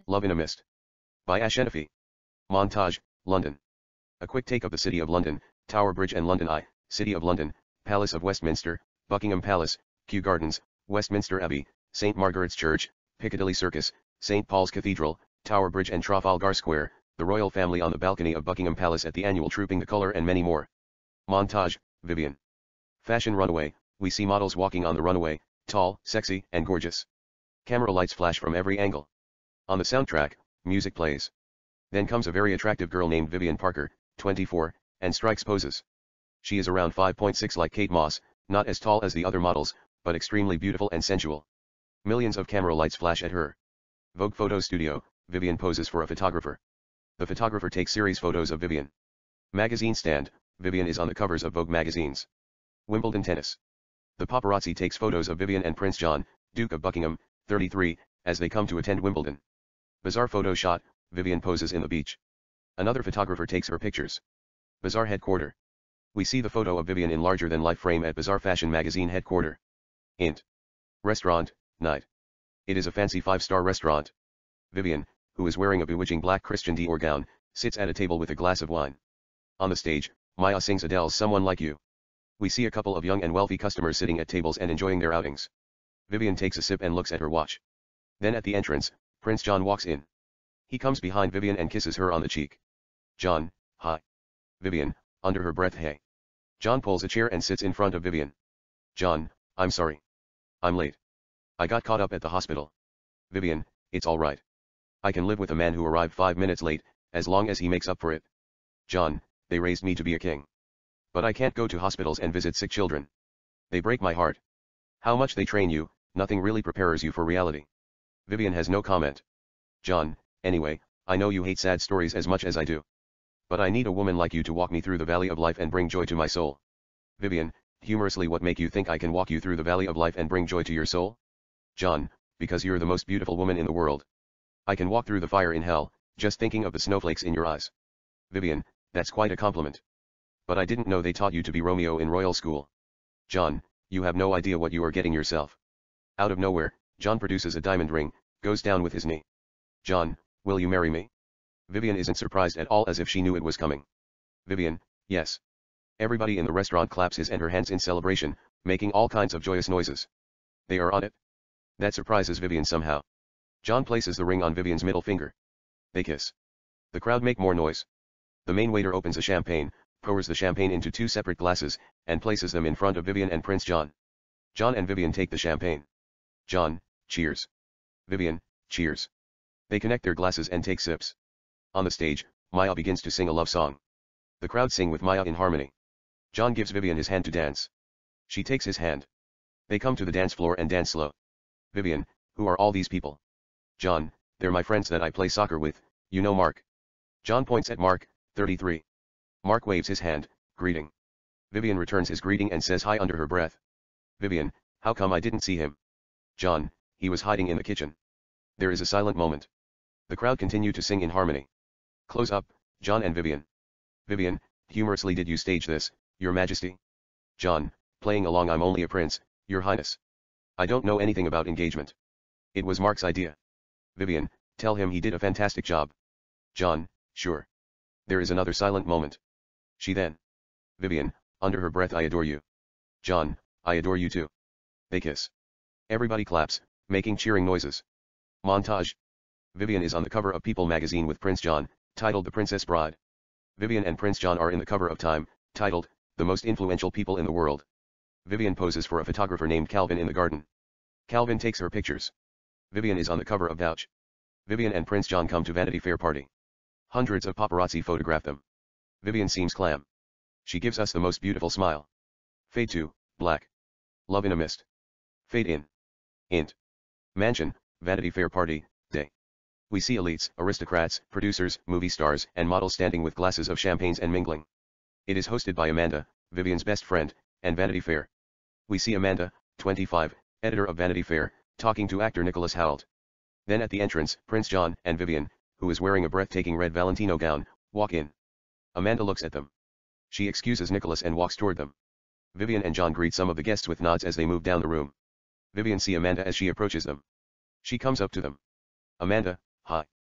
Love in a Mist. By Ashenifi. Montage, London. A quick take of the City of London, Tower Bridge and London Eye, City of London, Palace of Westminster, Buckingham Palace, Kew Gardens, Westminster Abbey, St. Margaret's Church, Piccadilly Circus, St. Paul's Cathedral, Tower Bridge and Trafalgar Square, the royal family on the balcony of Buckingham Palace at the annual Trooping the Colour and many more. Montage, Vivian. Fashion runway, we see models walking on the runway, tall, sexy, and gorgeous. Camera lights flash from every angle. On the soundtrack, music plays. Then comes a very attractive girl named Vivian Parker, 24, and strikes poses. She is around 5.6 like Kate Moss, not as tall as the other models, but extremely beautiful and sensual. Millions of camera lights flash at her. Vogue Photo Studio, Vivian poses for a photographer. The photographer takes series photos of Vivian. Magazine stand, Vivian is on the covers of Vogue magazines. Wimbledon tennis. The paparazzi takes photos of Vivian and Prince John, Duke of Buckingham, 33, as they come to attend Wimbledon. Bizarre photo shot, Vivian poses in the beach. Another photographer takes her pictures. Bizarre headquarter. We see the photo of Vivian in larger-than-life frame at Bizarre Fashion Magazine headquarter. Int. Restaurant, night. It is a fancy 5-star restaurant. Vivian, who is wearing a bewitching black Christian Dior gown, sits at a table with a glass of wine. On the stage, Maya sings Adele's Someone Like You. We see a couple of young and wealthy customers sitting at tables and enjoying their outings. Vivian takes a sip and looks at her watch. Then at the entrance, Prince John walks in. He comes behind Vivian and kisses her on the cheek. John, hi. Vivian, under her breath, hey. John pulls a chair and sits in front of Vivian. John, I'm sorry. I'm late. I got caught up at the hospital. Vivian, it's all right. I can live with a man who arrived 5 minutes late, as long as he makes up for it. John, they raised me to be a king. But I can't go to hospitals and visit sick children. They break my heart. How much they train you, nothing really prepares you for reality. Vivian has no comment. John, anyway, I know you hate sad stories as much as I do. But I need a woman like you to walk me through the valley of life and bring joy to my soul. Vivian, humorously, what make you think I can walk you through the valley of life and bring joy to your soul? John, because you're the most beautiful woman in the world. I can walk through the fire in hell, just thinking of the snowflakes in your eyes. Vivian, that's quite a compliment. But I didn't know they taught you to be Romeo in royal school. John, you have no idea what you are getting yourself. Out of nowhere, John produces a diamond ring, goes down with his knee. John, will you marry me? Vivian isn't surprised at all, as if she knew it was coming. Vivian, yes. Everybody in the restaurant claps his and her hands in celebration, making all kinds of joyous noises. They are on it. That surprises Vivian somehow. John places the ring on Vivian's middle finger. They kiss. The crowd make more noise. The main waiter opens a champagne, pours the champagne into 2 separate glasses, and places them in front of Vivian and Prince John. John and Vivian take the champagne. John, cheers. Vivian, cheers. They connect their glasses and take sips. On the stage, Maya begins to sing a love song. The crowd sing with Maya in harmony. John gives Vivian his hand to dance. She takes his hand. They come to the dance floor and dance slow. Vivian, who are all these people? John, they're my friends that I play soccer with, you know Mark. John points at Mark, 33. Mark waves his hand, greeting. Vivian returns his greeting and says hi under her breath. Vivian, how come I didn't see him? John, he was hiding in the kitchen. There is a silent moment. The crowd continue to sing in harmony. Close up, John and Vivian. Vivian, humorously, did you stage this, Your Majesty? John, playing along, I'm only a prince, Your Highness. I don't know anything about engagement. It was Mark's idea. Vivian, tell him he did a fantastic job. John, sure. There is another silent moment. She then. Vivian, under her breath, I adore you. John, I adore you too. They kiss. Everybody claps, making cheering noises. Montage. Vivian is on the cover of People magazine with Prince John, titled The Princess Bride. Vivian and Prince John are in the cover of Time, titled, The Most Influential People in the World. Vivian poses for a photographer named Calvin in the garden. Calvin takes her pictures. Vivian is on the cover of Vouch. Vivian and Prince John come to Vanity Fair party. Hundreds of paparazzi photograph them. Vivian seems calm. She gives us the most beautiful smile. Fade to, black. Love in a Mist. Fade in. Int. Mansion, Vanity Fair party, day. We see elites, aristocrats, producers, movie stars, and models standing with glasses of champagnes and mingling. It is hosted by Amanda, Vivian's best friend, and Vanity Fair. We see Amanda, 25, editor of Vanity Fair, talking to actor Nicholas Hoult. Then at the entrance, Prince John and Vivian, who is wearing a breathtaking red Valentino gown, walk in. Amanda looks at them. She excuses Nicholas and walks toward them. Vivian and John greet some of the guests with nods as they move down the room. Vivian sees Amanda as she approaches them. She comes up to them. Amanda, hi.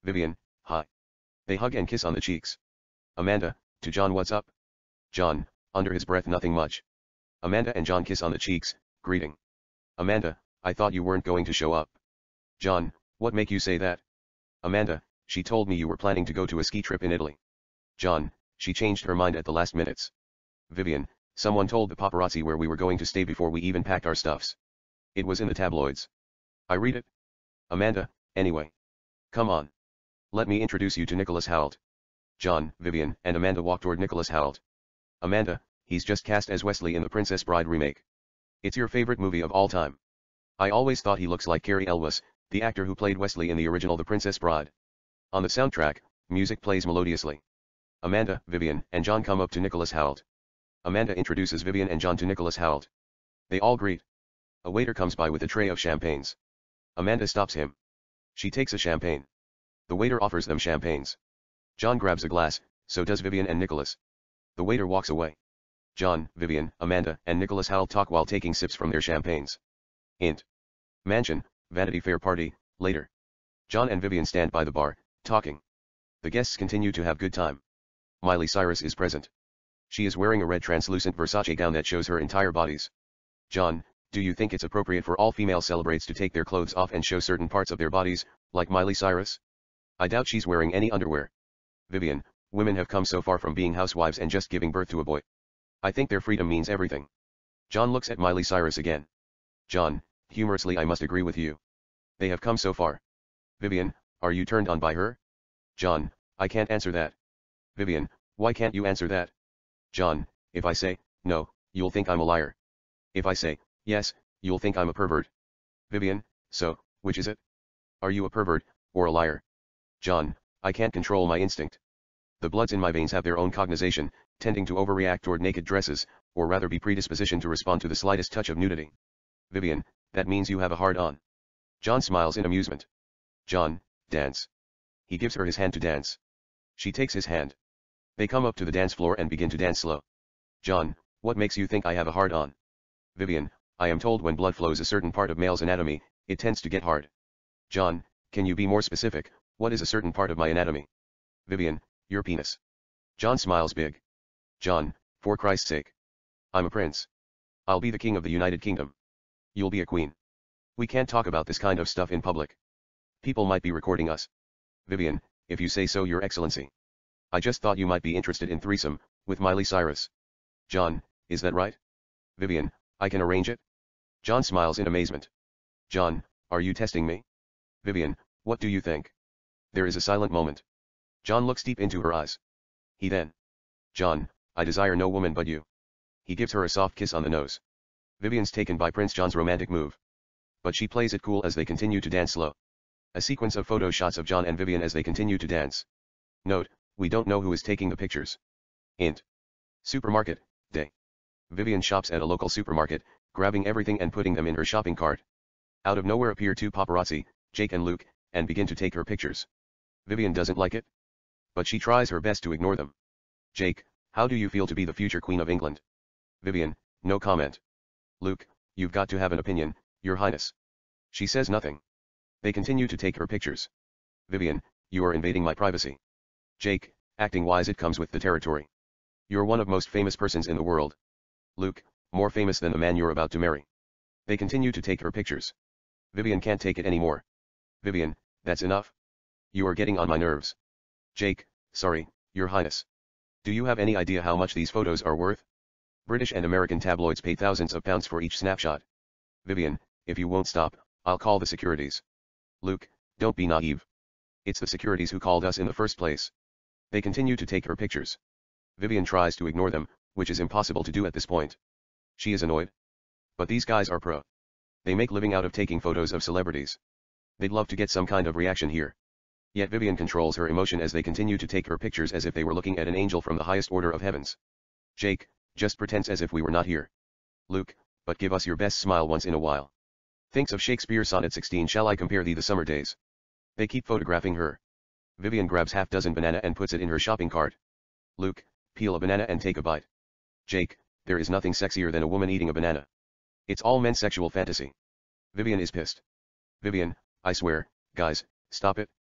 Vivian, hi. They hug and kiss on the cheeks. Amanda, to John, what's up? John, under his breath, nothing much. Amanda and John kiss on the cheeks, greeting. Amanda, I thought you weren't going to show up. John, what make you say that? Amanda, she told me you were planning to go to a ski trip in Italy. John, she changed her mind at the last minutes. Vivian, someone told the paparazzi where we were going to stay before we even packed our stuffs. It was in the tabloids. I read it. Amanda, anyway. Come on. Let me introduce you to Nicholas Hoult. John, Vivian, and Amanda walk toward Nicholas Hoult. Amanda, he's just cast as Wesley in the Princess Bride remake. It's your favorite movie of all time. I always thought he looks like Cary Elwes, the actor who played Wesley in the original The Princess Bride. On the soundtrack, music plays melodiously. Amanda, Vivian, and John come up to Nicholas Hoult. Amanda introduces Vivian and John to Nicholas Hoult. They all greet. A waiter comes by with a tray of champagnes. Amanda stops him. She takes a champagne. The waiter offers them champagnes. John grabs a glass, so does Vivian and Nicholas. The waiter walks away. John, Vivian, Amanda, and Nicholas Hoult talk while taking sips from their champagnes. Int. Mansion, Vanity Fair party, later. John and Vivian stand by the bar, talking. The guests continue to have good time. Miley Cyrus is present. She is wearing a red translucent Versace gown that shows her entire bodies. John, do you think it's appropriate for all female celebrates to take their clothes off and show certain parts of their bodies, like Miley Cyrus? I doubt she's wearing any underwear. Vivian, women have come so far from being housewives and just giving birth to a boy. I think their freedom means everything. John looks at Miley Cyrus again. John, humorously, I must agree with you. They have come so far. Vivian, are you turned on by her? John, I can't answer that. Vivian, why can't you answer that? John, if I say, no, you'll think I'm a liar. If I say, yes, you'll think I'm a pervert. Vivian, so, which is it? Are you a pervert, or a liar? John, I can't control my instinct. The bloods in my veins have their own cognization, tending to overreact toward naked dresses, or rather be predispositioned to respond to the slightest touch of nudity. Vivian, that means you have a hard-on. John smiles in amusement. John, dance. He gives her his hand to dance. She takes his hand. They come up to the dance floor and begin to dance slow. John, what makes you think I have a hard-on? Vivian, I am told when blood flows a certain part of male's anatomy, it tends to get hard. John, can you be more specific? What is a certain part of my anatomy? Vivian, your penis. John smiles big. John, for Christ's sake. I'm a prince. I'll be the king of the United Kingdom. You'll be a queen. We can't talk about this kind of stuff in public. People might be recording us. Vivian, if you say so, Your Excellency. I just thought you might be interested in threesome, with Miley Cyrus. John, is that right? Vivian, I can arrange it. John smiles in amazement. John, are you testing me? Vivian, what do you think? There is a silent moment. John looks deep into her eyes. He then. John, I desire no woman but you. He gives her a soft kiss on the nose. Vivian's taken by Prince John's romantic move. But she plays it cool as they continue to dance slow. A sequence of photo shots of John and Vivian as they continue to dance. Note, we don't know who is taking the pictures. Int. Supermarket, day. Vivian shops at a local supermarket, grabbing everything and putting them in her shopping cart. Out of nowhere appear two paparazzi, Jake and Luke, and begin to take her pictures. Vivian doesn't like it. But she tries her best to ignore them. Jake, how do you feel to be the future Queen of England? Vivian, no comment. Luke, you've got to have an opinion, Your Highness. She says nothing. They continue to take her pictures. Vivian, you are invading my privacy. Jake, acting wise, it comes with the territory. You're one of most famous persons in the world. Luke, more famous than the man you're about to marry. They continue to take her pictures. Vivian can't take it anymore. Vivian, that's enough. You are getting on my nerves. Jake, sorry, Your Highness. Do you have any idea how much these photos are worth? British and American tabloids pay thousands of pounds for each snapshot. Vivian, if you won't stop, I'll call the securities. Luke, don't be naive. It's the securities who called us in the first place. They continue to take her pictures. Vivian tries to ignore them, which is impossible to do at this point. She is annoyed. But these guys are pro. They make living out of taking photos of celebrities. They'd love to get some kind of reaction here. Yet Vivian controls her emotion as they continue to take her pictures as if they were looking at an angel from the highest order of heavens. Jake, just pretends as if we were not here. Luke, but give us your best smile once in a while. Thinks of Shakespeare's sonnet 16, shall I compare thee the summer days? They keep photographing her. Vivian grabs half dozen banana and puts it in her shopping cart. Luke, peel a banana and take a bite. Jake, there is nothing sexier than a woman eating a banana. It's all men's sexual fantasy. Vivian is pissed. Vivian, I swear, guys, stop it.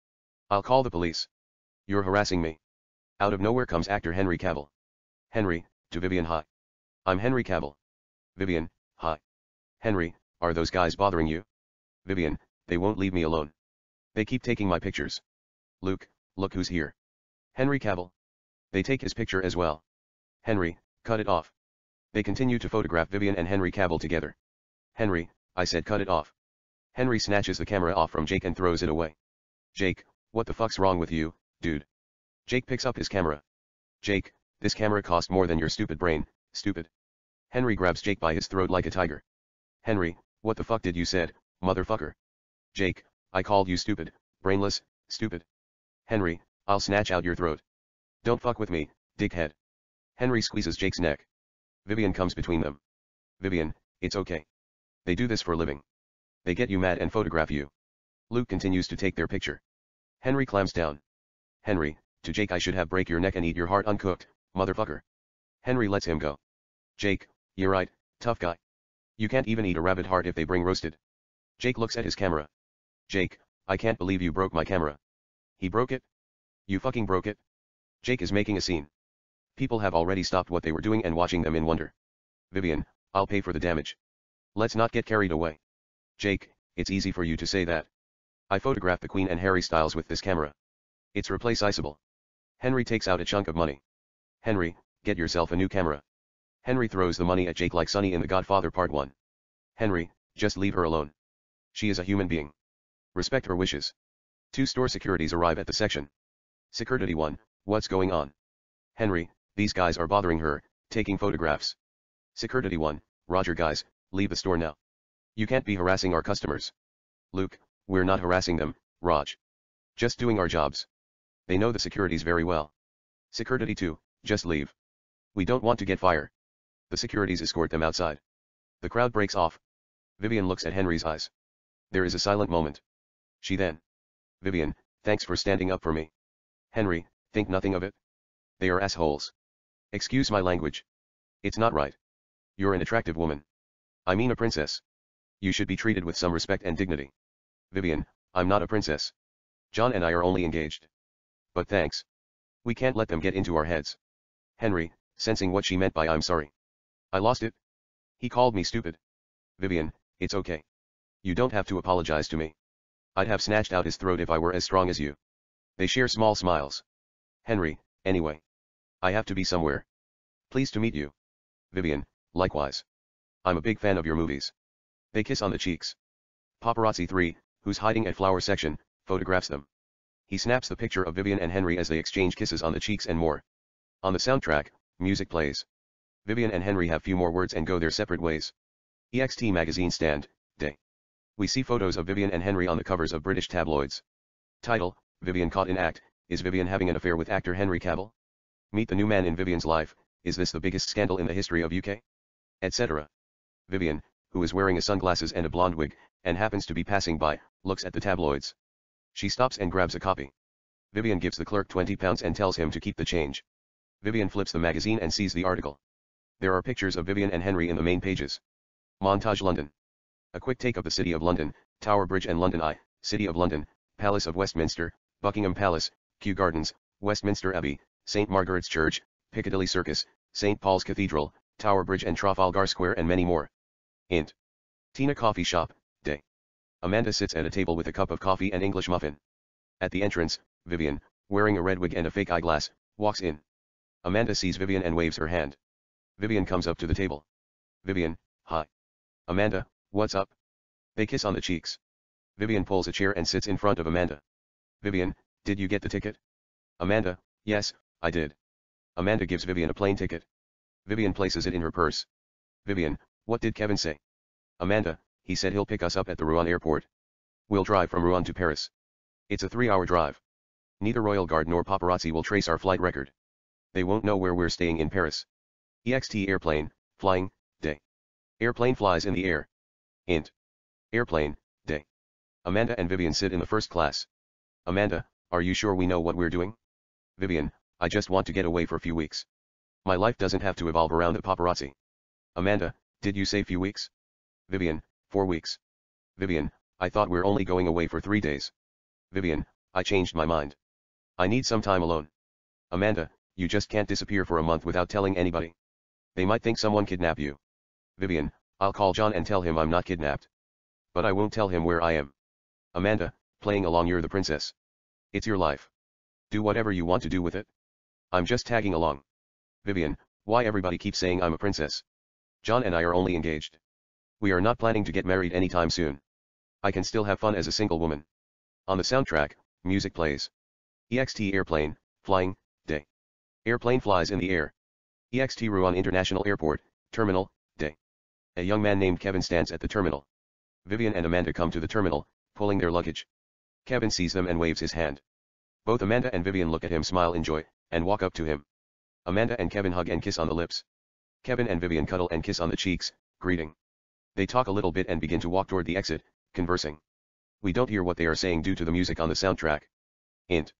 I'll call the police. You're harassing me. Out of nowhere comes actor Henry Cavill. Henry, to Vivian, hi. I'm Henry Cavill. Vivian, hi. Henry, are those guys bothering you? Vivian, they won't leave me alone. They keep taking my pictures. Luke, look who's here. Henry Cavill. They take his picture as well. Henry, cut it off. They continue to photograph Vivian and Henry Cavill together. Henry, I said cut it off. Henry snatches the camera off from Jake and throws it away. Jake, what the fuck's wrong with you, dude? Jake picks up his camera. Jake, this camera cost more than your stupid brain, stupid. Henry grabs Jake by his throat like a tiger. Henry, what the fuck did you said, motherfucker? Jake, I called you stupid, brainless, stupid. Henry, I'll snatch out your throat. Don't fuck with me, dickhead. Henry squeezes Jake's neck. Vivian comes between them. Vivian, it's okay. They do this for a living. They get you mad and photograph you. Luke continues to take their picture. Henry clams down. Henry, to Jake, I should have break your neck and eat your heart uncooked, motherfucker. Henry lets him go. Jake, you're right, tough guy. You can't even eat a rabbit heart if they bring roasted. Jake looks at his camera. Jake, I can't believe you broke my camera. He broke it? You fucking broke it? Jake is making a scene. People have already stopped what they were doing and watching them in wonder. Vivian, I'll pay for the damage. Let's not get carried away. Jake, it's easy for you to say that. I photographed the Queen and Harry Styles with this camera. It's replaceable. Henry takes out a chunk of money. Henry, get yourself a new camera. Henry throws the money at Jake like Sonny in The Godfather Part 1. Henry, just leave her alone. She is a human being. Respect her wishes. Two store securities arrive at the section. Security 1, what's going on? Henry, these guys are bothering her, taking photographs. Security 1, Roger guys, leave the store now. You can't be harassing our customers. Luke, we're not harassing them, Raj. Just doing our jobs. They know the securities very well. Security 2, just leave. We don't want to get fire. The securities escort them outside. The crowd breaks off. Vivian looks at Henry's eyes. There is a silent moment. She then. Vivian, thanks for standing up for me. Henry, think nothing of it. They are assholes. Excuse my language. It's not right. You're an attractive woman. I mean a princess. You should be treated with some respect and dignity. Vivian, I'm not a princess. John and I are only engaged. But thanks. We can't let them get into our heads. Henry, sensing what she meant by I'm sorry. I lost it. He called me stupid. Vivian, it's okay. You don't have to apologize to me. I'd have snatched out his throat if I were as strong as you. They share small smiles. Henry, anyway. I have to be somewhere. Pleased to meet you. Vivian, likewise. I'm a big fan of your movies. They kiss on the cheeks. Paparazzi 3, who's hiding at flower section, photographs them. He snaps the picture of Vivian and Henry as they exchange kisses on the cheeks and more. On the soundtrack, music plays. Vivian and Henry have few more words and go their separate ways. EXT magazine stand, day. We see photos of Vivian and Henry on the covers of British tabloids. Title, Vivian caught in act, is Vivian having an affair with actor Henry Cavill? Meet the new man in Vivian's life, is this the biggest scandal in the history of UK? Etc. Vivian, who is wearing a sunglasses and a blonde wig, and happens to be passing by, looks at the tabloids. She stops and grabs a copy. Vivian gives the clerk £20 and tells him to keep the change. Vivian flips the magazine and sees the article. There are pictures of Vivian and Henry in the main pages. Montage London. A quick take of the City of London, Tower Bridge and London Eye, City of London, Palace of Westminster, Buckingham Palace, Kew Gardens, Westminster Abbey, St. Margaret's Church, Piccadilly Circus, St. Paul's Cathedral, Tower Bridge and Trafalgar Square and many more. Int. Tina Coffee Shop, day. Amanda sits at a table with a cup of coffee and English muffin. At the entrance, Vivian, wearing a red wig and a fake eyeglass, walks in. Amanda sees Vivian and waves her hand. Vivian comes up to the table. Vivian, hi. Amanda, what's up? They kiss on the cheeks. Vivian pulls a chair and sits in front of Amanda. Vivian, did you get the ticket? Amanda, yes, I did. Amanda gives Vivian a plane ticket. Vivian places it in her purse. Vivian, what did Kevin say? Amanda, he said he'll pick us up at the Rouen airport. We'll drive from Rouen to Paris. It's a 3-hour drive. Neither Royal Guard nor paparazzi will trace our flight record. They won't know where we're staying in Paris. EXT airplane, flying, day. Airplane flies in the air. Int. Airplane, day. Amanda and Vivian sit in the first class. Amanda, are you sure we know what we're doing? Vivian, I just want to get away for a few weeks. My life doesn't have to evolve around the paparazzi. Amanda, did you say few weeks? Vivian, 4 weeks. Vivian, I thought we're only going away for 3 days. Vivian, I changed my mind. I need some time alone. Amanda, you just can't disappear for a month without telling anybody. They might think someone kidnapped you. Vivian, I'll call John and tell him I'm not kidnapped. But I won't tell him where I am. Amanda, playing along, you're the princess. It's your life. Do whatever you want to do with it. I'm just tagging along. Vivian, why everybody keeps saying I'm a princess? John and I are only engaged. We are not planning to get married anytime soon. I can still have fun as a single woman. On the soundtrack, music plays. EXT airplane, flying, day. Airplane flies in the air. EXT Rouen International Airport, terminal, day. A young man named Kevin stands at the terminal. Vivian and Amanda come to the terminal, pulling their luggage. Kevin sees them and waves his hand. Both Amanda and Vivian look at him, smile in joy, and walk up to him. Amanda and Kevin hug and kiss on the lips. Kevin and Vivian cuddle and kiss on the cheeks, greeting. They talk a little bit and begin to walk toward the exit, conversing. We don't hear what they are saying due to the music on the soundtrack. Int.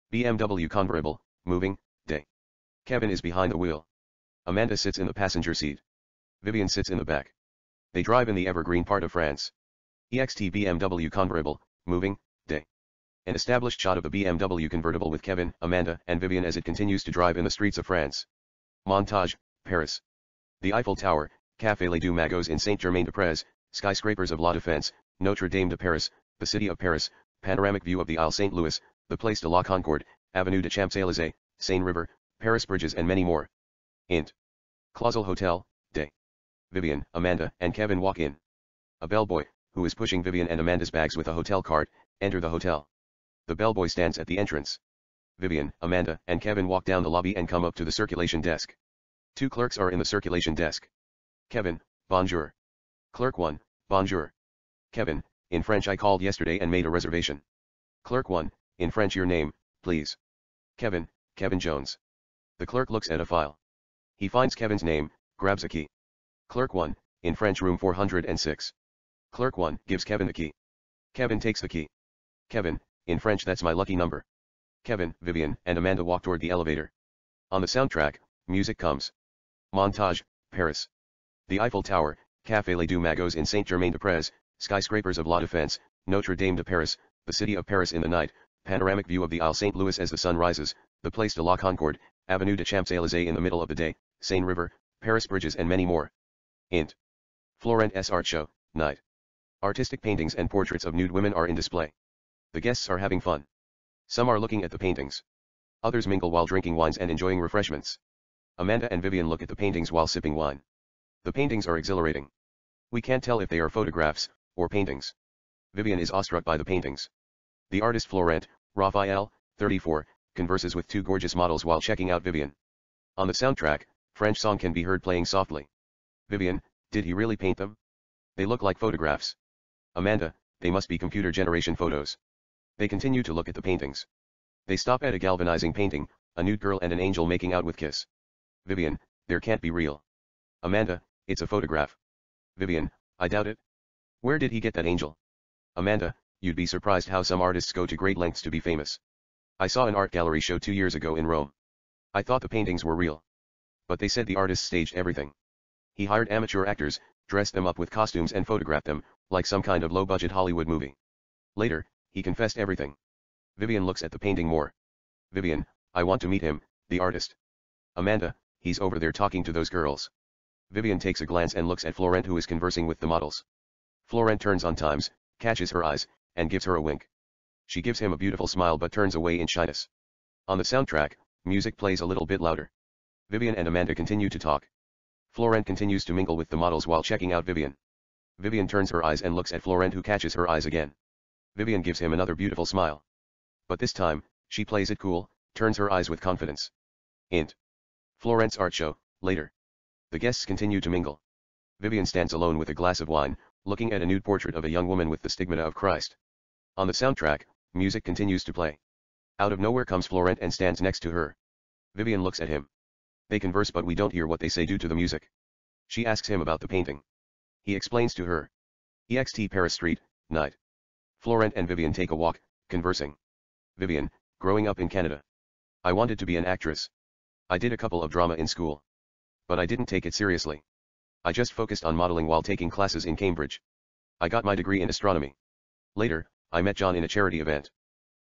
BMW convertible, moving, day. Kevin is behind the wheel. Amanda sits in the passenger seat. Vivian sits in the back. They drive in the evergreen part of France. EXT BMW convertible, moving, day. An established shot of a BMW convertible with Kevin, Amanda, and Vivian as it continues to drive in the streets of France. Montage, Paris. The Eiffel Tower, Café Les Deux Magots in Saint-Germain-des-Prés, skyscrapers of La Défense, Notre Dame de Paris, the city of Paris, panoramic view of the Ile Saint-Louis, the Place de la Concorde, Avenue de Champs-Élysées, Seine River, Paris bridges and many more. Int. Clausel Hotel, day. Vivian, Amanda, and Kevin walk in. A bellboy, who is pushing Vivian and Amanda's bags with a hotel cart, enter the hotel. The bellboy stands at the entrance. Vivian, Amanda, and Kevin walk down the lobby and come up to the circulation desk. Two clerks are in the circulation desk. Kevin, bonjour. Clerk 1, bonjour. Kevin, in French, I called yesterday and made a reservation. Clerk 1, in French, your name, please. Kevin, Kevin Jones. The clerk looks at a file. He finds Kevin's name, grabs a key. Clerk 1, in French, room 406. Clerk 1 gives Kevin the key. Kevin takes the key. Kevin, in French, that's my lucky number. Kevin, Vivian, and Amanda walk toward the elevator. On the soundtrack, music comes. Montage, Paris. The Eiffel Tower, Café Les Deux Magots in Saint-Germain-des-Prés, skyscrapers of La Défense, Notre Dame de Paris, the city of Paris in the night, panoramic view of the Ile Saint-Louis as the sun rises, the Place de la Concorde, Avenue de Champs-Élysées in the middle of the day, Seine River, Paris bridges and many more. Int. Florent's art show, night. Artistic paintings and portraits of nude women are in display. The guests are having fun. Some are looking at the paintings. Others mingle while drinking wines and enjoying refreshments. Amanda and Vivian look at the paintings while sipping wine. The paintings are exhilarating. We can't tell if they are photographs or paintings. Vivian is awestruck by the paintings. The artist Florent, Raphael, 34, converses with two gorgeous models while checking out Vivian. On the soundtrack, French song can be heard playing softly. Vivian, did he really paint them? They look like photographs. Amanda, they must be computer generation photos. They continue to look at the paintings. They stop at a galvanizing painting, a nude girl and an angel making out with kiss. Vivian, there can't be real. Amanda, it's a photograph. Vivian, I doubt it. Where did he get that angel? Amanda, you'd be surprised how some artists go to great lengths to be famous. I saw an art gallery show 2 years ago in Rome. I thought the paintings were real. But they said the artist staged everything. He hired amateur actors, dressed them up with costumes and photographed them, like some kind of low-budget Hollywood movie. Later, he confessed everything. Vivian looks at the painting more. Vivian, I want to meet him, the artist. Amanda, he's over there talking to those girls. Vivian takes a glance and looks at Florent, who is conversing with the models. Florent turns on times, catches her eyes, and gives her a wink. She gives him a beautiful smile but turns away in shyness. On the soundtrack, music plays a little bit louder. Vivian and Amanda continue to talk. Florent continues to mingle with the models while checking out Vivian. Vivian turns her eyes and looks at Florent, who catches her eyes again. Vivian gives him another beautiful smile. But this time, she plays it cool, turns her eyes with confidence. Int. Florent's art show, later. The guests continue to mingle. Vivian stands alone with a glass of wine, looking at a nude portrait of a young woman with the stigmata of Christ. On the soundtrack, music continues to play. Out of nowhere comes Florent and stands next to her. Vivian looks at him. They converse but we don't hear what they say due to the music. She asks him about the painting. He explains to her. EXT Paris Street, night. Florent and Vivian take a walk, conversing. Vivian, growing up in Canada. I wanted to be an actress. I did a couple of drama in school. But I didn't take it seriously. I just focused on modeling while taking classes in Cambridge. I got my degree in astronomy. Later, I met John in a charity event.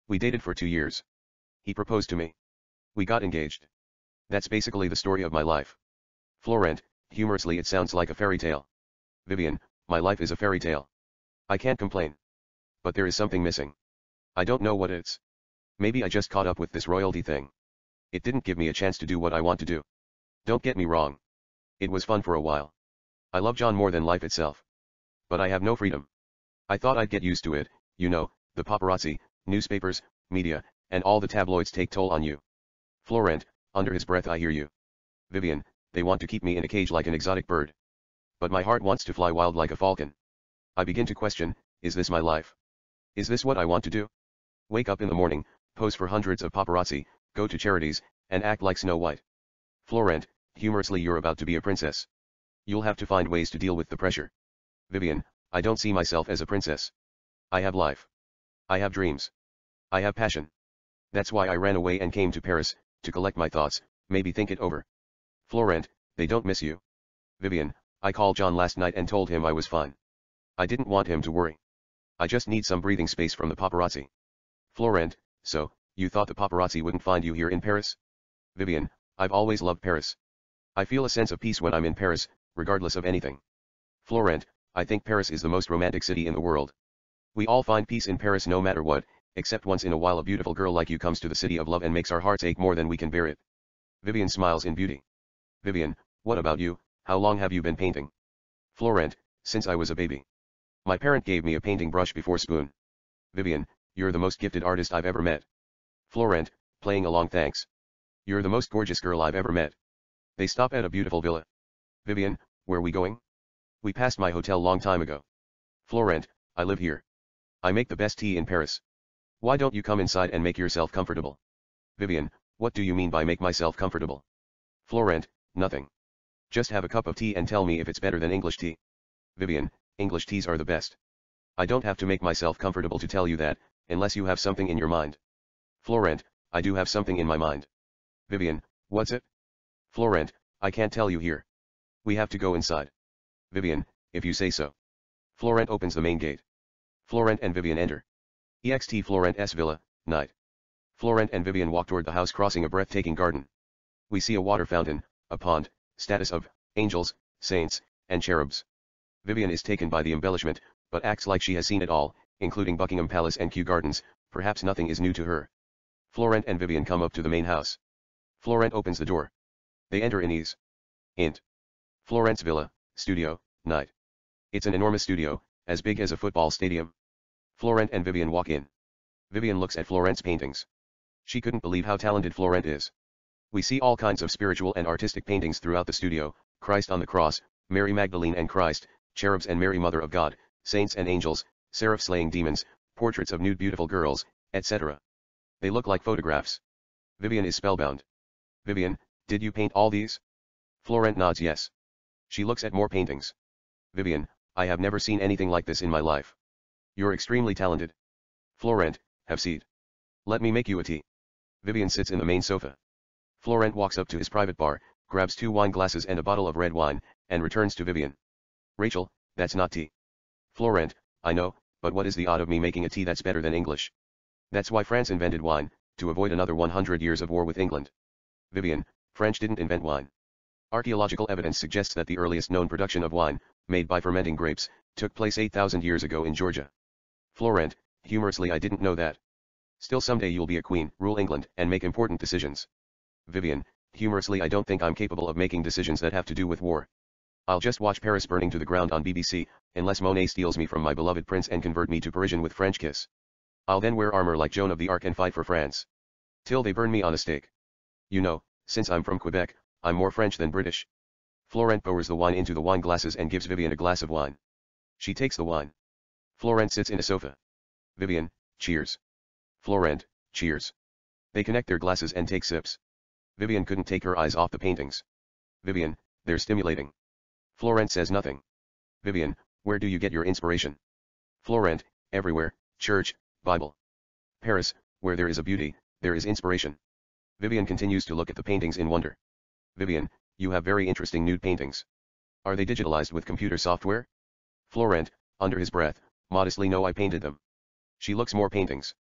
We dated for 2 years. He proposed to me. We got engaged. That's basically the story of my life. Florent, humorously, it sounds like a fairy tale. Vivian, my life is a fairy tale. I can't complain. But there is something missing. I don't know what it's. Maybe I just caught up with this royalty thing. It didn't give me a chance to do what I want to do. Don't get me wrong. It was fun for a while. I love John more than life itself. But I have no freedom. I thought I'd get used to it, you know, the paparazzi, newspapers, media, and all the tabloids take toll on you. Florent, under his breath, I hear you. Vivian, they want to keep me in a cage like an exotic bird. But my heart wants to fly wild like a falcon. I begin to question, is this my life? Is this what I want to do? Wake up in the morning, pose for hundreds of paparazzi, go to charities, and act like Snow White. Florent, humorously, you're about to be a princess. You'll have to find ways to deal with the pressure. Vivian, I don't see myself as a princess. I have life. I have dreams. I have passion. That's why I ran away and came to Paris, to collect my thoughts, maybe think it over. Florent, they don't miss you. Vivian, I called John last night and told him I was fine. I didn't want him to worry. I just need some breathing space from the paparazzi. Florent, so, you thought the paparazzi wouldn't find you here in Paris? Vivian, I've always loved Paris. I feel a sense of peace when I'm in Paris, regardless of anything. Florent, I think Paris is the most romantic city in the world. We all find peace in Paris no matter what, except once in a while a beautiful girl like you comes to the city of love and makes our hearts ache more than we can bear it. Vivian smiles in beauty. Vivian, what about you? How long have you been painting? Florent, since I was a baby. My parent gave me a painting brush before spoon. Vivian, you're the most gifted artist I've ever met. Florent, playing along, thanks. You're the most gorgeous girl I've ever met. They stop at a beautiful villa. Vivian, where we going? We passed my hotel long time ago. Florent, I live here. I make the best tea in Paris. Why don't you come inside and make yourself comfortable? Vivian, what do you mean by make myself comfortable? Florent, nothing. Just have a cup of tea and tell me if it's better than English tea. Vivian, English teas are the best. I don't have to make myself comfortable to tell you that, unless you have something in your mind. Florent, I do have something in my mind. Vivian, what's it? Florent, I can't tell you here. We have to go inside. Vivian, if you say so. Florent opens the main gate. Florent and Vivian enter. EXT Florent's villa, night. Florent and Vivian walk toward the house, crossing a breathtaking garden. We see a water fountain, a pond, statues of angels, saints, and cherubs. Vivian is taken by the embellishment, but acts like she has seen it all, including Buckingham Palace and Kew Gardens. Perhaps nothing is new to her. Florent and Vivian come up to the main house. Florent opens the door. They enter in ease. Int. Florent's villa, studio, night. It's an enormous studio, as big as a football stadium. Florent and Vivian walk in. Vivian looks at Florent's paintings. She couldn't believe how talented Florent is. We see all kinds of spiritual and artistic paintings throughout the studio: Christ on the cross, Mary Magdalene and Christ, cherubs and Mary Mother of God, saints and angels, seraphs slaying demons, portraits of nude beautiful girls, etc. They look like photographs. Vivian is spellbound. Vivian, did you paint all these? Florent nods yes. She looks at more paintings. Vivian, I have never seen anything like this in my life. You're extremely talented. Florent, have seat. Let me make you a tea. Vivian sits in the main sofa. Florent walks up to his private bar, grabs 2 wine glasses and a bottle of red wine, and returns to Vivian. Rachel, that's not tea. Florent, I know, but what is the odd of me making a tea that's better than English? That's why France invented wine, to avoid another 100 years of war with England. Vivian, French didn't invent wine. Archaeological evidence suggests that the earliest known production of wine, made by fermenting grapes, took place 8,000 years ago in Georgia. Florent, humorously, I didn't know that. Still, someday you'll be a queen, rule England, and make important decisions. Vivian, humorously, I don't think I'm capable of making decisions that have to do with war. I'll just watch Paris burning to the ground on BBC, unless Monet steals me from my beloved prince and convert me to Parisian with French kiss. I'll then wear armor like Joan of the Arc and fight for France. Till they burn me on a stake. You know, since I'm from Quebec, I'm more French than British. Florent pours the wine into the wine glasses and gives Vivian a glass of wine. She takes the wine. Florent sits in a sofa. Vivian, cheers. Florent, cheers. They connect their glasses and take sips. Vivian couldn't take her eyes off the paintings. Vivian, they're stimulating. Florent says nothing. Vivian, where do you get your inspiration? Florent, everywhere: church, Bible. Paris, where there is a beauty, there is inspiration. Vivian continues to look at the paintings in wonder. Vivian, you have very interesting nude paintings. Are they digitalized with computer software? Florent, under his breath, modestly, no, I painted them. She looks more paintings.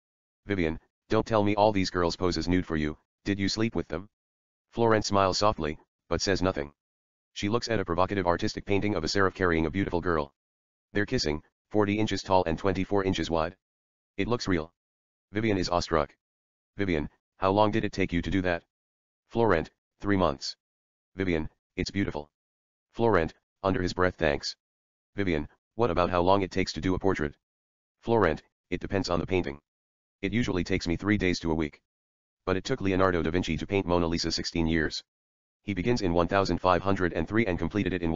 Vivian, don't tell me all these girls poses nude for you, did you sleep with them? Florent smiles softly, but says nothing. She looks at a provocative artistic painting of a seraph carrying a beautiful girl. They're kissing, 40 inches tall and 24 inches wide. It looks real. Vivian is awestruck. Vivian, how long did it take you to do that? Florent, 3 months. Vivian, it's beautiful. Florent, under his breath thanks. Vivian, what about how long it takes to do a portrait? Florent, it depends on the painting. It usually takes me 3 days to a week. But it took Leonardo da Vinci to paint Mona Lisa 16 years. He begins in 1503 and completed it in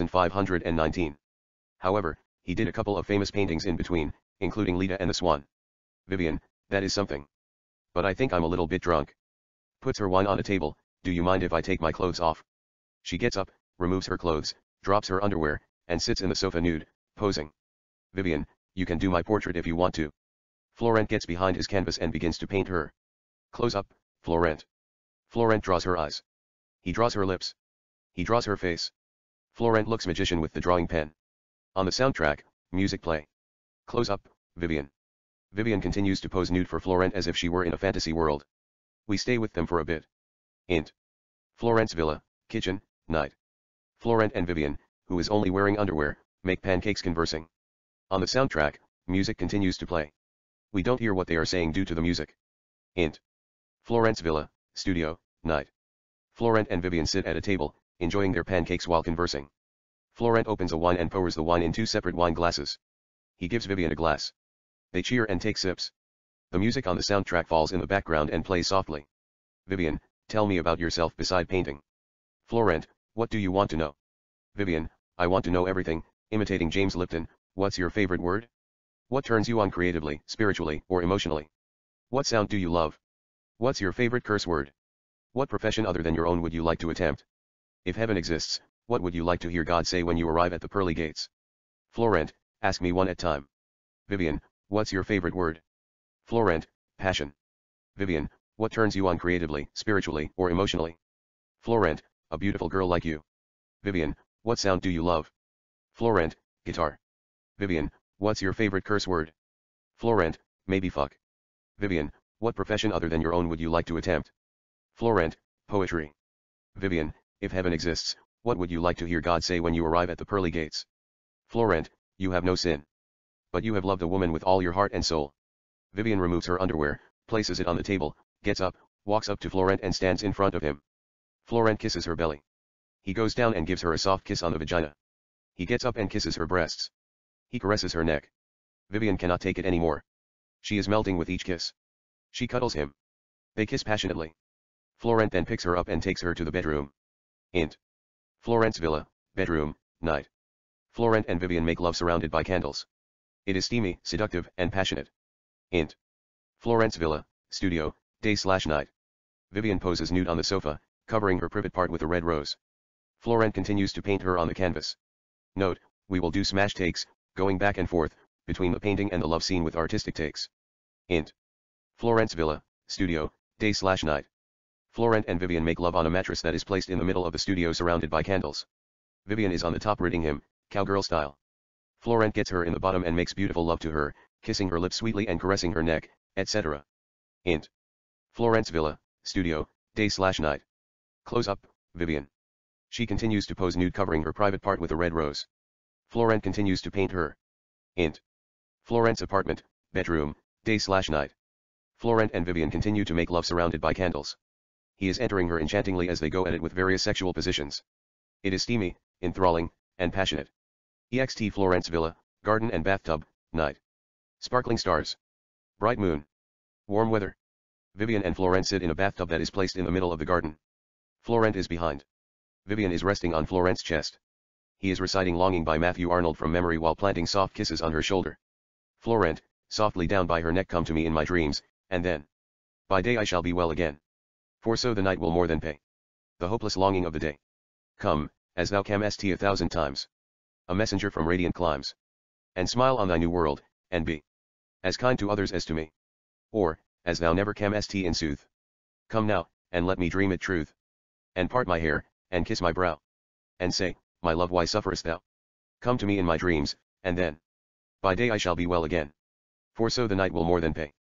1519. However, he did a couple of famous paintings in between, including Leda and the Swan. Vivian, that is something. But I think I'm a little bit drunk. Puts her wine on a table, do you mind if I take my clothes off? She gets up, removes her clothes, drops her underwear, and sits in the sofa nude, posing. Vivian, you can do my portrait if you want to. Florent gets behind his canvas and begins to paint her. Close up, Florent. Florent draws her eyes. He draws her lips. He draws her face. Florent looks magician with the drawing pen. On the soundtrack, music play. Close up, Vivian. Vivian continues to pose nude for Florent as if she were in a fantasy world. We stay with them for a bit. Int. Florent's villa, kitchen, night. Florent and Vivian, who is only wearing underwear, make pancakes conversing. On the soundtrack, music continues to play. We don't hear what they are saying due to the music. Int. Florent's villa, studio, night. Florent and Vivian sit at a table, enjoying their pancakes while conversing. Florent opens a wine and pours the wine in 2 separate wine glasses. He gives Vivian a glass. They cheer and take sips. The music on the soundtrack falls in the background and plays softly. Vivian, tell me about yourself beside painting. Florent, what do you want to know? Vivian, I want to know everything, imitating James Lipton. What's your favorite word? What turns you on creatively, spiritually, or emotionally? What sound do you love? What's your favorite curse word? What profession other than your own would you like to attempt? If heaven exists, what would you like to hear God say when you arrive at the pearly gates? Florent, ask me one at a time. Vivian, what's your favorite word? Florent, passion. Vivian, what turns you on creatively, spiritually, or emotionally? Florent, a beautiful girl like you. Vivian, what sound do you love? Florent, guitar. Vivian, what's your favorite curse word? Florent, maybe fuck. Vivian, what profession other than your own would you like to attempt? Florent, poetry. Vivian, if heaven exists, what would you like to hear God say when you arrive at the pearly gates? Florent, you have no sin. But you have loved a woman with all your heart and soul. Vivian removes her underwear, places it on the table, gets up, walks up to Florent and stands in front of him. Florent kisses her belly. He goes down and gives her a soft kiss on the vagina. He gets up and kisses her breasts. He caresses her neck. Vivian cannot take it anymore. She is melting with each kiss. She cuddles him. They kiss passionately. Florent then picks her up and takes her to the bedroom. Int. Florent's villa, bedroom, night. Florent and Vivian make love surrounded by candles. It is steamy, seductive, and passionate. Int. Florent's villa, studio, day/night. Vivian poses nude on the sofa, covering her private part with a red rose. Florent continues to paint her on the canvas. Note, we will do smash takes, going back and forth, between the painting and the love scene with artistic takes. Int. Florent's villa, studio, day/night. Florent and Vivian make love on a mattress that is placed in the middle of the studio surrounded by candles. Vivian is on the top ridding him, cowgirl style. Florent gets her in the bottom and makes beautiful love to her, kissing her lips sweetly and caressing her neck, etc. Int. Florent's villa, studio, day/night. Close up, Vivian. She continues to pose nude covering her private part with a red rose. Florent continues to paint her. Int. Florent's apartment, bedroom, day/night. Florent and Vivian continue to make love surrounded by candles. He is entering her enchantingly as they go at it with various sexual positions. It is steamy, enthralling, and passionate. Ext Florent's villa, garden and bathtub, night. Sparkling stars. Bright moon. Warm weather. Vivian and Florent sit in a bathtub that is placed in the middle of the garden. Florent is behind. Vivian is resting on Florent's chest. He is reciting Longing by Matthew Arnold from memory while planting soft kisses on her shoulder. Florent, softly down by her neck, come to me in my dreams, and then. By day I shall be well again. For so the night will more than pay. The hopeless longing of the day. Come, as thou camest 1,000 times. A messenger from radiant climes. And smile on thy new world, and be. As kind to others as to me. Or, as thou never camest in sooth. Come now, and let me dream it truth. And part my hair, and kiss my brow. And say, my love, why sufferest thou? Come to me in my dreams, and then. By day I shall be well again. For so the night will more than pay.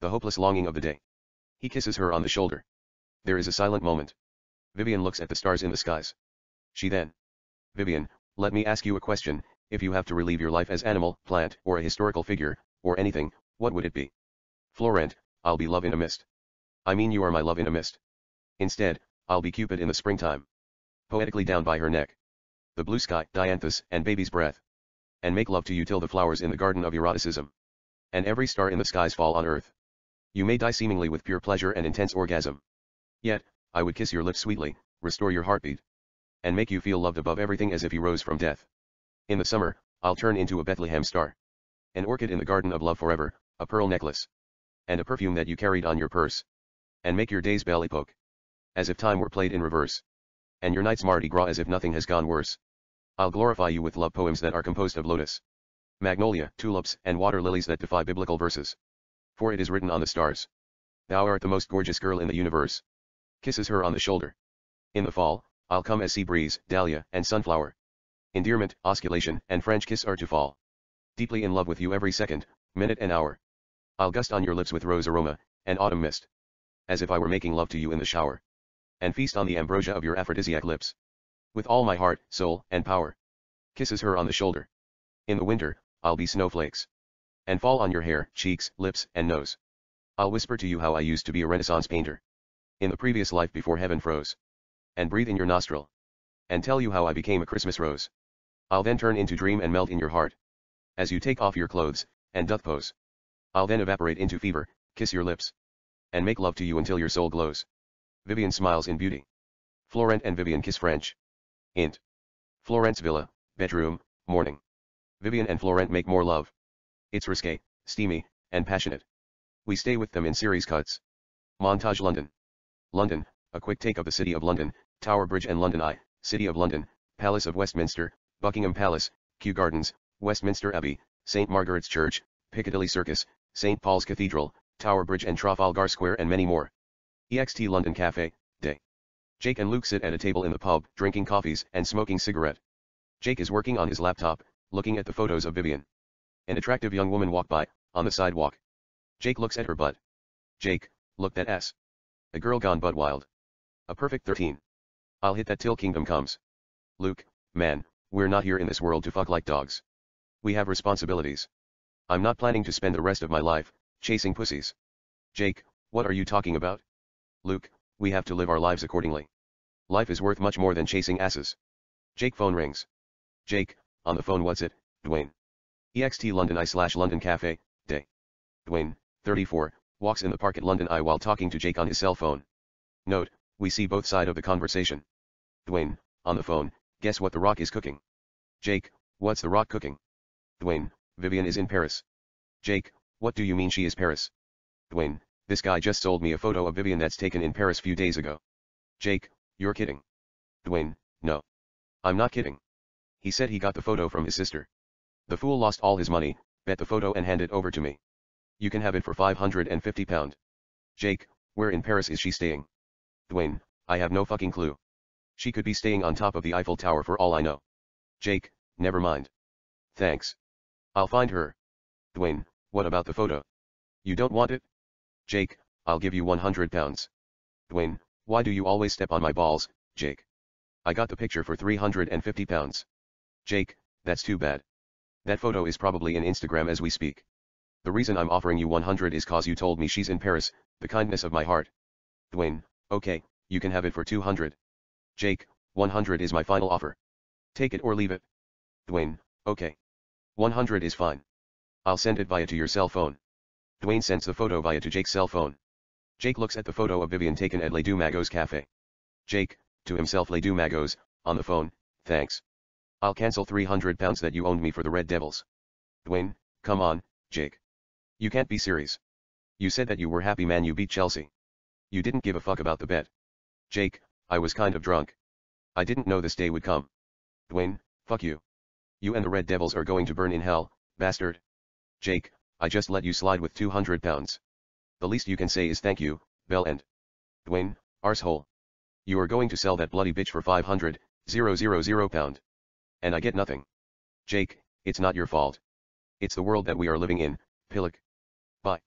The hopeless longing of the day. He kisses her on the shoulder. There is a silent moment. Vivian looks at the stars in the skies. She then. Vivian, let me ask you a question. If you have to relive your life as animal, plant, or a historical figure, or anything, what would it be? Florent, I'll be love in a mist. I mean you are my love in a mist. Instead, I'll be Cupid in the springtime. Poetically down by her neck. The blue sky, dianthus, and baby's breath. And make love to you till the flowers in the garden of eroticism. And every star in the skies fall on earth. You may die seemingly with pure pleasure and intense orgasm. Yet, I would kiss your lips sweetly, restore your heartbeat. And make you feel loved above everything as if you rose from death. In the summer, I'll turn into a Bethlehem star. An orchid in the garden of love forever, a pearl necklace. And a perfume that you carried on your purse. And make your days belly poke. As if time were played in reverse. And your nights Mardi Gras as if nothing has gone worse. I'll glorify you with love poems that are composed of lotus, magnolia, tulips, and water lilies that defy biblical verses. For it is written on the stars. Thou art the most gorgeous girl in the universe. Kisses her on the shoulder. In the fall, I'll come as sea breeze, dahlia, and sunflower. Endearment, osculation, and French kiss are to fall. Deeply in love with you every second, minute and hour. I'll gust on your lips with rose aroma, and autumn mist. As if I were making love to you in the shower. And feast on the ambrosia of your aphrodisiac lips. With all my heart, soul, and power. Kisses her on the shoulder. In the winter, I'll be snowflakes. And fall on your hair, cheeks, lips, and nose. I'll whisper to you how I used to be a Renaissance painter. In the previous life before heaven froze. And breathe in your nostril. And tell you how I became a Christmas rose. I'll then turn into dream and melt in your heart. As you take off your clothes, and doth pose. I'll then evaporate into fever, kiss your lips. And make love to you until your soul glows. Vivian smiles in beauty. Florent and Vivian kiss French. Int. Florent's villa, bedroom, morning. Vivian and Florent make more love. It's risque, steamy, and passionate. We stay with them in series cuts. Montage London. London, a quick take of the City of London, Tower Bridge and London Eye, City of London, Palace of Westminster, Buckingham Palace, Kew Gardens, Westminster Abbey, St. Margaret's Church, Piccadilly Circus, St. Paul's Cathedral, Tower Bridge and Trafalgar Square and many more. EXT London Cafe, day. Jake and Luke sit at a table in the pub, drinking coffees and smoking cigarette. Jake is working on his laptop, looking at the photos of Vivian. An attractive young woman walked by, on the sidewalk. Jake looks at her butt. Jake, look that ass. A girl gone butt wild. A perfect 13. I'll hit that till kingdom comes. Luke, man, we're not here in this world to fuck like dogs. We have responsibilities. I'm not planning to spend the rest of my life, chasing pussies. Jake, what are you talking about? Luke, we have to live our lives accordingly. Life is worth much more than chasing asses. Jake phone rings. Jake, on the phone what's it, Dwayne? EXT London Eye/London Cafe, day. Dwayne, 34, walks in the park at London Eye while talking to Jake on his cell phone. Note, we see both sides of the conversation. Dwayne, on the phone, guess what The Rock is cooking? Jake, what's The Rock cooking? Dwayne, Vivian is in Paris. Jake, what do you mean she is Paris? Dwayne, this guy just sold me a photo of Vivian that's taken in Paris few days ago. Jake, you're kidding. Dwayne, no. I'm not kidding. He said he got the photo from his sister. The fool lost all his money, bet the photo and handed it over to me. You can have it for £550. Jake, where in Paris is she staying? Dwayne, I have no fucking clue. She could be staying on top of the Eiffel Tower for all I know. Jake, never mind. Thanks. I'll find her. Dwayne, what about the photo? You don't want it? Jake, I'll give you £100. Dwayne, why do you always step on my balls, Jake? I got the picture for £350. Jake, that's too bad. That photo is probably in Instagram as we speak. The reason I'm offering you 100 is cause you told me she's in Paris, the kindness of my heart. Dwayne, okay, you can have it for 200. Jake, 100 is my final offer. Take it or leave it. Dwayne, okay. 100 is fine. I'll send it via to your cell phone. Dwayne sends the photo via to Jake's cell phone. Jake looks at the photo of Vivian taken at Les Deux Magots Cafe. Jake, to himself Les Deux Magots, on the phone, thanks. I'll cancel £300 that you owed me for the Red Devils. Dwayne, come on, Jake. You can't be serious. You said that you were happy Man U beat Chelsea. You didn't give a fuck about the bet. Jake, I was kind of drunk. I didn't know this day would come. Dwayne, fuck you. You and the Red Devils are going to burn in hell, bastard. Jake, I just let you slide with £200. The least you can say is thank you, bell end. Dwayne, arsehole. You are going to sell that bloody bitch for £500,000. And I get nothing. Jake, it's not your fault. It's the world that we are living in, Pillock. Bye.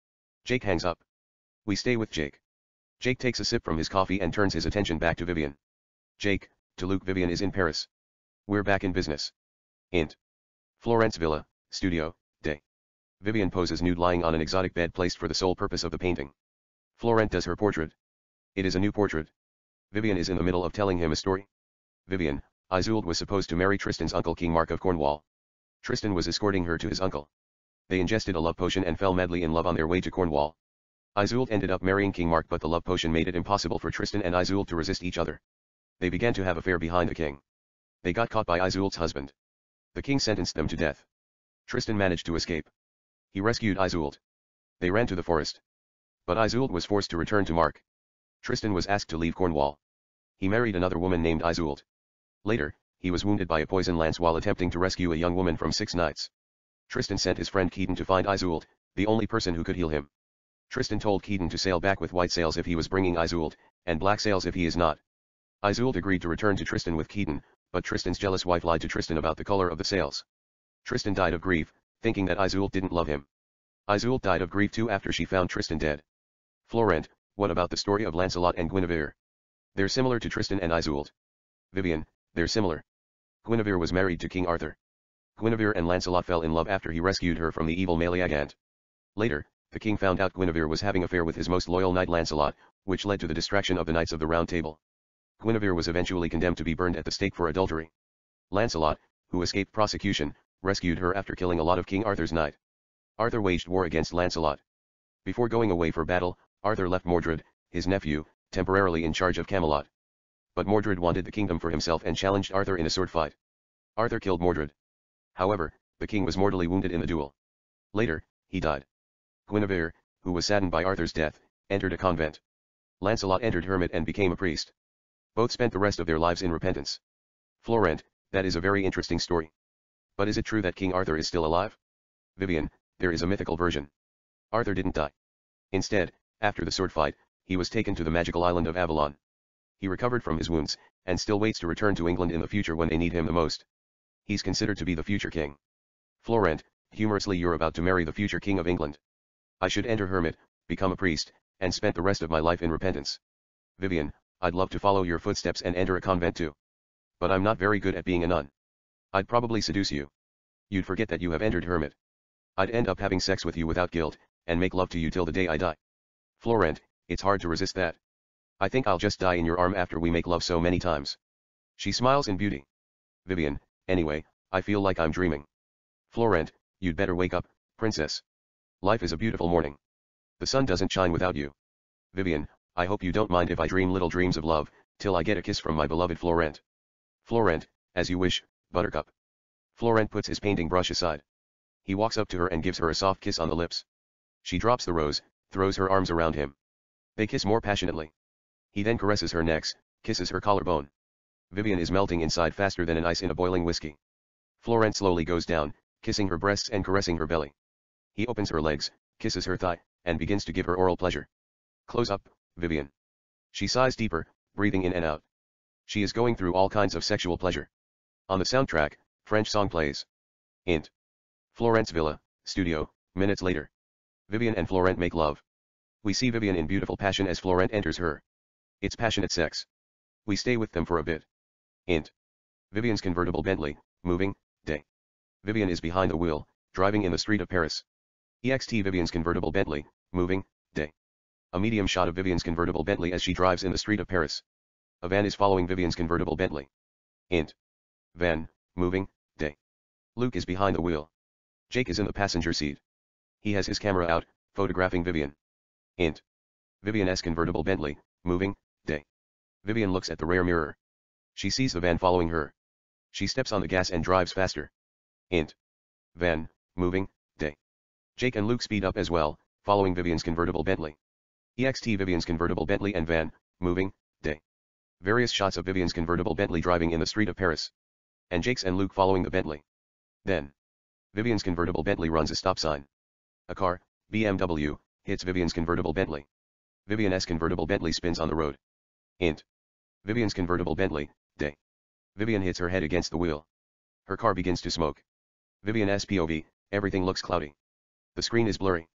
Jake hangs up. We stay with Jake. Jake takes a sip from his coffee and turns his attention back to Vivian. Jake, to Luke, Vivian is in Paris. We're back in business. Int. Florent's villa, studio, day. Vivian poses nude lying on an exotic bed placed for the sole purpose of the painting. Florent does her portrait. It is a new portrait. Vivian is in the middle of telling him a story. Vivian, Isolde was supposed to marry Tristan's uncle King Mark of Cornwall. Tristan was escorting her to his uncle. They ingested a love potion and fell madly in love on their way to Cornwall. Isolde ended up marrying King Mark, but the love potion made it impossible for Tristan and Isolde to resist each other. They began to have an affair behind the king. They got caught by Isolde's husband. The king sentenced them to death. Tristan managed to escape. He rescued Isolde. They ran to the forest. But Isolde was forced to return to Mark. Tristan was asked to leave Cornwall. He married another woman named Isolde. Later, he was wounded by a poison lance while attempting to rescue a young woman from 6 knights. Tristan sent his friend Keaton to find Isolde, the only person who could heal him. Tristan told Keaton to sail back with white sails if he was bringing Isolde, and black sails if he is not. Isolde agreed to return to Tristan with Keaton, but Tristan's jealous wife lied to Tristan about the color of the sails. Tristan died of grief, thinking that Isolde didn't love him. Isolde died of grief too after she found Tristan dead. Florent, what about the story of Lancelot and Guinevere? They're similar to Tristan and Isolde. Vivian, they're similar. Guinevere was married to King Arthur. Guinevere and Lancelot fell in love after he rescued her from the evil Meleagant. Later, the king found out Guinevere was having an affair with his most loyal knight Lancelot, which led to the distraction of the Knights of the Round Table. Guinevere was eventually condemned to be burned at the stake for adultery. Lancelot, who escaped prosecution, rescued her after killing a lot of King Arthur's knight. Arthur waged war against Lancelot. Before going away for battle, Arthur left Mordred, his nephew, temporarily in charge of Camelot. But Mordred wanted the kingdom for himself and challenged Arthur in a sword fight. Arthur killed Mordred. However, the king was mortally wounded in the duel. Later, he died. Guinevere, who was saddened by Arthur's death, entered a convent. Lancelot entered hermit and became a priest. Both spent the rest of their lives in repentance. Florent, that is a very interesting story. But is it true that King Arthur is still alive? Vivian, there is a mythical version. Arthur didn't die. Instead, after the sword fight, he was taken to the magical island of Avalon. He recovered from his wounds, and still waits to return to England in the future when they need him the most. He's considered to be the future king. Florent, humorously, you're about to marry the future king of England. I should enter hermit, become a priest, and spend the rest of my life in repentance. Vivian, I'd love to follow your footsteps and enter a convent too. But I'm not very good at being a nun. I'd probably seduce you. You'd forget that you have entered hermit. I'd end up having sex with you without guilt, and make love to you till the day I die. Florent, it's hard to resist that. I think I'll just die in your arm after we make love so many times. She smiles in beauty. Vivian, anyway, I feel like I'm dreaming. Florent, you'd better wake up, princess. Life is a beautiful morning. The sun doesn't shine without you. Vivian, I hope you don't mind if I dream little dreams of love, till I get a kiss from my beloved Florent. Florent, as you wish, buttercup. Florent puts his painting brush aside. He walks up to her and gives her a soft kiss on the lips. She drops the rose, throws her arms around him. They kiss more passionately. He then caresses her neck, kisses her collarbone. Vivian is melting inside faster than an ice in a boiling whiskey. Florent slowly goes down, kissing her breasts and caressing her belly. He opens her legs, kisses her thigh, and begins to give her oral pleasure. Close up, Vivian. She sighs deeper, breathing in and out. She is going through all kinds of sexual pleasure. On the soundtrack, French song plays. Int. Florent's villa, studio, minutes later. Vivian and Florent make love. We see Vivian in beautiful passion as Florent enters her. It's passionate sex. We stay with them for a bit. Int. Vivian's convertible Bentley, moving, day. Vivian is behind the wheel, driving in the street of Paris. EXT Vivian's convertible Bentley, moving, day. A medium shot of Vivian's convertible Bentley as she drives in the street of Paris. A van is following Vivian's convertible Bentley. Int. Van, moving, day. Luke is behind the wheel. Jake is in the passenger seat. He has his camera out, photographing Vivian. Int. Vivian's convertible Bentley, moving, day. Vivian looks at the rear mirror. She sees the van following her. She steps on the gas and drives faster. Int. Van, moving, day. Jake and Luke speed up as well, following Vivian's convertible Bentley. EXT Vivian's convertible Bentley and van, moving, day. Various shots of Vivian's convertible Bentley driving in the street of Paris. And Jake's and Luke following the Bentley. Then, Vivian's convertible Bentley runs a stop sign. A car, BMW, hits Vivian's convertible Bentley. Vivian's convertible Bentley spins on the road. Int. Vivian's convertible Bentley, day. Vivian hits her head against the wheel. Her car begins to smoke. Vivian's POV, everything looks cloudy. The screen is blurry.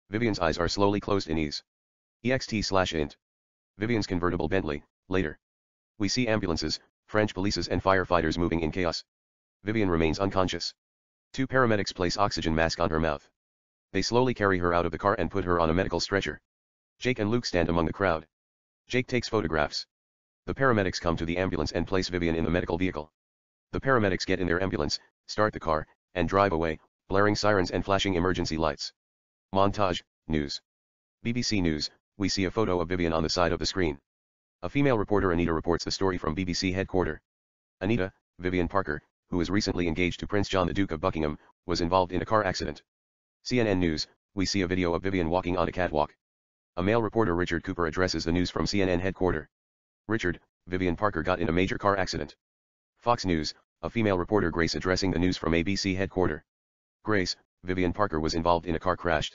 Vivian's eyes are slowly closed in ease. EXT/int. Vivian's convertible Bentley, later. We see ambulances, French polices and firefighters moving in chaos. Vivian remains unconscious. Two paramedics place oxygen mask on her mouth. They slowly carry her out of the car and put her on a medical stretcher. Jake and Luke stand among the crowd. Jake takes photographs. The paramedics come to the ambulance and place Vivian in the medical vehicle. The paramedics get in their ambulance, start the car, and drive away, blaring sirens and flashing emergency lights. Montage, news. BBC News, we see a photo of Vivian on the side of the screen. A female reporter Anita reports the story from BBC headquarters. Anita, Vivian Parker, who is recently engaged to Prince John the Duke of Buckingham, was involved in a car accident. CNN News, we see a video of Vivian walking on a catwalk. A male reporter Richard Cooper addresses the news from CNN headquarters. Richard, Vivian Parker got in a major car accident. Fox News, a female reporter Grace addressing the news from ABC headquarters. Grace, Vivian Parker was involved in a car crash.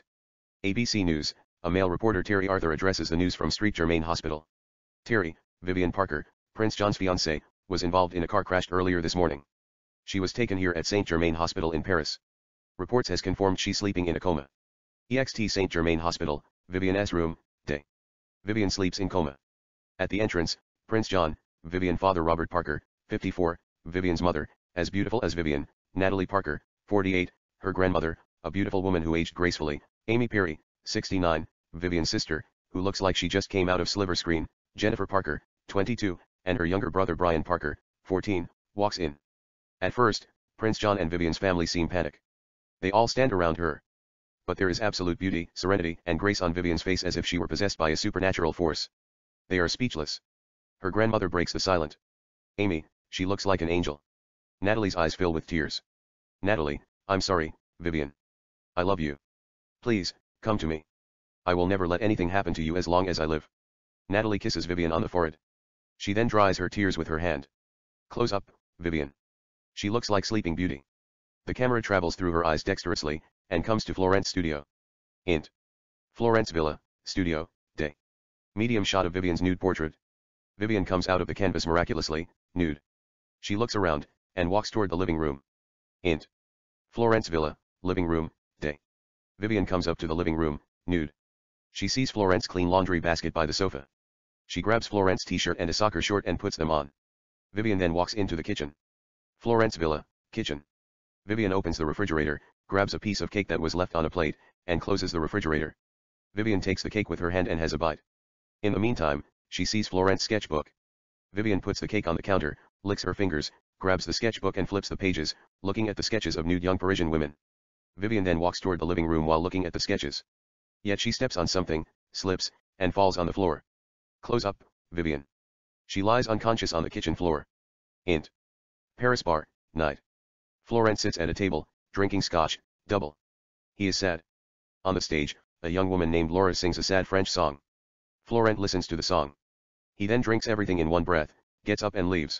ABC News, a male reporter Terry Arthur addresses the news from St. Germain Hospital. Terry, Vivian Parker, Prince John's fiancée, was involved in a car crash earlier this morning. She was taken here at St. Germain Hospital in Paris. Reports has confirmed she's sleeping in a coma. EXT St. Germain Hospital, Vivian's room, day. Vivian sleeps in coma. At the entrance, Prince John, Vivian father Robert Parker, 54, Vivian's mother, as beautiful as Vivian, Natalie Parker, 48, her grandmother, a beautiful woman who aged gracefully, Amy Perry, 69, Vivian's sister, who looks like she just came out of Sliver Screen, Jennifer Parker, 22, and her younger brother Brian Parker, 14, walks in. At first, Prince John and Vivian's family seem panic. They all stand around her. But there is absolute beauty, serenity, and grace on Vivian's face as if she were possessed by a supernatural force. They are speechless. Her grandmother breaks the silence. Amy, she looks like an angel. Natalie's eyes fill with tears. Natalie, I'm sorry, Vivian. I love you. Please, come to me. I will never let anything happen to you as long as I live. Natalie kisses Vivian on the forehead. She then dries her tears with her hand. Close up, Vivian. She looks like Sleeping Beauty. The camera travels through her eyes dexterously, and comes to Florent's studio. Int. Florent's villa, studio, day. Medium shot of Vivian's nude portrait. Vivian comes out of the canvas miraculously, nude. She looks around, and walks toward the living room. Int. Florent's villa, living room, day. Vivian comes up to the living room, nude. She sees Florent's clean laundry basket by the sofa. She grabs Florent's t-shirt and a soccer short and puts them on. Vivian then walks into the kitchen. Florent's villa, kitchen. Vivian opens the refrigerator, grabs a piece of cake that was left on a plate, and closes the refrigerator. Vivian takes the cake with her hand and has a bite. In the meantime, she sees Florent's sketchbook. Vivian puts the cake on the counter, licks her fingers, grabs the sketchbook and flips the pages, looking at the sketches of nude young Parisian women. Vivian then walks toward the living room while looking at the sketches. Yet she steps on something, slips, and falls on the floor. Close up, Vivian. She lies unconscious on the kitchen floor. Int. Paris bar, night. Florent sits at a table, drinking scotch, double. He is sad. On the stage, a young woman named Laura sings a sad French song. Florent listens to the song. He then drinks everything in one breath, gets up and leaves.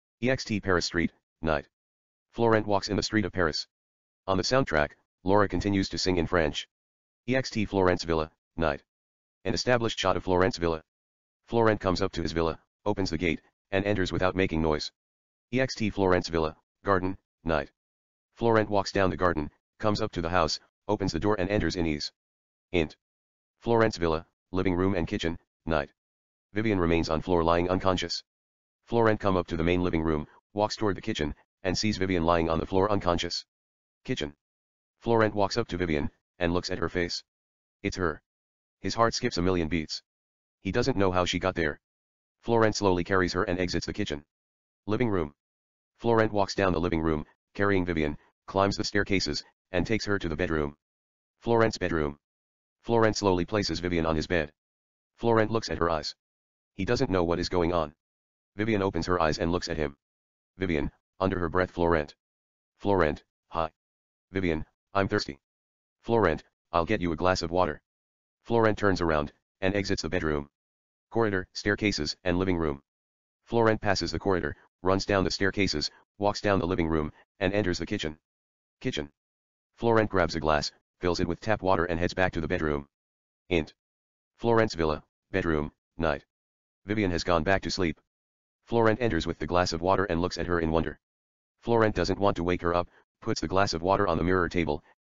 EXT Paris Street, night. Florent walks in the street of Paris. On the soundtrack, Laura continues to sing in French. EXT Florent's villa, night. An established shot of Florent's villa. Florent comes up to his villa, opens the gate, and enters without making noise. EXT Florent's villa, garden, night. Florent walks down the garden, comes up to the house, opens the door and enters in ease. Int. Florent's villa, living room and kitchen, night. Vivian remains on floor lying unconscious. Florent come up to the main living room, walks toward the kitchen, and sees Vivian lying on the floor unconscious. Kitchen. Florent walks up to Vivian, and looks at her face. It's her. His heart skips a million beats. He doesn't know how she got there. Florent slowly carries her and exits the kitchen. Living room. Florent walks down the living room, carrying Vivian, climbs the staircases, and takes her to the bedroom. Florent's bedroom. Florent slowly places Vivian on his bed. Florent looks at her eyes. He doesn't know what is going on. Vivian opens her eyes and looks at him. Vivian, under her breath Florent. Florent, hi. Vivian, I'm thirsty. Florent, I'll get you a glass of water. Florent turns around, and exits the bedroom. Corridor, staircases, and living room. Florent passes the corridor, runs down the staircases, walks down the living room, and enters the kitchen. Kitchen. Florent grabs a glass, fills it with tap water and heads back to the bedroom. Int. Florent's villa, bedroom, night. Vivian has gone back to sleep. Florent enters with the glass of water and looks at her in wonder. Florent doesn't want to wake her up, puts the glass of water on the mirror table,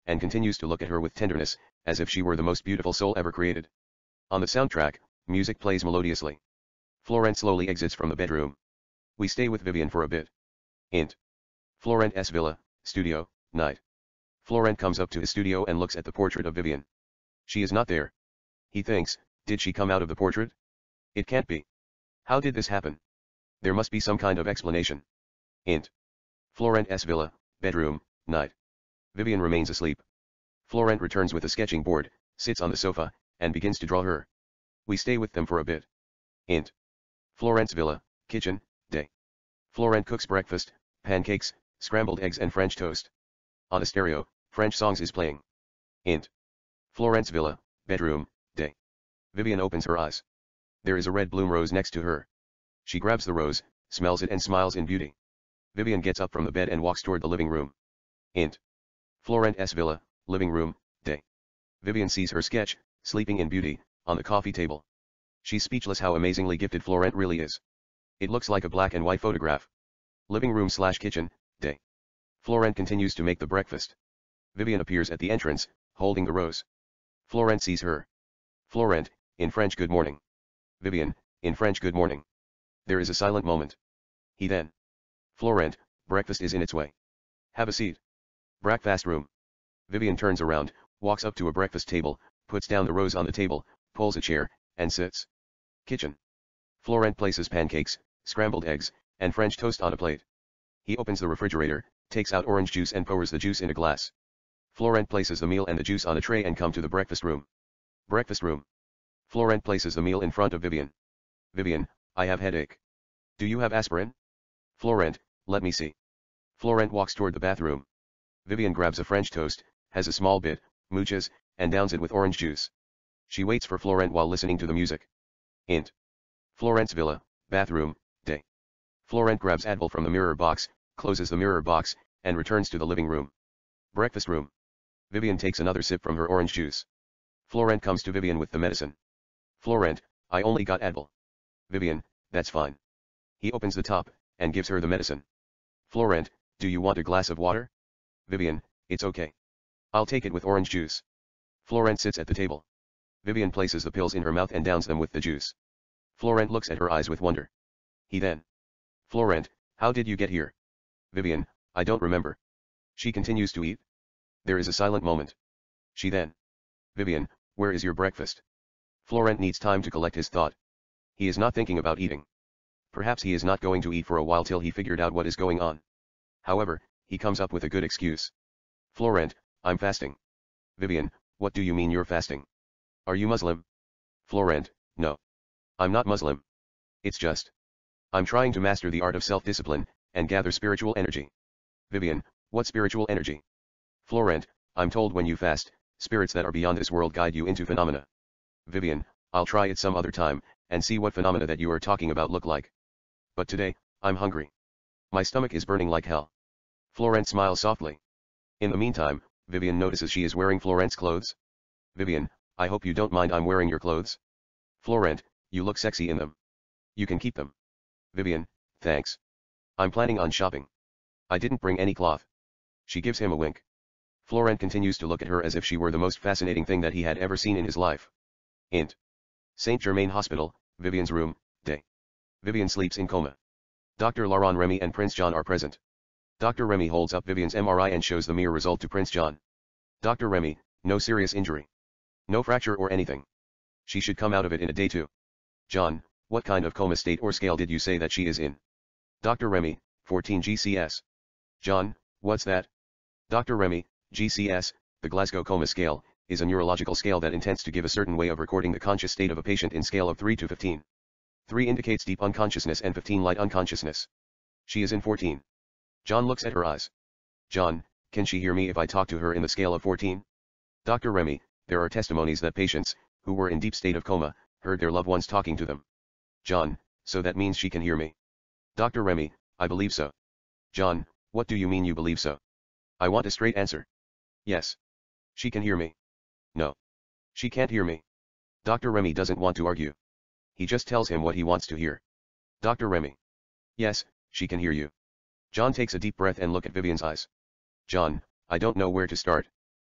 and continues to look at her with tenderness, as if she were the most beautiful soul ever created. On the soundtrack, music plays melodiously. Florent slowly exits from the bedroom. We stay with Vivian for a bit. Int. Florent's villa, studio, night. Florent comes up to his studio and looks at the portrait of Vivian. She is not there. He thinks, did she come out of the portrait? It can't be. How did this happen? There must be some kind of explanation. Int. Florent's villa, bedroom, night. Vivian remains asleep. Florent returns with a sketching board, sits on the sofa, and begins to draw her. We stay with them for a bit. Int. Florent's villa, kitchen, day. Florent cooks breakfast, pancakes, scrambled eggs and French toast. On a stereo, French songs is playing. Int. Florent's villa, bedroom, day. Vivian opens her eyes. There is a red bloom rose next to her. She grabs the rose, smells it and smiles in beauty. Vivian gets up from the bed and walks toward the living room. Int. Florent's villa, living room, day. Vivian sees her sketch, sleeping in beauty, on the coffee table. She's speechless how amazingly gifted Florent really is. It looks like a black and white photograph. Living room / kitchen, day. Florent continues to make the breakfast. Vivian appears at the entrance, holding the rose. Florent sees her. Florent, in French good morning. Vivian, in French good morning. There is a silent moment. He then. Florent, breakfast is in its way. Have a seat. Breakfast room. Vivian turns around, walks up to a breakfast table, puts down the rose on the table, pulls a chair, and sits. Kitchen. Florent places pancakes, scrambled eggs, and French toast on a plate. He opens the refrigerator, takes out orange juice and pours the juice in a glass. Florent places the meal and the juice on a tray and come to the breakfast room. Breakfast room. Florent places the meal in front of Vivian. Vivian, I have headache. Do you have aspirin? Florent, let me see. Florent walks toward the bathroom. Vivian grabs a French toast, has a small bit, mooches, and downs it with orange juice. She waits for Florent while listening to the music. Int. Florent's villa, bathroom, day. Florent grabs Advil from the mirror box, closes the mirror box, and returns to the living room. Breakfast room. Vivian takes another sip from her orange juice. Florent comes to Vivian with the medicine. Florent, I only got Advil. Vivian, that's fine. He opens the top, and gives her the medicine. Florent, do you want a glass of water? Vivian, it's okay. I'll take it with orange juice. Florent sits at the table. Vivian places the pills in her mouth and downs them with the juice. Florent looks at her eyes with wonder. He then. Florent, how did you get here? Vivian, I don't remember. She continues to eat. There is a silent moment. She then. Vivian, where is your breakfast? Florent needs time to collect his thought. He is not thinking about eating. Perhaps he is not going to eat for a while till he figured out what is going on. However, he comes up with a good excuse. Florent, I'm fasting. Vivian, what do you mean you're fasting? Are you Muslim? Florent, no. I'm not Muslim. It's just. I'm trying to master the art of self-discipline, and gather spiritual energy. Vivian, what spiritual energy? Florent, I'm told when you fast, spirits that are beyond this world guide you into phenomena. Vivian, I'll try it some other time, and see what phenomena that you are talking about look like. But today, I'm hungry. My stomach is burning like hell. Florent smiles softly. In the meantime, Vivian notices she is wearing Florent's clothes. Vivian, I hope you don't mind I'm wearing your clothes. Florent, you look sexy in them. You can keep them. Vivian, thanks. I'm planning on shopping. I didn't bring any cloth. She gives him a wink. Florent continues to look at her as if she were the most fascinating thing that he had ever seen in his life. Int. Saint Germain Hospital, Vivian's room, day. Vivian sleeps in coma. Dr. Laurent Remy and Prince John are present. Dr. Remy holds up Vivian's MRI and shows the mere result to Prince John. Dr. Remy, no serious injury. No fracture or anything. She should come out of it in a day too. John, what kind of coma state or scale did you say that she is in? Dr. Remy, 14 GCS. John, what's that? Dr. Remy, GCS, the Glasgow Coma Scale, is a neurological scale that intends to give a certain way of recording the conscious state of a patient in scale of 3 to 15. 3 indicates deep unconsciousness and 15 light unconsciousness. She is in 14. John looks at her eyes. John, can she hear me if I talk to her in the scale of 14? Dr. Remy, there are testimonies that patients, who were in deep state of coma, heard their loved ones talking to them. John, so that means she can hear me. Dr. Remy, I believe so. John, what do you mean you believe so? I want a straight answer. Yes. She can hear me. No. She can't hear me. Dr. Remy doesn't want to argue. He just tells him what he wants to hear. Dr. Remy. Yes, she can hear you. John takes a deep breath and look at Vivian's eyes. John, I don't know where to start.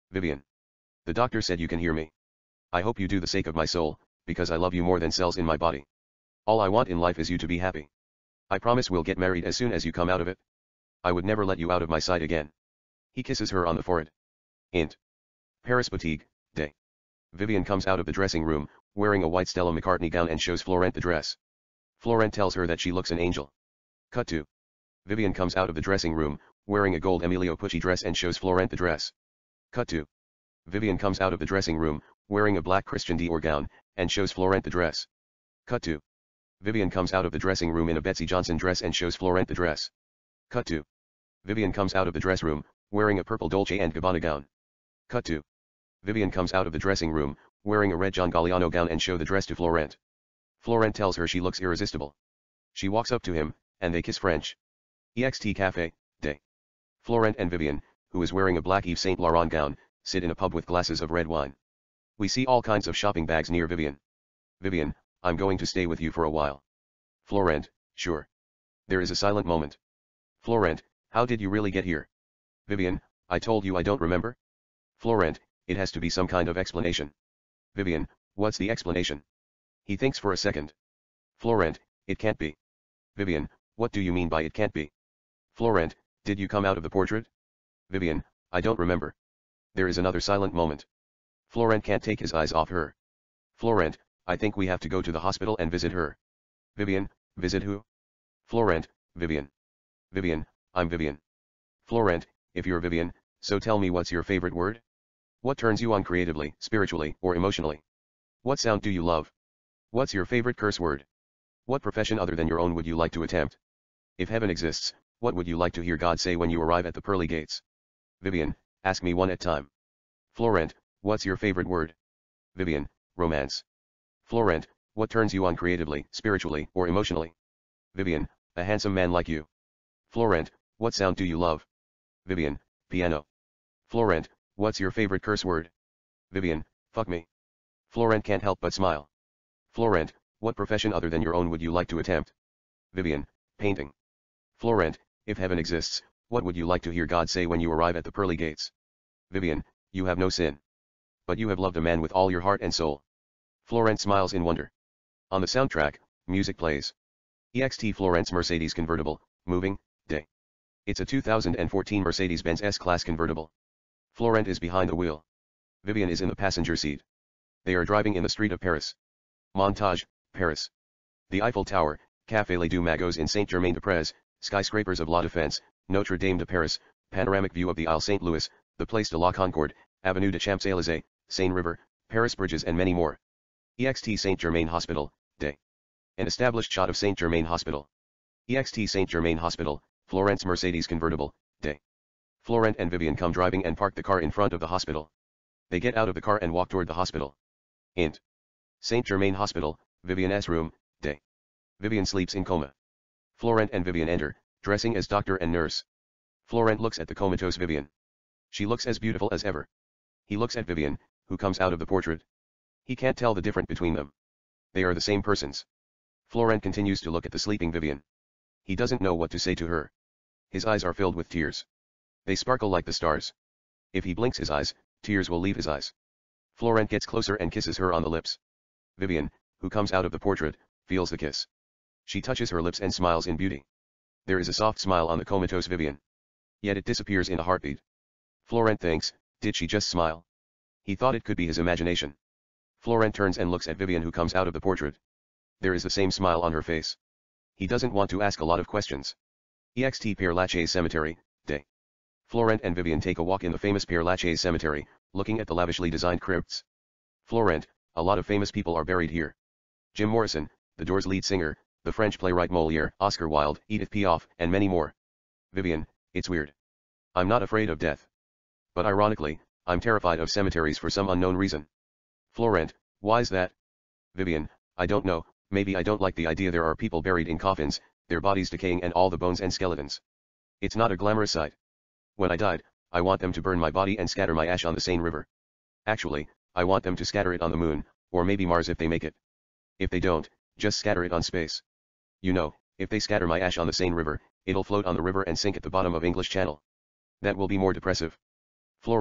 Vivian. The doctor said you can hear me. I hope you do the sake of my soul, because I love you more than cells in my body. All I want in life is you to be happy. I promise we'll get married as soon as you come out of it. I would never let you out of my sight again. He kisses her on the forehead. Int. Paris Boutique, day. Vivian comes out of the dressing room, wearing a white Stella McCartney gown and shows Florent the dress. Florent tells her that she looks an angel. Cut to. Vivian comes out of the dressing room, wearing a gold Emilio Pucci dress and shows Florent the dress. Cut to. Vivian comes out of the dressing room, wearing a black Christian Dior gown, and shows Florent the dress. Cut to. Vivian comes out of the dressing room in a Betsy Johnson dress and shows Florent the dress. Cut to. Vivian comes out of the dress room, wearing a purple Dolce & Gabbana gown. Cut to. Vivian comes out of the dressing room, wearing a red John Galliano gown and show the dress to Florent. Florent tells her she looks irresistible. She walks up to him, and they kiss French. EXT Cafe, day. Florent and Vivian, who is wearing a black Yves Saint Laurent gown, sit in a pub with glasses of red wine. We see all kinds of shopping bags near Vivian. Vivian, I'm going to stay with you for a while. Florent, sure. There is a silent moment. Florent, how did you really get here? Vivian, I told you I don't remember. Florent, it has to be some kind of explanation. Vivian, what's the explanation? He thinks for a second. Florent, it can't be. Vivian, what do you mean by it can't be? Florent, did you come out of the portrait? Vivian, I don't remember. There is another silent moment. Florent can't take his eyes off her. Florent, I think we have to go to the hospital and visit her. Vivian, visit who? Florent, Vivian. Vivian, I'm Vivian. Florent, if you're Vivian, so tell me what's your favorite word? What turns you on creatively, spiritually, or emotionally? What sound do you love? What's your favorite curse word? What profession other than your own would you like to attempt? If heaven exists, what would you like to hear God say when you arrive at the pearly gates? Vivian, ask me one at a time. Florent, what's your favorite word? Vivian, romance. Florent, what turns you on creatively, spiritually, or emotionally? Vivian, a handsome man like you. Florent, what sound do you love? Vivian, piano. Florent, what's your favorite curse word? Vivian, fuck me. Florent can't help but smile. Florent, what profession other than your own would you like to attempt? Vivian, painting. Florent, if heaven exists, what would you like to hear God say when you arrive at the pearly gates? Vivian, you have no sin. But you have loved a man with all your heart and soul. Florent smiles in wonder. On the soundtrack, music plays. EXT Florent's Mercedes convertible, moving, day. It's a 2014 Mercedes-Benz S-Class convertible. Florent is behind the wheel. Vivian is in the passenger seat. They are driving in the street of Paris. Montage, Paris. The Eiffel Tower, Café Les Deux Magots in Saint-Germain-des-Prés, skyscrapers of La Défense, Notre Dame de Paris, panoramic view of the Ile Saint-Louis, the Place de la Concorde, Avenue de Champs-Élysées, Seine River, Paris bridges and many more. EXT Saint-Germain Hospital, day. An established shot of Saint-Germain Hospital. EXT Saint-Germain Hospital, Florent's Mercedes convertible, day. Florent and Vivian come driving and park the car in front of the hospital. They get out of the car and walk toward the hospital. Int. Saint-Germain Hospital, Vivian's room, day. Vivian sleeps in coma. Florent and Vivian enter, dressing as doctor and nurse. Florent looks at the comatose Vivian. She looks as beautiful as ever. He looks at Vivian, who comes out of the portrait. He can't tell the difference between them. They are the same persons. Florent continues to look at the sleeping Vivian. He doesn't know what to say to her. His eyes are filled with tears. They sparkle like the stars. If he blinks his eyes, tears will leave his eyes. Florent gets closer and kisses her on the lips. Vivian, who comes out of the portrait, feels the kiss. She touches her lips and smiles in beauty. There is a soft smile on the comatose Vivian. Yet it disappears in a heartbeat. Florent thinks, did she just smile? He thought it could be his imagination. Florent turns and looks at Vivian who comes out of the portrait. There is the same smile on her face. He doesn't want to ask a lot of questions. EXT Père Lachaise Cemetery, day. Florent and Vivian take a walk in the famous Père Lachaise Cemetery, looking at the lavishly designed crypts. Florent, a lot of famous people are buried here. Jim Morrison, the Doors lead singer, the French playwright Molière, Oscar Wilde, Edith Piaf, and many more. Vivian, it's weird. I'm not afraid of death. But ironically, I'm terrified of cemeteries for some unknown reason. Florent, why's that? Vivian, I don't know, maybe I don't like the idea there are people buried in coffins, their bodies decaying and all the bones and skeletons. It's not a glamorous sight. When I died, I want them to burn my body and scatter my ash on the Seine River. Actually, I want them to scatter it on the moon, or maybe Mars if they make it. If they don't, just scatter it on space. You know, if they scatter my ash on the Seine River, it'll float on the river and sink at the bottom of English Channel. That will be more depressive. Florent,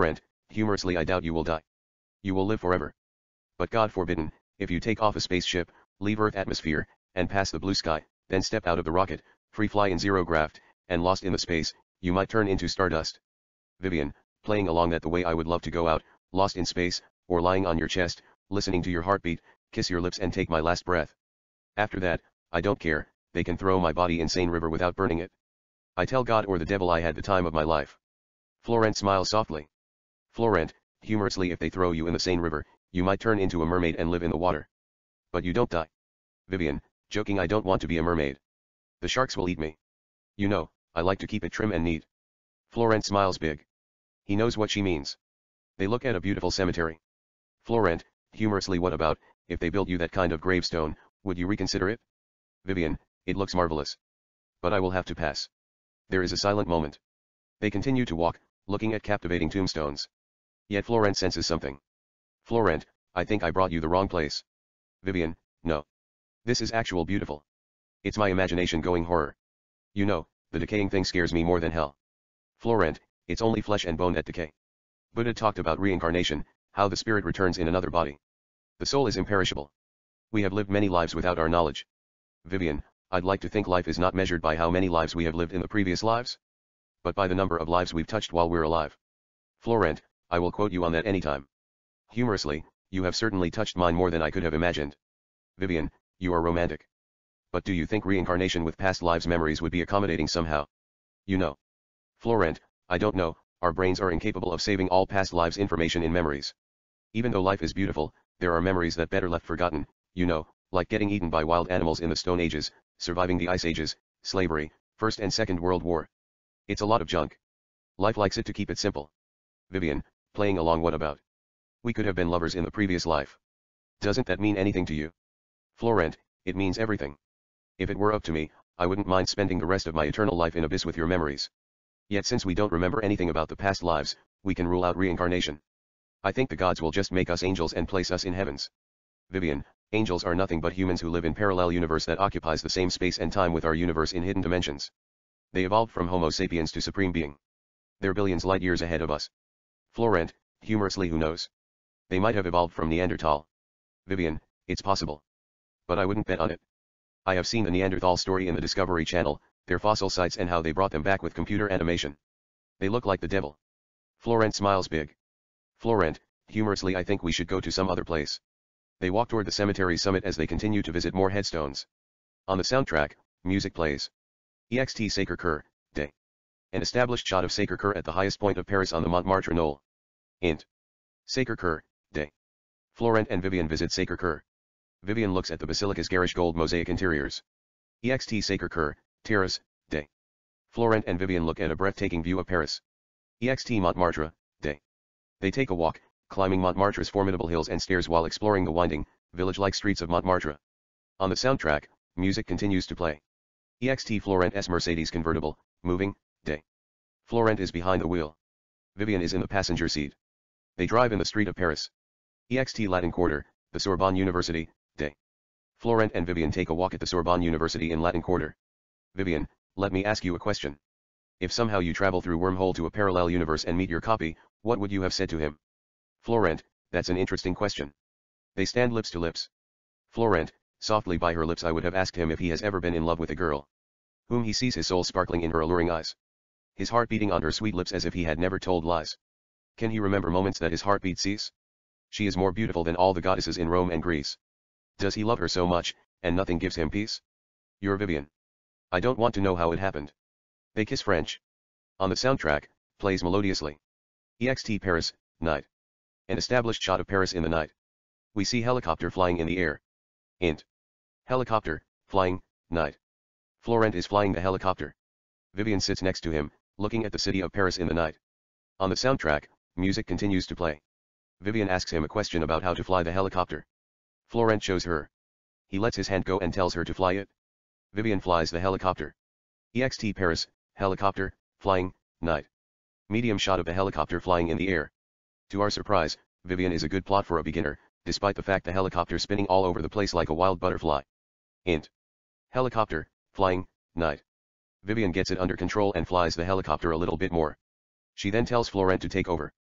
Humorously, I doubt you will die. You will live forever. But God forbidden, if you take off a spaceship, leave Earth atmosphere, and pass the blue sky, then step out of the rocket, free fly in zero graft, and lost in the space, you might turn into stardust. Vivian, playing along that the way I would love to go out, lost in space, or lying on your chest, listening to your heartbeat, kiss your lips and take my last breath. After that, I don't care, they can throw my body in Seine River without burning it. I tell God or the devil I had the time of my life. Florent smiles softly. Florent, humorously, if they throw you in the Seine River, you might turn into a mermaid and live in the water. But you don't die. Vivian, joking, I don't want to be a mermaid. The sharks will eat me. You know, I like to keep it trim and neat. Florent smiles big. He knows what she means. They look at a beautiful cemetery. Florent, humorously, what about, if they built you that kind of gravestone, would you reconsider it? Vivian, it looks marvelous. But I will have to pass. There is a silent moment. They continue to walk, looking at captivating tombstones. Yet Florent senses something. Florent, I think I brought you the wrong place. Vivian, no. This is actual beautiful. It's my imagination going horror. You know, the decaying thing scares me more than hell. Florent, it's only flesh and bone that decay. Buddha talked about reincarnation, how the spirit returns in another body. The soul is imperishable. We have lived many lives without our knowledge. Vivian, I'd like to think life is not measured by how many lives we have lived in the previous lives, but by the number of lives we've touched while we're alive. Florent, I will quote you on that anytime. Humorously, you have certainly touched mine more than I could have imagined. Vivian, you are romantic. But do you think reincarnation with past lives' memories would be accommodating somehow? You know. Florent, I don't know, our brains are incapable of saving all past lives' information in memories. Even though life is beautiful, there are memories that better left forgotten, you know, like getting eaten by wild animals in the Stone Ages, surviving the Ice Ages, slavery, First and Second World War. It's a lot of junk. Life likes it to keep it simple. Vivian, playing along, what about? We could have been lovers in the previous life. Doesn't that mean anything to you? Florent, it means everything. If it were up to me, I wouldn't mind spending the rest of my eternal life in abyss with your memories. Yet since we don't remember anything about the past lives, we can rule out reincarnation. I think the gods will just make us angels and place us in heavens. Vivian, angels are nothing but humans who live in parallel universe that occupies the same space and time with our universe in hidden dimensions. They evolved from Homo sapiens to supreme being. They're billions light years ahead of us. Florent, humorously, who knows? They might have evolved from Neanderthal. Vivian, it's possible. But I wouldn't bet on it. I have seen the Neanderthal story in the Discovery Channel, their fossil sites and how they brought them back with computer animation. They look like the devil. Florent smiles big. Florent, humorously, I think we should go to some other place. They walk toward the cemetery summit as they continue to visit more headstones. On the soundtrack, music plays. Ext Sacré-Cœur, Day. An established shot of Sacré-Cœur at the highest point of Paris on the Montmartre knoll. Int. Sacré-Cœur, Day. Florent and Vivian visit Sacré-Cœur. Vivian looks at the basilica's garish gold mosaic interiors. Ext Sacré-Cœur, Terrace, Day. Florent and Vivian look at a breathtaking view of Paris. Ext Montmartre, Day. They take a walk, climbing Montmartre's formidable hills and stairs while exploring the winding, village-like streets of Montmartre. On the soundtrack, music continues to play. Ext Florent's Mercedes convertible, moving, Day. Florent is behind the wheel. Vivian is in the passenger seat. They drive in the street of Paris. Ext Latin Quarter, the Sorbonne University, Day. Florent and Vivian take a walk at the Sorbonne University in Latin Quarter. Vivian, let me ask you a question. If somehow you travel through wormhole to a parallel universe and meet your copy, what would you have said to him? Florent, that's an interesting question. They stand lips to lips. Florent, softly by her lips, I would have asked him if he has ever been in love with a girl whom he sees his soul sparkling in her alluring eyes, his heart beating on her sweet lips as if he had never told lies. Can he remember moments that his heartbeat cease? She is more beautiful than all the goddesses in Rome and Greece. Does he love her so much, and nothing gives him peace? You're Vivian. I don't want to know how it happened. They kiss French. On the soundtrack, plays melodiously. Ext Paris, night. An established shot of Paris in the night. We see helicopter flying in the air. Int. Helicopter, flying, night. Florent is flying the helicopter. Vivian sits next to him, looking at the city of Paris in the night. On the soundtrack, music continues to play. Vivian asks him a question about how to fly the helicopter. Florent shows her. He lets his hand go and tells her to fly it. Vivian flies the helicopter. Ext Paris, helicopter, flying, night. Medium shot of the helicopter flying in the air. To our surprise, Vivian is a good plot for a beginner, despite the fact the helicopter spinning all over the place like a wild butterfly. Int. Helicopter, flying, night. Vivian gets it under control and flies the helicopter a little bit more. She then tells Florent to take over.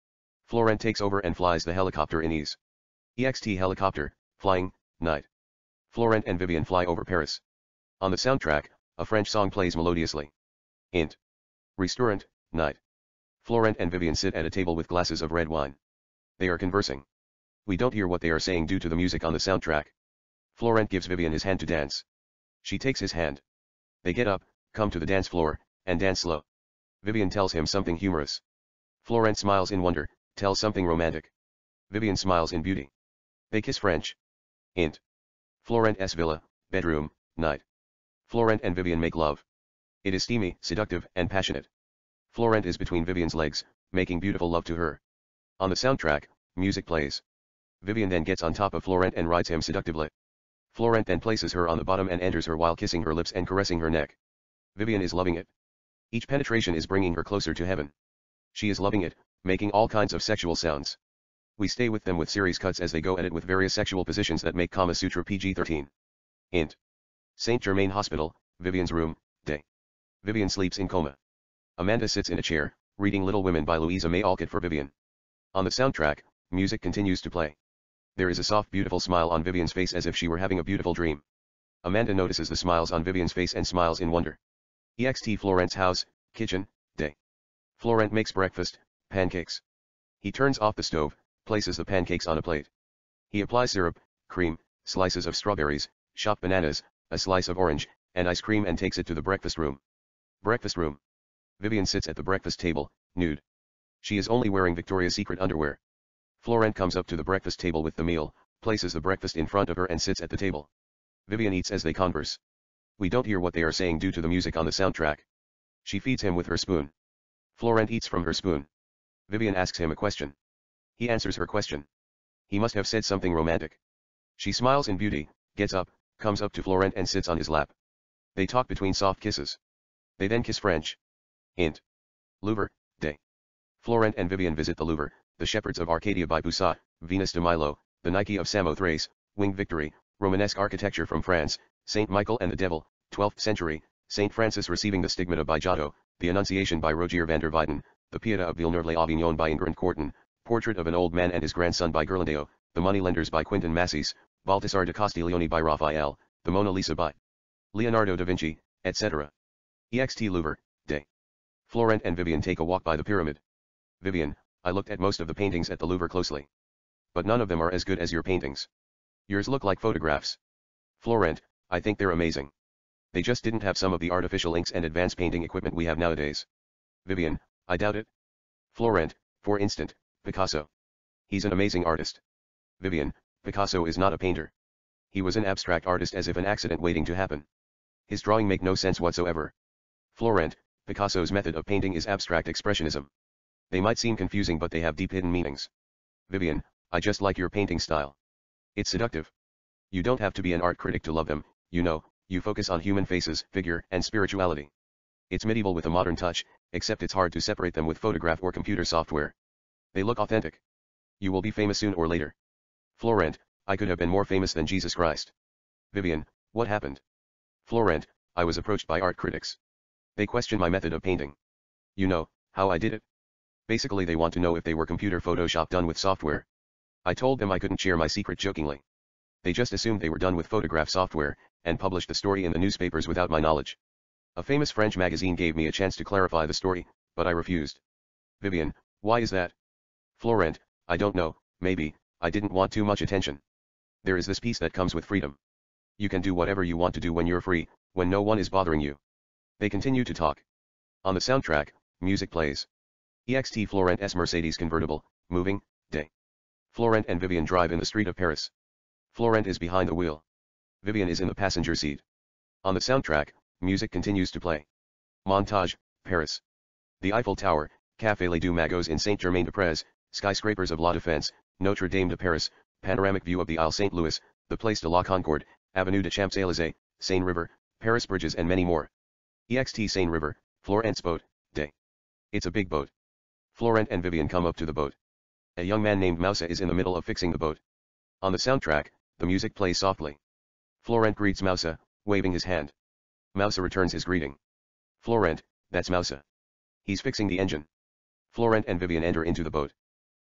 Florent takes over and flies the helicopter in ease. EXT helicopter, flying, night. Florent and Vivian fly over Paris. On the soundtrack, a French song plays melodiously. Int. Restaurant, night. Florent and Vivian sit at a table with glasses of red wine. They are conversing. We don't hear what they are saying due to the music on the soundtrack. Florent gives Vivian his hand to dance. She takes his hand. They get up, come to the dance floor, and dance slow. Vivian tells him something humorous. Florent smiles in wonder, tells something romantic. Vivian smiles in beauty. They kiss French. Int. Florent's villa, bedroom, night. Florent and Vivian make love. It is steamy, seductive, and passionate. Florent is between Vivian's legs, making beautiful love to her. On the soundtrack, music plays. Vivian then gets on top of Florent and rides him seductively. Florent then places her on the bottom and enters her while kissing her lips and caressing her neck. Vivian is loving it. Each penetration is bringing her closer to heaven. She is loving it, making all kinds of sexual sounds. We stay with them with series cuts as they go at it with various sexual positions that make Kama Sutra PG-13. Int. Saint Germain Hospital, Vivian's room, day. Vivian sleeps in coma. Amanda sits in a chair, reading Little Women by Louisa May Alcott for Vivian. On the soundtrack, music continues to play. There is a soft beautiful smile on Vivian's face as if she were having a beautiful dream. Amanda notices the smiles on Vivian's face and smiles in wonder. EXT Florent's house, kitchen, day. Florent makes breakfast, pancakes. He turns off the stove, places the pancakes on a plate. He applies syrup, cream, slices of strawberries, chopped bananas, a slice of orange, and ice cream and takes it to the breakfast room. Breakfast room. Vivian sits at the breakfast table, nude. She is only wearing Victoria's Secret underwear. Florent comes up to the breakfast table with the meal, places the breakfast in front of her and sits at the table. Vivian eats as they converse. We don't hear what they are saying due to the music on the soundtrack. She feeds him with her spoon. Florent eats from her spoon. Vivian asks him a question. He answers her question. He must have said something romantic. She smiles in beauty, gets up, comes up to Florent and sits on his lap. They talk between soft kisses. They then kiss French. Int. Louvre, day. Florent and Vivian visit the Louvre, the Shepherds of Arcadia by Boussat, Venus de Milo, the Nike of Samothrace, Winged Victory, Romanesque architecture from France, Saint Michael and the Devil, 12th century, Saint Francis receiving the stigmata by Giotto, the Annunciation by Rogier van der Weyden, the Pietà of Villeneuve-les-Avignon by Ingrid Corton, Portrait of an Old Man and His Grandson by Ghirlandaio, The Moneylenders by Quentin Massys, Baltasar da Castiglione by Raphael, The Mona Lisa by Leonardo da Vinci, etc. EXT Louvre, day. Florent and Vivian take a walk by the pyramid. Vivian, I looked at most of the paintings at the Louvre closely. But none of them are as good as your paintings. Yours look like photographs. Florent, I think they're amazing. They just didn't have some of the artificial inks and advanced painting equipment we have nowadays. Vivian, I doubt it. Florent, for instance, Picasso. He's an amazing artist. Vivian, Picasso is not a painter. He was an abstract artist as if an accident waiting to happen. His drawing make no sense whatsoever. Florent, Picasso's method of painting is abstract expressionism. They might seem confusing but they have deep hidden meanings. Vivian, I just like your painting style. It's seductive. You don't have to be an art critic to love them, you know, you focus on human faces, figure, and spirituality. It's medieval with a modern touch, except it's hard to separate them with photograph or computer software. They look authentic. You will be famous soon or later. Florent, I could have been more famous than Jesus Christ. Vivian, what happened? Florent, I was approached by art critics. They question my method of painting. You know, how I did it? Basically they want to know if they were computer Photoshop done with software. I told them I couldn't share my secret jokingly. They just assumed they were done with photograph software, and published the story in the newspapers without my knowledge. A famous French magazine gave me a chance to clarify the story, but I refused. Vivian, why is that? Florent, I don't know, maybe, I didn't want too much attention. There is this peace that comes with freedom. You can do whatever you want to do when you're free, when no one is bothering you. They continue to talk. On the soundtrack, music plays. EXT Florent's Mercedes convertible, moving, day. Florent and Vivian drive in the street of Paris. Florent is behind the wheel. Vivian is in the passenger seat. On the soundtrack, music continues to play. Montage, Paris. The Eiffel Tower, Café Les Deux Magots in Saint-Germain-des-Prés, skyscrapers of La Défense, Notre Dame de Paris, panoramic view of the Isle Saint-Louis, the Place de la Concorde, Avenue de Champs-Élysées, Seine River, Paris bridges and many more. EXT Seine River, Florent's boat, day. It's a big boat. Florent and Vivian come up to the boat. A young man named Moussa is in the middle of fixing the boat. On the soundtrack, the music plays softly. Florent greets Moussa, waving his hand. Moussa returns his greeting. Florent, that's Moussa. He's fixing the engine. Florent and Vivian enter into the boat.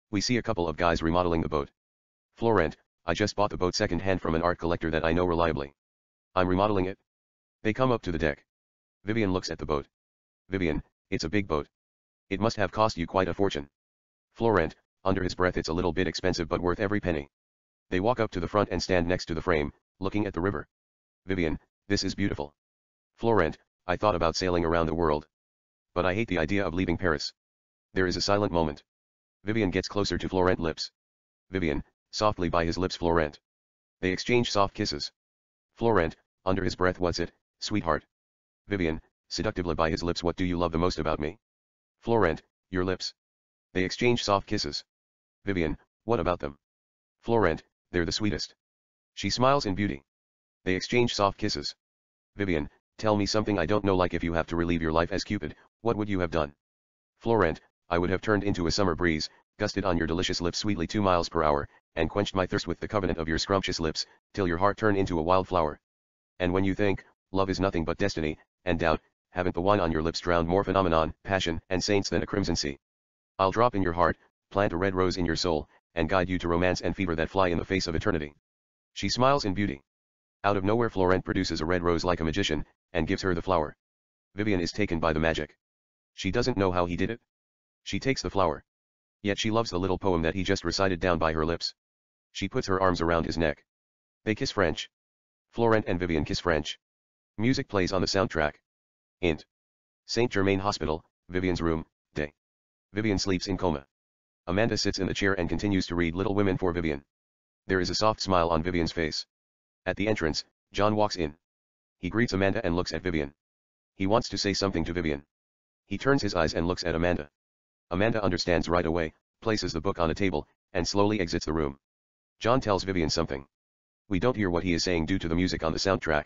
We see a couple of guys remodeling the boat. Florent, I just bought the boat second hand from an art collector that I know reliably. I'm remodeling it. They come up to the deck. Vivian looks at the boat. Vivian, it's a big boat. It must have cost you quite a fortune. Florent, under his breath, it's a little bit expensive but worth every penny. They walk up to the front and stand next to the frame, looking at the river. Vivian, this is beautiful. Florent, I thought about sailing around the world. But I hate the idea of leaving Paris. There is a silent moment. Vivian gets closer to Florent's lips. Vivian, softly by his lips. Florent. They exchange soft kisses. Florent, under his breath, what's it, sweetheart? Vivian, seductively by his lips, what do you love the most about me? Florent, your lips. They exchange soft kisses. Vivian, what about them? Florent, they're the sweetest. She smiles in beauty. They exchange soft kisses. Vivian, tell me something I don't know, like if you have to relive your life as Cupid, what would you have done? Florent, I would have turned into a summer breeze, gusted on your delicious lips sweetly 2 miles per hour, and quenched my thirst with the covenant of your scrumptious lips, till your heart turned into a wildflower. And when you think, love is nothing but destiny, and doubt, haven't the wine on your lips drowned more phenomenon, passion, and saints than a crimson sea? I'll drop in your heart, plant a red rose in your soul, and guide you to romance and fever that fly in the face of eternity. She smiles in beauty. Out of nowhere Florent produces a red rose like a magician, and gives her the flower. Vivian is taken by the magic. She doesn't know how he did it. She takes the flower. Yet she loves the little poem that he just recited down by her lips. She puts her arms around his neck. They kiss French. Florent and Vivian kiss French. Music plays on the soundtrack. Int. Saint Germain Hospital, Vivian's room, day. Vivian sleeps in coma. Amanda sits in the chair and continues to read Little Women for Vivian. There is a soft smile on Vivian's face. At the entrance, John walks in. He greets Amanda and looks at Vivian. He wants to say something to Vivian. He turns his eyes and looks at Amanda. Amanda understands right away, places the book on a table, and slowly exits the room. John tells Vivian something. We don't hear what he is saying due to the music on the soundtrack.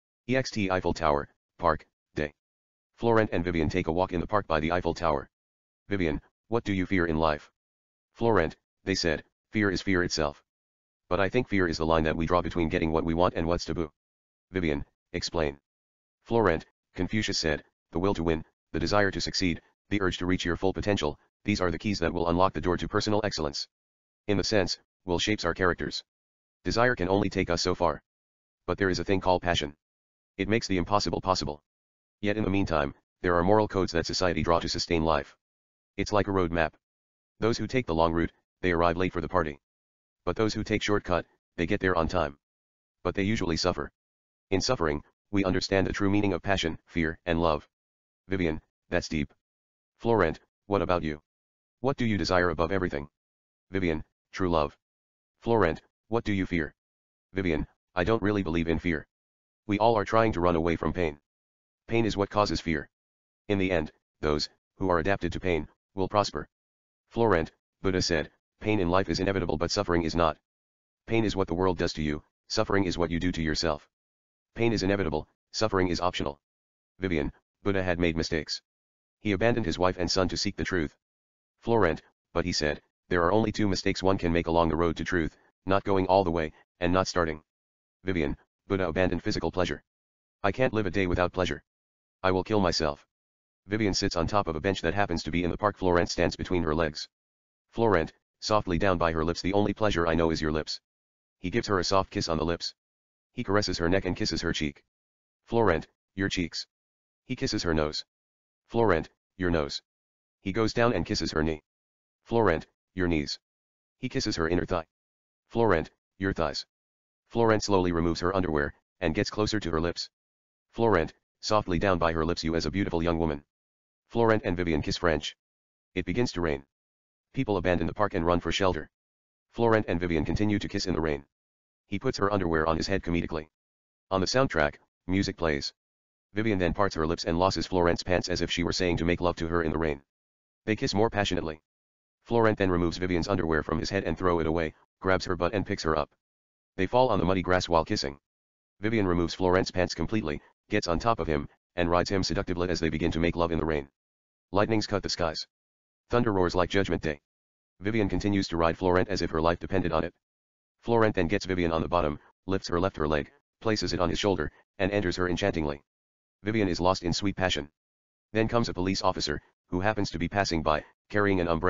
EXT Eiffel Tower, Park, day. Florent and Vivian take a walk in the park by the Eiffel Tower. Vivian, what do you fear in life? Florent, they said, fear is fear itself. But I think fear is the line that we draw between getting what we want and what's taboo. Vivian, explain. Florent, Confucius said, the will to win, the desire to succeed, the urge to reach your full potential, these are the keys that will unlock the door to personal excellence. In the sense, will shapes our characters. Desire can only take us so far. But there is a thing called passion. It makes the impossible possible. Yet in the meantime, there are moral codes that society draw to sustain life. It's like a road map. Those who take the long route, they arrive late for the party. But those who take shortcut, they get there on time. But they usually suffer. In suffering, we understand the true meaning of passion, fear, and love. Vivian, that's deep. Florent, what about you? What do you desire above everything? Vivian, true love. Florent, what do you fear? Vivian, I don't really believe in fear. We all are trying to run away from pain. Pain is what causes fear. In the end, those who are adapted to pain will prosper. Florent, Buddha said, pain in life is inevitable but suffering is not. Pain is what the world does to you, suffering is what you do to yourself. Pain is inevitable, suffering is optional. Vivian, Buddha had made mistakes. He abandoned his wife and son to seek the truth. Florent, but he said, there are only 2 mistakes one can make along the road to truth, not going all the way, and not starting. Vivian, Buddha abandoned physical pleasure. I can't live a day without pleasure. I will kill myself. Vivian sits on top of a bench that happens to be in the park. Florent stands between her legs. Florent, softly down by her lips, the only pleasure I know is your lips. He gives her a soft kiss on the lips. He caresses her neck and kisses her cheek. Florent, your cheeks. He kisses her nose. Florent, your nose. He goes down and kisses her knee. Florent, your knees. He kisses her inner thigh. Florent, your thighs. Florent slowly removes her underwear, and gets closer to her lips. Florent, softly down by her lips, you as a beautiful young woman. Florent and Vivian kiss French. It begins to rain. People abandon the park and run for shelter. Florent and Vivian continue to kiss in the rain. He puts her underwear on his head comedically. On the soundtrack, music plays. Vivian then parts her lips and losses Florent's pants as if she were saying to make love to her in the rain. They kiss more passionately. Florent then removes Vivian's underwear from his head and throws it away, grabs her butt and picks her up. They fall on the muddy grass while kissing. Vivian removes Florent's pants completely, gets on top of him, and rides him seductively as they begin to make love in the rain. Lightnings cut the skies. Thunder roars like Judgment Day. Vivian continues to ride Florent as if her life depended on it. Florent then gets Vivian on the bottom, lifts her left leg, places it on his shoulder, and enters her enchantingly. Vivian is lost in sweet passion. Then comes a police officer, who happens to be passing by, carrying an umbrella,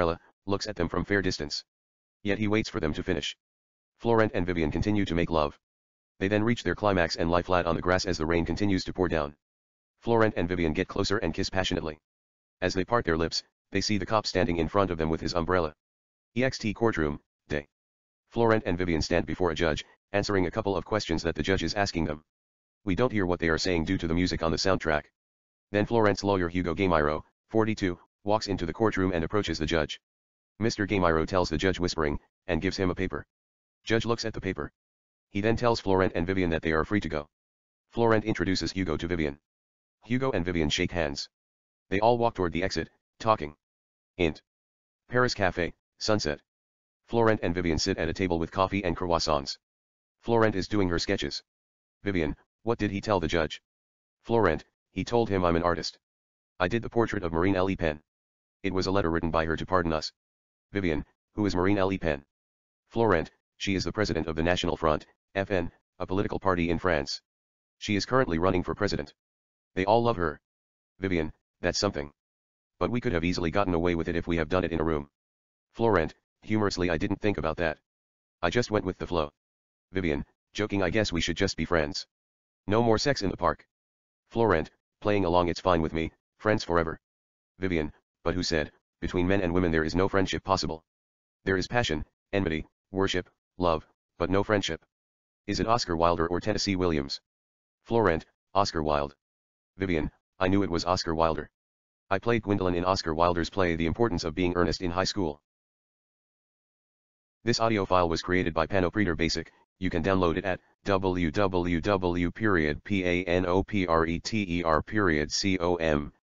looks at them from fair distance. Yet he waits for them to finish. Florent and Vivian continue to make love. They then reach their climax and lie flat on the grass as the rain continues to pour down. Florent and Vivian get closer and kiss passionately. As they part their lips, they see the cop standing in front of them with his umbrella. EXT courtroom, day. Florent and Vivian stand before a judge, answering a couple of questions that the judge is asking them. We don't hear what they are saying due to the music on the soundtrack. Then Florent's lawyer Hugo Gamiro, 42, walks into the courtroom and approaches the judge. Mr. Gamiro tells the judge whispering, and gives him a paper. Judge looks at the paper. He then tells Florent and Vivian that they are free to go. Florent introduces Hugo to Vivian. Hugo and Vivian shake hands. They all walk toward the exit, talking. Int. Paris Cafe, sunset. Florent and Vivian sit at a table with coffee and croissants. Florent is doing her sketches. Vivian, what did he tell the judge? Florent, he told him I'm an artist. I did the portrait of Marine Le Pen. It was a letter written by her to pardon us. Vivian, who is Marine Le Pen? Florent, she is the president of the National Front, FN, a political party in France. She is currently running for president. They all love her. Vivian, that's something. But we could have easily gotten away with it if we have done it in a room. Florent, humorously, I didn't think about that. I just went with the flow. Vivian, joking, I guess we should just be friends. No more sex in the park. Florent, playing along, it's fine with me, friends forever. Vivian, but who said, between men and women there is no friendship possible? There is passion, enmity, worship, love, but no friendship. Is it Oscar Wilde or Tennessee Williams? Florent, Oscar Wilde. Vivian, I knew it was Oscar Wilde. I played Gwendolyn in Oscar Wilde's play The Importance of Being Earnest in high school. This audio file was created by Panopreter Basic. You can download it at www.panopreter.com.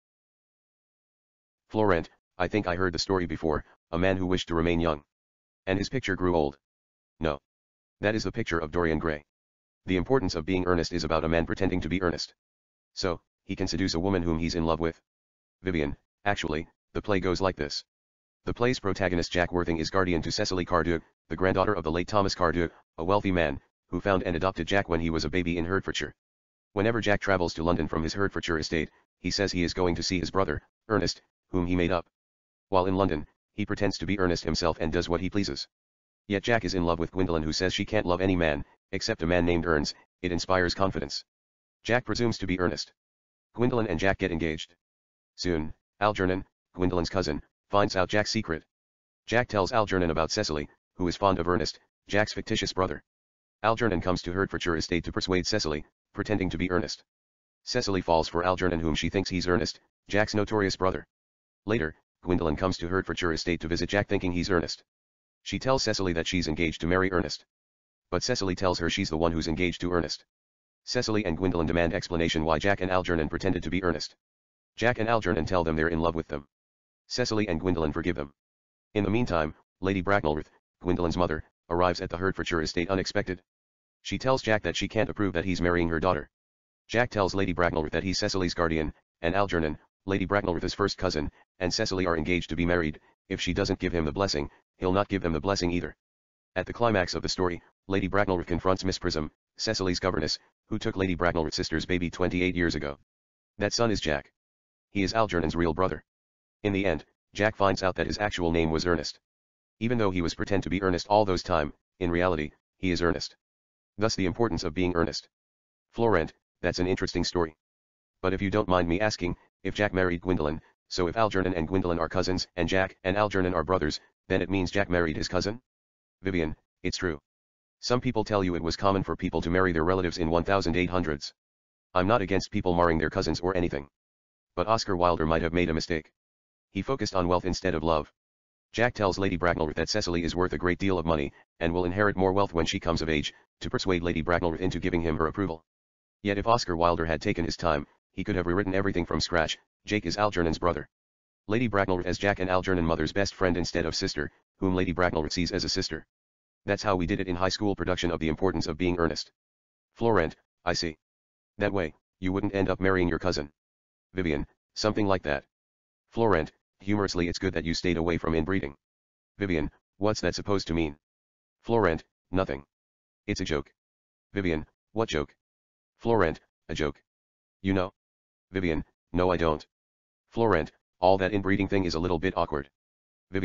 Florent, I think I heard the story before, a man who wished to remain young. And his picture grew old. No. That is the picture of Dorian Gray. The Importance of Being Earnest is about a man pretending to be earnest. So, he can seduce a woman whom he's in love with. Vivian, actually, the play goes like this. The play's protagonist Jack Worthing is guardian to Cecily Cardew, the granddaughter of the late Thomas Cardew, a wealthy man, who found and adopted Jack when he was a baby in Hertfordshire. Whenever Jack travels to London from his Hertfordshire estate, he says he is going to see his brother, Ernest, whom he made up. While in London, he pretends to be Ernest himself and does what he pleases. Yet Jack is in love with Gwendolyn, who says she can't love any man, except a man named Ernst. It inspires confidence. Jack presumes to be Ernest. Gwendolyn and Jack get engaged. Soon, Algernon, Gwendolyn's cousin, finds out Jack's secret. Jack tells Algernon about Cecily, who is fond of Ernest, Jack's fictitious brother. Algernon comes to Hertfordshire estate to persuade Cecily, pretending to be Ernest. Cecily falls for Algernon, whom she thinks he's Ernest, Jack's notorious brother. Later, Gwendolyn comes to Hertfordshire estate to visit Jack thinking he's Ernest. She tells Cecily that she's engaged to marry Ernest. But Cecily tells her she's the one who's engaged to Ernest. Cecily and Gwendolyn demand explanation why Jack and Algernon pretended to be Ernest. Jack and Algernon tell them they're in love with them. Cecily and Gwendolyn forgive them. In the meantime, Lady Bracknellworth, Gwendolyn's mother, arrives at the Hertfordshire estate unexpected. She tells Jack that she can't approve that he's marrying her daughter. Jack tells Lady Bracknellworth that he's Cecily's guardian, and Algernon, Lady Bracknellworth's first cousin, and Cecily are engaged to be married. If she doesn't give him the blessing, he'll not give them the blessing either. At the climax of the story, Lady Bracknellworth confronts Miss Prism, Cecily's governess, who took Lady Bracknellworth's sister's baby 28 years ago. That son is Jack. He is Algernon's real brother. In the end, Jack finds out that his actual name was Ernest. Even though he was pretend to be Ernest all those time, in reality, he is Ernest. Thus the importance of being earnest. Florent, that's an interesting story. But if you don't mind me asking, if Jack married Gwendolyn, so if Algernon and Gwendolyn are cousins and Jack and Algernon are brothers, then it means Jack married his cousin? Vivian, it's true. Some people tell you it was common for people to marry their relatives in 1800s. I'm not against people marrying their cousins or anything. But Oscar Wilde might have made a mistake. He focused on wealth instead of love. Jack tells Lady Bracknellworth that Cecily is worth a great deal of money, and will inherit more wealth when she comes of age, to persuade Lady Bracknellworth into giving him her approval. Yet if Oscar Wilde had taken his time, he could have rewritten everything from scratch. Jake is Algernon's brother. Lady Bracknellworth as Jack and Algernon mother's best friend instead of sister, whom Lady Bracknellworth sees as a sister. That's how we did it in high school production of The Importance of Being Earnest. Florent, I see. That way, you wouldn't end up marrying your cousin. Vivian, something like that. Florent, humorously, it's good that you stayed away from inbreeding. Vivian, what's that supposed to mean? Florent, nothing. It's a joke. Vivian, what joke? Florent, a joke. You know? Vivian, no I don't. Florent, all that inbreeding thing is a little bit awkward. Vivian,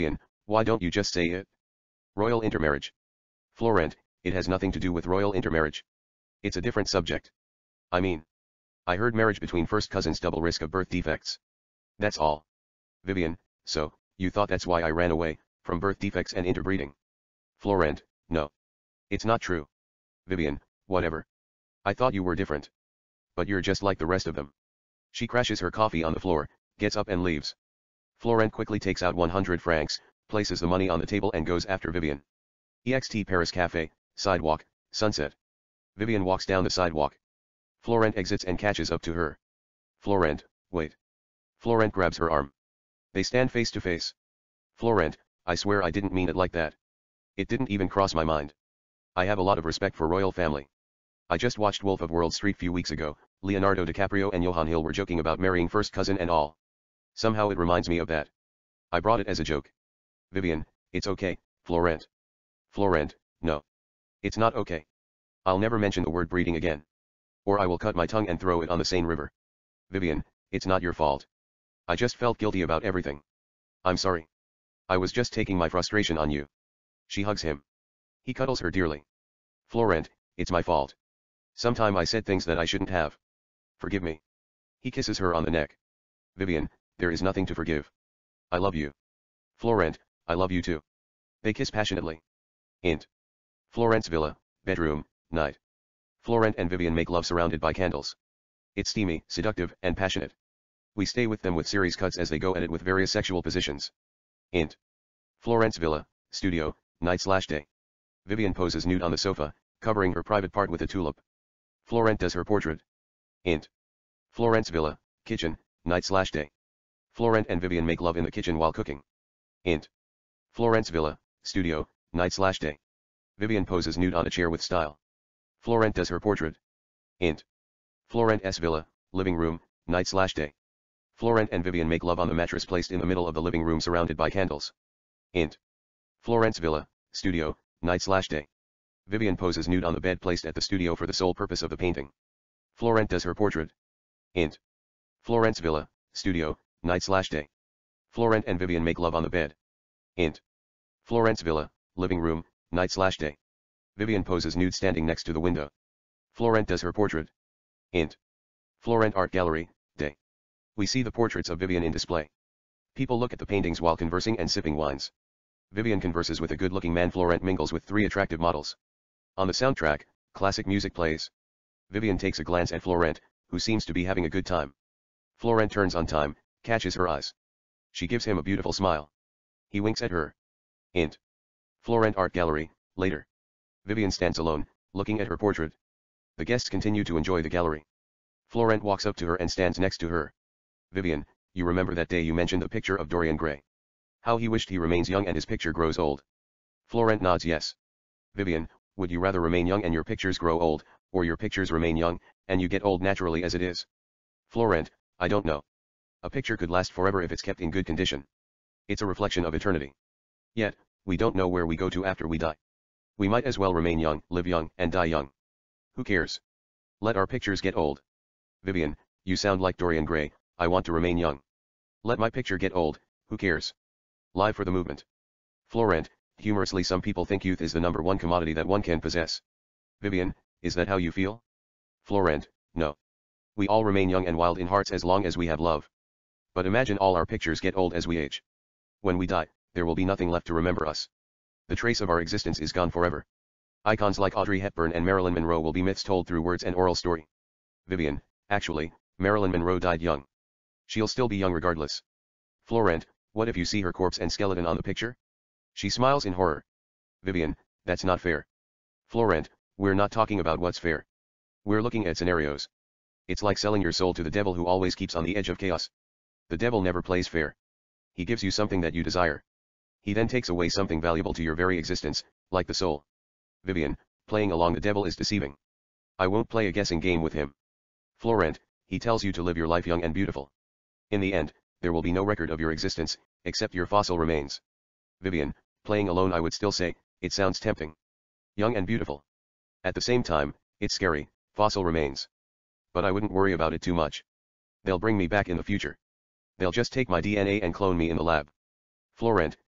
Why don't you just say it? Royal intermarriage. Florent, it has nothing to do with royal intermarriage. It's a different subject. I mean, I heard marriage between first cousins double risk of birth defects. That's all. Vivian, so, you thought that's why I ran away, from birth defects and interbreeding. Florent, no. It's not true. Vivian, whatever. I thought you were different. But you're just like the rest of them. She crashes her coffee on the floor, gets up and leaves. Florent quickly takes out 100 francs, places the money on the table and goes after Vivian. EXT Paris Cafe, sidewalk, sunset. Vivian walks down the sidewalk. Florent exits and catches up to her. Florent, wait. Florent grabs her arm. They stand face to face. Florent, I swear I didn't mean it like that. It didn't even cross my mind. I have a lot of respect for royal family. I just watched Wolf of Wall Street few weeks ago. Leonardo DiCaprio and Johan Hill were joking about marrying first cousin and all. Somehow it reminds me of that. I brought it as a joke. Vivian, it's okay, Florent. Florent, no. It's not okay. I'll never mention the word breeding again. Or I will cut my tongue and throw it on the Seine River. Vivian, it's not your fault. I just felt guilty about everything. I'm sorry. I was just taking my frustration on you. She hugs him. He cuddles her dearly. Florent, it's my fault. Sometime I said things that I shouldn't have. Forgive me. He kisses her on the neck. Vivian, there is nothing to forgive. I love you. Florent, I love you too. They kiss passionately. Int. Florent's villa, bedroom, night. Florent and Vivian make love surrounded by candles. It's steamy, seductive, and passionate. We stay with them with series cuts as they go at it with various sexual positions. Int. Florent's villa, studio, night/day. Vivian poses nude on the sofa, covering her private part with a tulip. Florent does her portrait. Int. Florent's villa, kitchen, night/day. Florent and Vivian make love in the kitchen while cooking. Int. Florent's villa, studio, night/day. Vivian poses nude on a chair with style. Florent does her portrait. Int. Florent's villa, living room, night/day. Florent and Vivian make love on the mattress placed in the middle of the living room surrounded by candles. Int. Florent's villa, studio, night/day. Vivian poses nude on the bed placed at the studio for the sole purpose of the painting. Florent does her portrait. Int. Florent's villa, studio, night/day. Florent and Vivian make love on the bed. Int. Florent's villa, living room, night/day. Vivian poses nude standing next to the window. Florent does her portrait. Int. Florent Art Gallery, day. We see the portraits of Vivian in display. People look at the paintings while conversing and sipping wines. Vivian converses with a good-looking man. Florent mingles with 3 attractive models. On the soundtrack, classic music plays. Vivian takes a glance at Florent, who seems to be having a good time. Florent turns on time, catches her eyes. She gives him a beautiful smile. He winks at her. Int. Florent Art Gallery, later. Vivian stands alone, looking at her portrait. The guests continue to enjoy the gallery. Florent walks up to her and stands next to her. Vivian, you remember that day you mentioned the picture of Dorian Gray? How he wished he remains young and his picture grows old. Florent nods yes. Vivian, would you rather remain young and your pictures grow old, or your pictures remain young, and you get old naturally as it is? Florent, I don't know. A picture could last forever if it's kept in good condition. It's a reflection of eternity. Yet, we don't know where we go to after we die. We might as well remain young, live young, and die young. Who cares? Let our pictures get old. Vivian, you sound like Dorian Gray. I want to remain young. Let my picture get old, who cares? Live for the movement. Florent, humorously, some people think youth is the #1 commodity that one can possess. Vivian, is that how you feel? Florent, no. We all remain young and wild in hearts as long as we have love. But imagine all our pictures get old as we age. When we die, there will be nothing left to remember us. The trace of our existence is gone forever. Icons like Audrey Hepburn and Marilyn Monroe will be myths told through words and oral story. Vivian, actually, Marilyn Monroe died young. She'll still be young regardless. Florent, what if you see her corpse and skeleton on the picture? She smiles in horror. Vivian, that's not fair. Florent, we're not talking about what's fair. We're looking at scenarios. It's like selling your soul to the devil who always keeps on the edge of chaos. The devil never plays fair. He gives you something that you desire. He then takes away something valuable to your very existence, like the soul. Vivian, playing along the devil is deceiving. I won't play a guessing game with him. Florent, he tells you to live your life young and beautiful. In the end, there will be no record of your existence, except your fossil remains. Vivian, playing alone, I would still say, it sounds tempting. Young and beautiful. At the same time, it's scary, fossil remains. But I wouldn't worry about it too much. They'll bring me back in the future. They'll just take my DNA and clone me in the lab. Florent,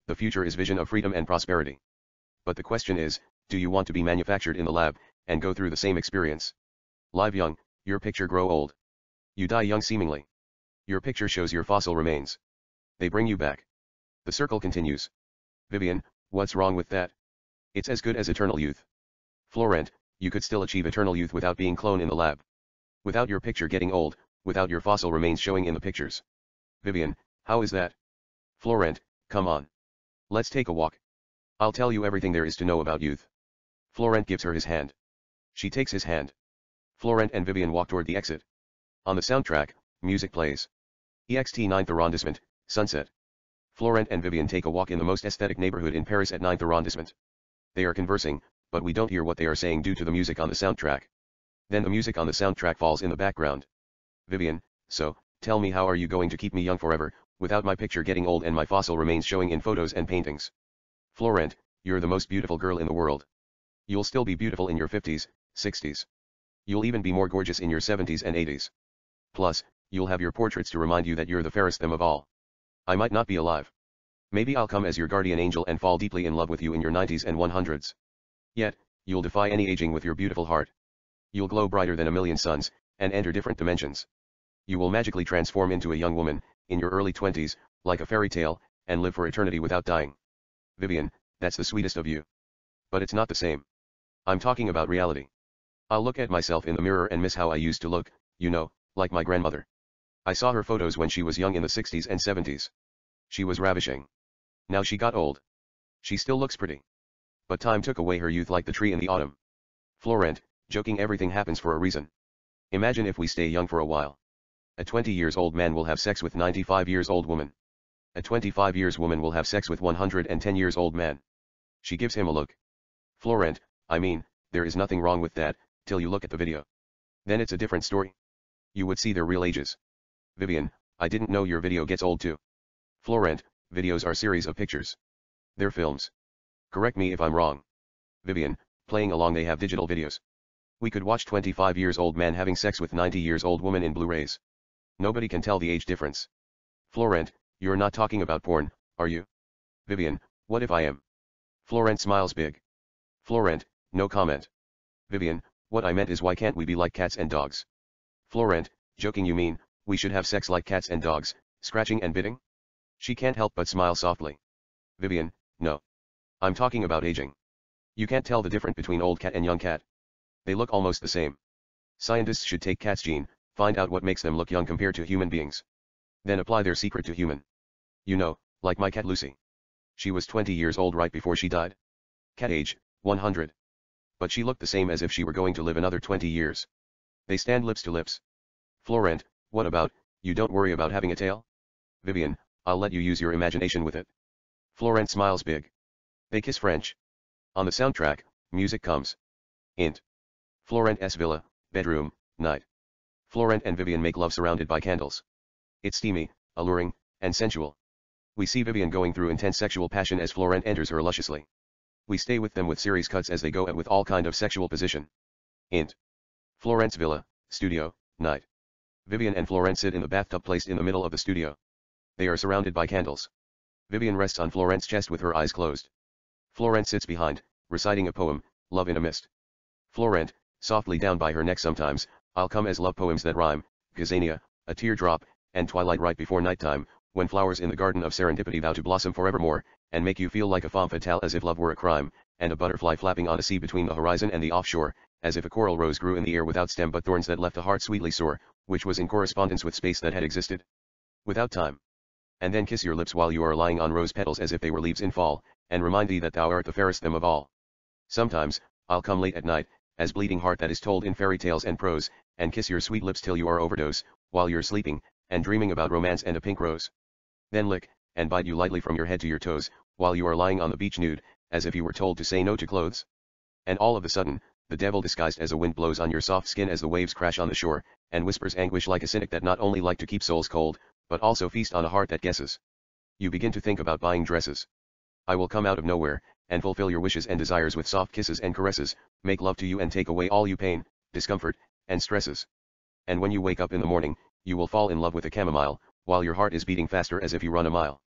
The future is vision of freedom and prosperity. But the question is, do you want to be manufactured in the lab, and go through the same experience? Live young, your picture grow old. You die young seemingly. Your picture shows your fossil remains. They bring you back. The circle continues. Vivian, what's wrong with that? It's as good as eternal youth. Florent, you could still achieve eternal youth without being cloned in the lab. Without your picture getting old, without your fossil remains showing in the pictures. Vivian, how is that? Florent, come on. Let's take a walk. I'll tell you everything there is to know about youth. Florent gives her his hand. She takes his hand. Florent and Vivian walk toward the exit. On the soundtrack, music plays. EXT 9th arrondissement, sunset. Florent and Vivian take a walk in the most aesthetic neighborhood in Paris at 9th arrondissement. They are conversing, but we don't hear what they are saying due to the music on the soundtrack. Then the music on the soundtrack falls in the background. Vivian, so, tell me, how are you going to keep me young forever, without my picture getting old and my fossil remains showing in photos and paintings? Florent, you're the most beautiful girl in the world. You'll still be beautiful in your 50s, 60s. You'll even be more gorgeous in your 70s and 80s. Plus, you'll have your portraits to remind you that you're the fairest them of all. I might not be alive. Maybe I'll come as your guardian angel and fall deeply in love with you in your 90s and 100s. Yet, you'll defy any aging with your beautiful heart. You'll glow brighter than a million suns, and enter different dimensions. You will magically transform into a young woman, in your early 20s, like a fairy tale, and live for eternity without dying. Vivian, that's the sweetest of you. But it's not the same. I'm talking about reality. I'll look at myself in the mirror and miss how I used to look, you know, like my grandmother. I saw her photos when she was young in the 60s and 70s. She was ravishing. Now she got old. She still looks pretty. But time took away her youth like the tree in the autumn. Florent, joking, everything happens for a reason. Imagine if we stay young for a while. A 20 years old man will have sex with 95 years old woman. A 25 years woman will have sex with 110 years old man. She gives him a look. Florent, I mean, there is nothing wrong with that, till you look at the video. Then it's a different story. You would see their real ages. Vivian, I didn't know your video gets old too. Florent, videos are series of pictures. They're films. Correct me if I'm wrong. Vivian, playing along, they have digital videos. We could watch 25 years old man having sex with 90 years old woman in Blu-rays. Nobody can tell the age difference. Florent, you're not talking about porn, are you? Vivian, what if I am? Florent smiles big. Florent, no comment. Vivian, what I meant is, why can't we be like cats and dogs? Florent, joking, you mean, we should have sex like cats and dogs, scratching and biting? She can't help but smile softly. Vivian, no. I'm talking about aging. You can't tell the difference between old cat and young cat. They look almost the same. Scientists should take cat's gene, find out what makes them look young compared to human beings. Then apply their secret to human. You know, like my cat Lucy. She was 20 years old right before she died. Cat age, 100. But she looked the same as if she were going to live another 20 years. They stand lips to lips. Florent, what about, you don't worry about having a tail? Vivian, I'll let you use your imagination with it. Florent smiles big. They kiss French. On the soundtrack, music comes. Int. Florent's villa, bedroom, night. Florent and Vivian make love surrounded by candles. It's steamy, alluring, and sensual. We see Vivian going through intense sexual passion as Florent enters her lusciously. We stay with them with series cuts as they go at with all kind of sexual position. Int. Florent's villa, studio, night. Vivian and Florent sit in the bathtub placed in the middle of the studio. They are surrounded by candles. Vivian rests on Florent's chest with her eyes closed. Florent sits behind, reciting a poem, Love in a Mist. Florent, softly down by her neck. Sometimes, I'll come as love poems that rhyme, Gazania, a teardrop, and twilight right before nighttime, when flowers in the garden of serendipity vow to blossom forevermore, and make you feel like a femme fatale as if love were a crime, and a butterfly flapping on a sea between the horizon and the offshore, as if a coral rose grew in the air without stem but thorns that left a heart sweetly sore, which was in correspondence with space that had existed without time. And then kiss your lips while you are lying on rose petals as if they were leaves in fall, and remind thee that thou art the fairest them of all. Sometimes, I'll come late at night, as bleeding heart that is told in fairy tales and prose, and kiss your sweet lips till you are overdose, while you're sleeping, and dreaming about romance and a pink rose. Then lick, and bite you lightly from your head to your toes, while you are lying on the beach nude, as if you were told to say no to clothes. And all of a sudden, the devil disguised as a wind blows on your soft skin as the waves crash on the shore, and whispers anguish like a cynic that not only like to keep souls cold, but also feast on a heart that guesses. You begin to think about buying dresses. I will come out of nowhere, and fulfill your wishes and desires with soft kisses and caresses, make love to you and take away all you pain, discomfort, and stresses. And when you wake up in the morning, you will fall in love with a chamomile, while your heart is beating faster as if you run a mile.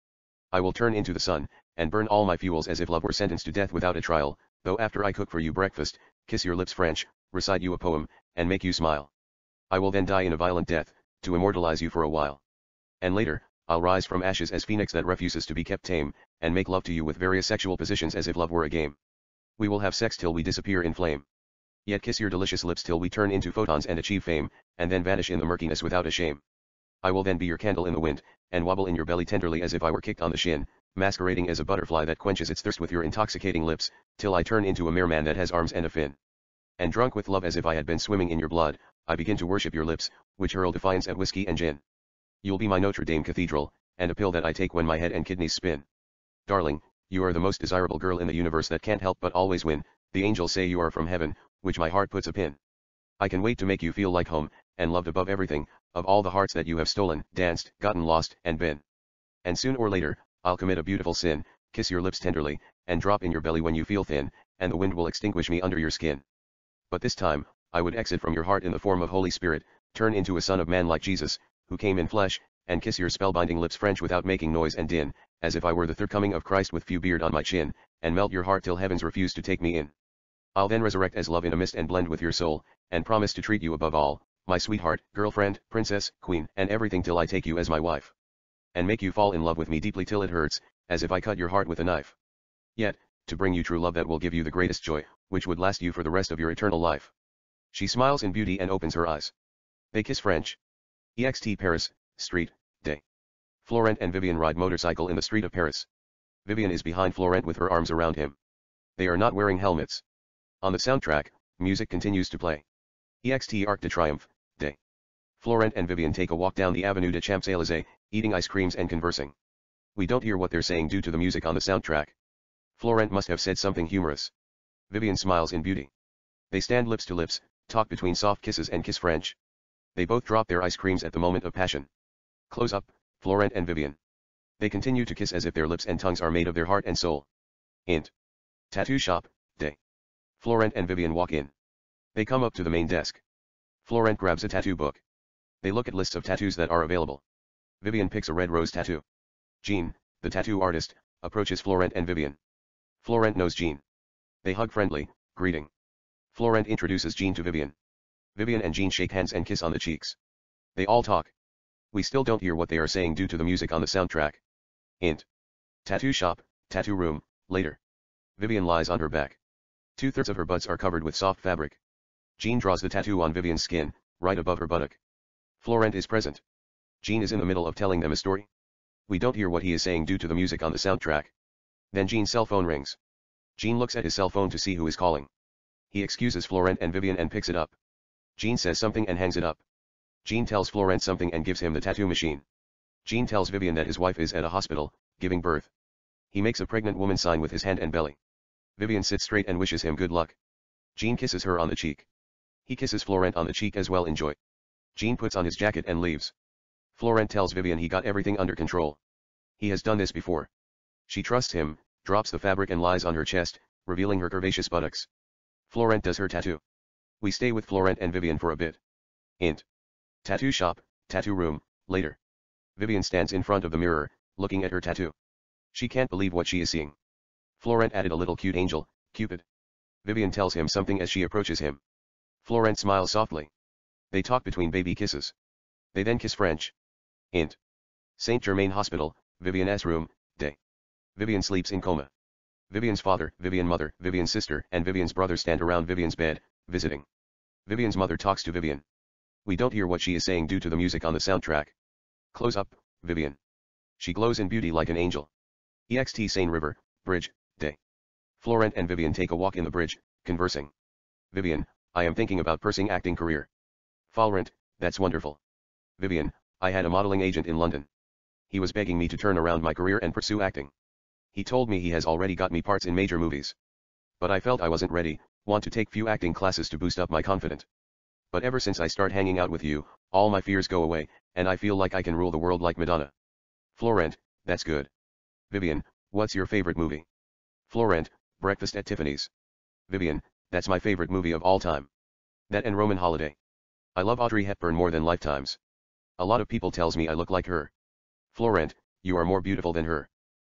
I will turn into the sun, and burn all my fuels as if love were sentenced to death without a trial, though after I cook for you breakfast, kiss your lips French, recite you a poem, and make you smile. I will then die in a violent death, to immortalize you for a while. And later, I'll rise from ashes as phoenix that refuses to be kept tame, and make love to you with various sexual positions as if love were a game. We will have sex till we disappear in flame. Yet kiss your delicious lips till we turn into photons and achieve fame, and then vanish in the murkiness without a shame. I will then be your candle in the wind, and wobble in your belly tenderly as if I were kicked on the shin, masquerading as a butterfly that quenches its thirst with your intoxicating lips, till I turn into a mere man that has arms and a fin. And drunk with love as if I had been swimming in your blood, I begin to worship your lips, which hurl defiance at whiskey and gin. You'll be my Notre Dame cathedral, and a pill that I take when my head and kidneys spin. Darling, you are the most desirable girl in the universe that can't help but always win, the angels say you are from heaven, which my heart puts a pin. I can wait to make you feel like home, and loved above everything, of all the hearts that you have stolen, danced, gotten lost, and been. And soon or later, I'll commit a beautiful sin, kiss your lips tenderly, and drop in your belly when you feel thin, and the wind will extinguish me under your skin. But this time, I would exit from your heart in the form of Holy Spirit, turn into a son of man like Jesus, who came in flesh, and kiss your spellbinding lips French without making noise and din, as if I were the third coming of Christ with few beard on my chin, and melt your heart till heavens refuse to take me in. I'll then resurrect as love in a mist and blend with your soul, and promise to treat you above all, my sweetheart, girlfriend, princess, queen, and everything till I take you as my wife. And make you fall in love with me deeply till it hurts, as if I cut your heart with a knife. Yet, to bring you true love that will give you the greatest joy, which would last you for the rest of your eternal life. She smiles in beauty and opens her eyes. They kiss French. Ext Paris, street, day. Florent and Vivian ride motorcycle in the street of Paris. Vivian is behind Florent with her arms around him. They are not wearing helmets. On the soundtrack, music continues to play. Ext Arc de Triomphe, day. Florent and Vivian take a walk down the Avenue de Champs-Élysées, eating ice creams and conversing. We don't hear what they're saying due to the music on the soundtrack. Florent must have said something humorous. Vivian smiles in beauty. They stand lips to lips, talk between soft kisses and kiss French. They both drop their ice creams at the moment of passion. Close up, Florent and Vivian. They continue to kiss as if their lips and tongues are made of their heart and soul. Int. Tattoo shop, day. Florent and Vivian walk in. They come up to the main desk. Florent grabs a tattoo book. They look at lists of tattoos that are available. Vivian picks a red rose tattoo. Jean, the tattoo artist, approaches Florent and Vivian. Florent knows Jean. They hug friendly, greeting. Florent introduces Jean to Vivian. Vivian and Jean shake hands and kiss on the cheeks. They all talk. We still don't hear what they are saying due to the music on the soundtrack. Int. Tattoo shop, tattoo room, later. Vivian lies on her back. 2/3 of her butts are covered with soft fabric. Jean draws the tattoo on Vivian's skin, right above her buttock. Florent is present. Jean is in the middle of telling them a story. We don't hear what he is saying due to the music on the soundtrack. Then Jean's cell phone rings. Jean looks at his cell phone to see who is calling. He excuses Florent and Vivian and picks it up. Jean says something and hangs it up. Jean tells Florent something and gives him the tattoo machine. Jean tells Vivian that his wife is at a hospital, giving birth. He makes a pregnant woman sign with his hand and belly. Vivian sits straight and wishes him good luck. Jean kisses her on the cheek. He kisses Florent on the cheek as well. Enjoy. Jean puts on his jacket and leaves. Florent tells Vivian he got everything under control. He has done this before. She trusts him, drops the fabric and lies on her chest, revealing her curvaceous buttocks. Florent does her tattoo. We stay with Florent and Vivian for a bit. Int. Tattoo shop, tattoo room, later. Vivian stands in front of the mirror, looking at her tattoo. She can't believe what she is seeing. Florent added a little cute angel, Cupid. Vivian tells him something as she approaches him. Florent smiles softly. They talk between baby kisses. They then kiss French. Int. Saint Germain Hospital, Vivian's room, day. Vivian sleeps in coma. Vivian's father, Vivian's mother, Vivian's sister, and Vivian's brother stand around Vivian's bed, visiting. Vivian's mother talks to Vivian. We don't hear what she is saying due to the music on the soundtrack. Close up, Vivian. She glows in beauty like an angel. Ext Seine River, bridge, day. Florent and Vivian take a walk in the bridge, conversing. Vivian, I am thinking about pursuing acting career. Florent, that's wonderful. Vivian, I had a modeling agent in London. He was begging me to turn around my career and pursue acting. He told me he has already got me parts in major movies. But I felt I wasn't ready, want to take few acting classes to boost up my confidence. But ever since I start hanging out with you, all my fears go away, and I feel like I can rule the world like Madonna. Florent, that's good. Vivian, what's your favorite movie? Florent, Breakfast at Tiffany's. Vivian, that's my favorite movie of all time. That and Roman Holiday. I love Audrey Hepburn more than Lifetimes. A lot of people tells me I look like her. Florent, you are more beautiful than her.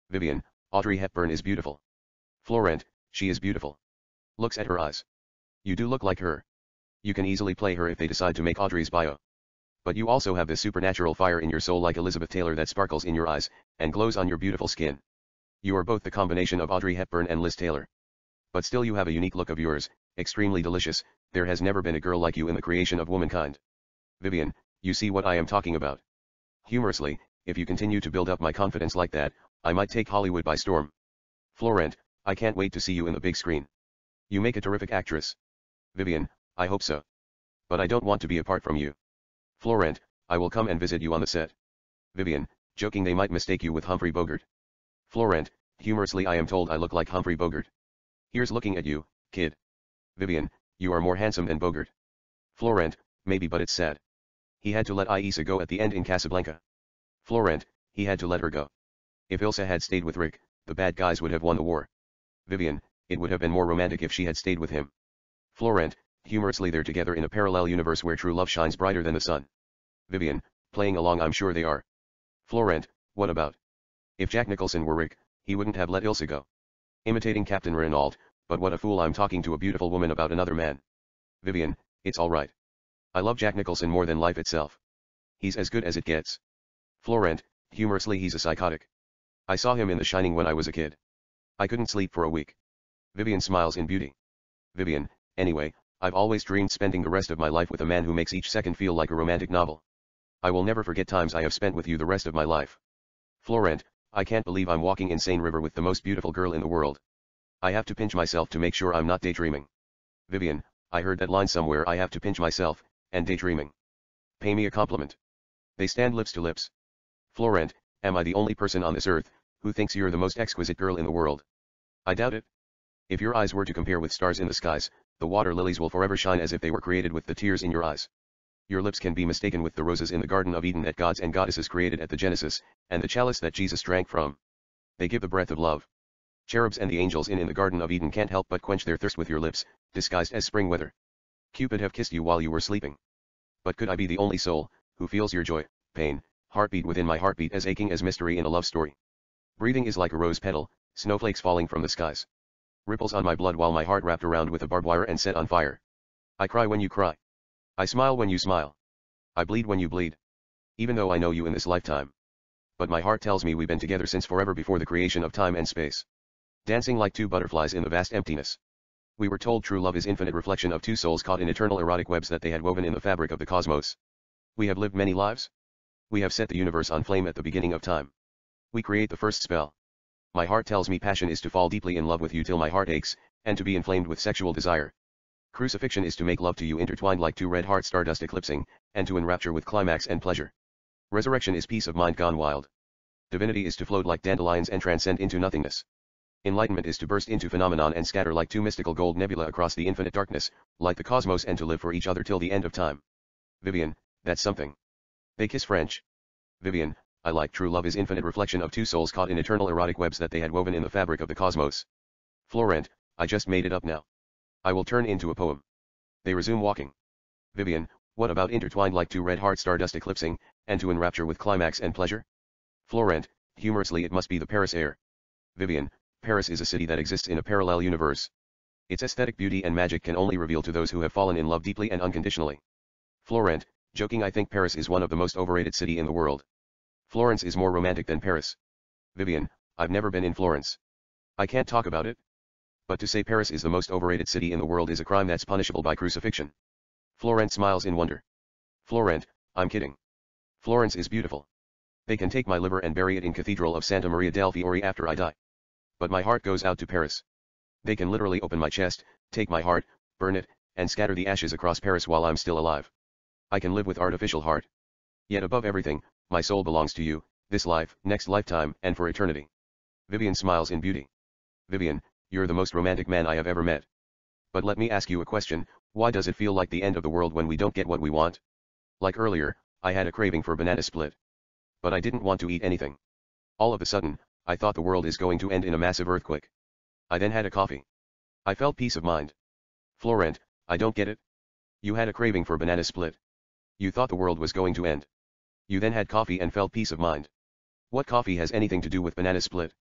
Vivian, Audrey Hepburn is beautiful. Florent, she is beautiful. Looks at her eyes. You do look like her. You can easily play her if they decide to make Audrey's bio. But you also have this supernatural fire in your soul like Elizabeth Taylor that sparkles in your eyes, and glows on your beautiful skin. You are both the combination of Audrey Hepburn and Liz Taylor. But still you have a unique look of yours, extremely delicious, there has never been a girl like you in the creation of womankind. Vivian, you see what I am talking about. Humorously, if you continue to build up my confidence like that, I might take Hollywood by storm. Florent, I can't wait to see you in the big screen. You make a terrific actress. Vivian, I hope so. But I don't want to be apart from you. Florent, I will come and visit you on the set. Vivian, joking they might mistake you with Humphrey Bogart. Florent, humorously I am told I look like Humphrey Bogart. Here's looking at you, kid. Vivian, you are more handsome than Bogart. Florent, maybe but it's sad. He had to let Aisa go at the end in Casablanca. Florent, he had to let her go. If Ilsa had stayed with Rick, the bad guys would have won the war. Vivian, it would have been more romantic if she had stayed with him. Florent, humorously they're together in a parallel universe where true love shines brighter than the sun. Vivian, playing along I'm sure they are. Florent, what about? If Jack Nicholson were Rick, he wouldn't have let Ilsa go. Imitating Captain Renault, but what a fool I'm talking to a beautiful woman about another man. Vivian, it's alright. I love Jack Nicholson more than life itself. He's as good as it gets. Florent, humorously he's a psychotic. I saw him in The Shining when I was a kid. I couldn't sleep for a week. Vivian smiles in beauty. Vivian, anyway, I've always dreamed spending the rest of my life with a man who makes each second feel like a romantic novel. I will never forget times I have spent with you the rest of my life. Florent, I can't believe I'm walking in Seine River with the most beautiful girl in the world. I have to pinch myself to make sure I'm not daydreaming. Vivian, I heard that line somewhere I have to pinch myself, and daydreaming. Pay me a compliment. They stand lips to lips. Florent, am I the only person on this earth, who thinks you're the most exquisite girl in the world? I doubt it. If your eyes were to compare with stars in the skies, the water lilies will forever shine as if they were created with the tears in your eyes. Your lips can be mistaken with the roses in the Garden of Eden that gods and goddesses created at the Genesis, and the chalice that Jesus drank from. They give the breath of love. Cherubs and the angels in the Garden of Eden can't help but quench their thirst with your lips, disguised as spring weather. Cupid have kissed you while you were sleeping. But could I be the only soul, who feels your joy, pain, heartbeat within my heartbeat as aching as mystery in a love story? Breathing is like a rose petal, snowflakes falling from the skies. Ripples on my blood while my heart wrapped around with a barbed wire and set on fire. I cry when you cry. I smile when you smile. I bleed when you bleed. Even though I know you in this lifetime. But my heart tells me we've been together since forever before the creation of time and space. Dancing like two butterflies in the vast emptiness. We were told true love is infinite reflection of two souls caught in eternal erotic webs that they had woven in the fabric of the cosmos. We have lived many lives. We have set the universe on flame at the beginning of time. We create the first spell. My heart tells me passion is to fall deeply in love with you till my heart aches, and to be inflamed with sexual desire. Crucifixion is to make love to you intertwined like two red hearts stardust eclipsing, and to enrapture with climax and pleasure. Resurrection is peace of mind gone wild. Divinity is to float like dandelions and transcend into nothingness. Enlightenment is to burst into phenomenon and scatter like two mystical gold nebula across the infinite darkness, like the cosmos and to live for each other till the end of time. Vivian, that's something. They kiss French. Vivian, I like true love is infinite reflection of two souls caught in eternal erotic webs that they had woven in the fabric of the cosmos. Florent, I just made it up now. I will turn into a poem. They resume walking. Vivian, what about intertwined like two red hearts stardust eclipsing, and to enrapture with climax and pleasure? Florent, humorously it must be the Paris air. Vivian, Paris is a city that exists in a parallel universe. Its aesthetic beauty and magic can only reveal to those who have fallen in love deeply and unconditionally. Florent, joking I think Paris is one of the most overrated city in the world. Florence is more romantic than Paris. Vivian, I've never been in Florence. I can't talk about it. But to say Paris is the most overrated city in the world is a crime that's punishable by crucifixion. Florent smiles in wonder. Florent, I'm kidding. Florence is beautiful. They can take my liver and bury it in Cathedral of Santa Maria del Fiore after I die. But my heart goes out to Paris. They can literally open my chest, take my heart, burn it, and scatter the ashes across Paris while I'm still alive. I can live with artificial heart. Yet above everything, my soul belongs to you, this life, next lifetime, and for eternity. Vivian smiles in beauty. Vivian, you're the most romantic man I have ever met. But let me ask you a question, why does it feel like the end of the world when we don't get what we want? Like earlier, I had a craving for banana split. But I didn't want to eat anything. All of a sudden, I thought the world is going to end in a massive earthquake. I then had a coffee. I felt peace of mind. Florent, I don't get it. You had a craving for banana split. You thought the world was going to end. You then had coffee and felt peace of mind. What coffee has anything to do with banana split?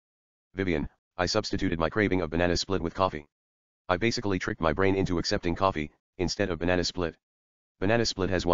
Vivian, I substituted my craving of banana split with coffee. I basically tricked my brain into accepting coffee, instead of banana split. Banana split has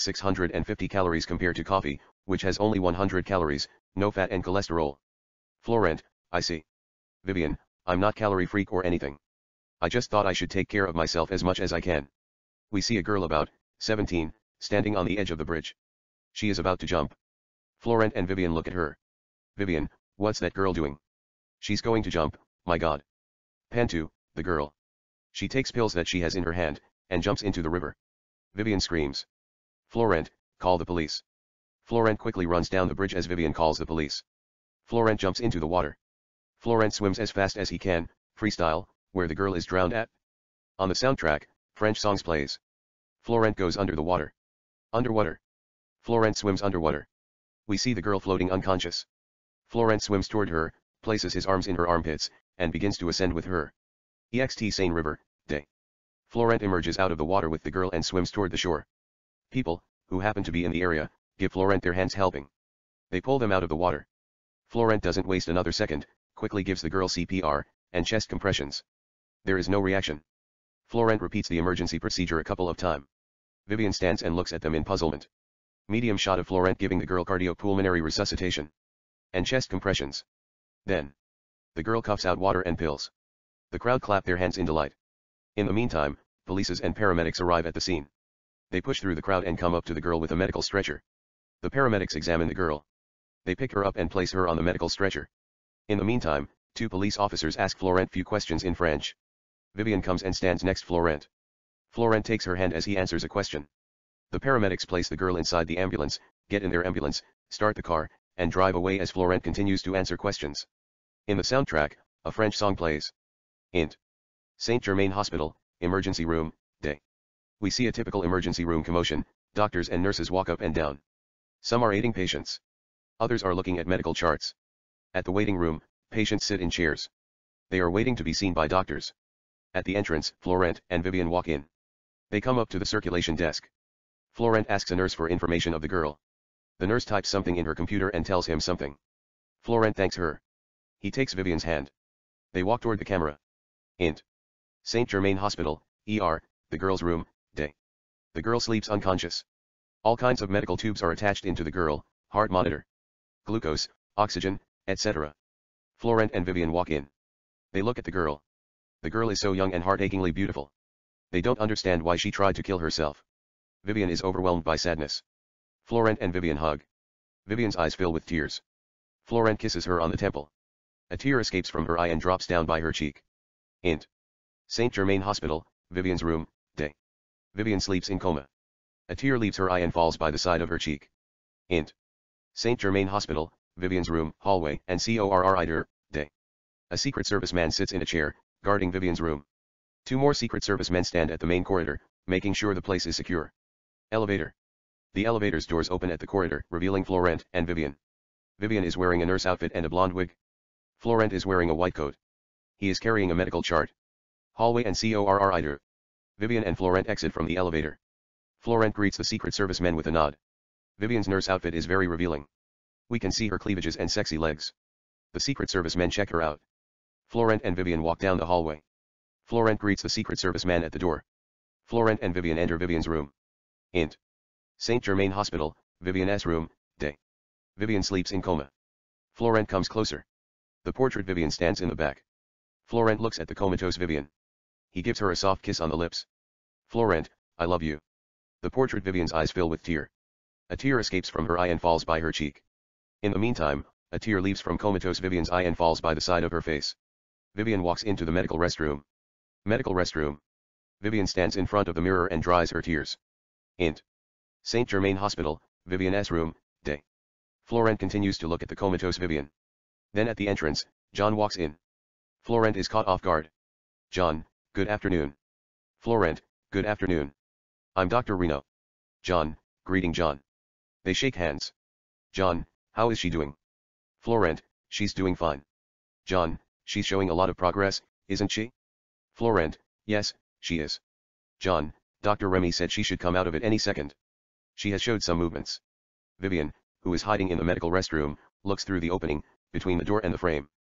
1,650 calories compared to coffee, which has only 100 calories, no fat and cholesterol. Florent, I see. Vivian, I'm not calorie freak or anything. I just thought I should take care of myself as much as I can. We see a girl about 17, standing on the edge of the bridge. She is about to jump. Florent and Vivian look at her. Vivian, what's that girl doing? She's going to jump, my god. Pan to the girl. She takes pills that she has in her hand, and jumps into the river. Vivian screams. Florent, call the police. Florent quickly runs down the bridge as Vivian calls the police. Florent jumps into the water. Florent swims as fast as he can, freestyle, where the girl is drowned at. On the soundtrack, French songs plays. Florent goes under the water. Underwater. Florent swims underwater. We see the girl floating unconscious. Florent swims toward her, places his arms in her armpits, and begins to ascend with her. Ext Seine River, day. Florent emerges out of the water with the girl and swims toward the shore. People, who happen to be in the area, give Florent their hands helping. They pull them out of the water. Florent doesn't waste another second, quickly gives the girl CPR, and chest compressions. There is no reaction. Florent repeats the emergency procedure a couple of times. Vivian stands and looks at them in puzzlement. Medium shot of Florent giving the girl cardiopulmonary resuscitation. And chest compressions. Then. The girl coughs out water and pills. The crowd clap their hands in delight. In the meantime, police and paramedics arrive at the scene. They push through the crowd and come up to the girl with a medical stretcher. The paramedics examine the girl. They pick her up and place her on the medical stretcher. In the meantime, two police officers ask Florent few questions in French. Vivian comes and stands next Florent. Florent takes her hand as he answers a question. The paramedics place the girl inside the ambulance, get in their ambulance, start the car, and drive away as Florent continues to answer questions. In the soundtrack, a French song plays. Int. Saint-Germain Hospital, emergency room, day. We see a typical emergency room commotion, doctors and nurses walk up and down. Some are aiding patients. Others are looking at medical charts. At the waiting room, patients sit in chairs. They are waiting to be seen by doctors. At the entrance, Florent and Vivian walk in. They come up to the circulation desk. Florent asks a nurse for information of the girl. The nurse types something in her computer and tells him something. Florent thanks her. He takes Vivian's hand. They walk toward the camera. Int. Saint-Germain Hospital, ER, the girl's room, day. The girl sleeps unconscious. All kinds of medical tubes are attached into the girl, heart monitor, glucose, oxygen, etc. Florent and Vivian walk in. They look at the girl. The girl is so young and heart-achingly beautiful. They don't understand why she tried to kill herself. Vivian is overwhelmed by sadness. Florent and Vivian hug. Vivian's eyes fill with tears. Florent kisses her on the temple. A tear escapes from her eye and drops down by her cheek. Int. Saint-Germain Hospital, Vivian's room, day. Vivian sleeps in coma. A tear leaves her eye and falls by the side of her cheek. Int. Saint-Germain Hospital, Vivian's room, hallway, and corridor, day. A Secret Service man sits in a chair, guarding Vivian's room. Two more Secret Service men stand at the main corridor, making sure the place is secure. Elevator. The elevator's doors open at the corridor, revealing Florent and Vivian. Vivian is wearing a nurse outfit and a blonde wig. Florent is wearing a white coat. He is carrying a medical chart. Hallway and corridor. Vivian and Florent exit from the elevator. Florent greets the Secret Service men with a nod. Vivian's nurse outfit is very revealing. We can see her cleavages and sexy legs. The Secret Service men check her out. Florent and Vivian walk down the hallway. Florent greets the Secret Service man at the door. Florent and Vivian enter Vivian's room. Int. Saint-Germain Hospital, Vivian's room, day. Vivian sleeps in coma. Florent comes closer. The portrait Vivian stands in the back. Florent looks at the comatose Vivian. He gives her a soft kiss on the lips. Florent, I love you. The portrait Vivian's eyes fill with tear. A tear escapes from her eye and falls by her cheek. In the meantime, a tear leaves from comatose Vivian's eye and falls by the side of her face. Vivian walks into the medical restroom. Medical restroom. Vivian stands in front of the mirror and dries her tears. Int. Saint-Germain Hospital, Vivian's room, day. Florent continues to look at the comatose Vivian. Then at the entrance, John walks in. Florent is caught off guard. John, good afternoon. Florent, good afternoon. I'm Dr. Reno. John, greeting John. They shake hands. John, how is she doing? Florent, she's doing fine. John, she's showing a lot of progress, isn't she? Florent, yes, she is. John, Dr. Remy said she should come out of it any second. She has showed some movements. Vivian, who is hiding in the medical restroom, looks through the opening, between the door and the frame.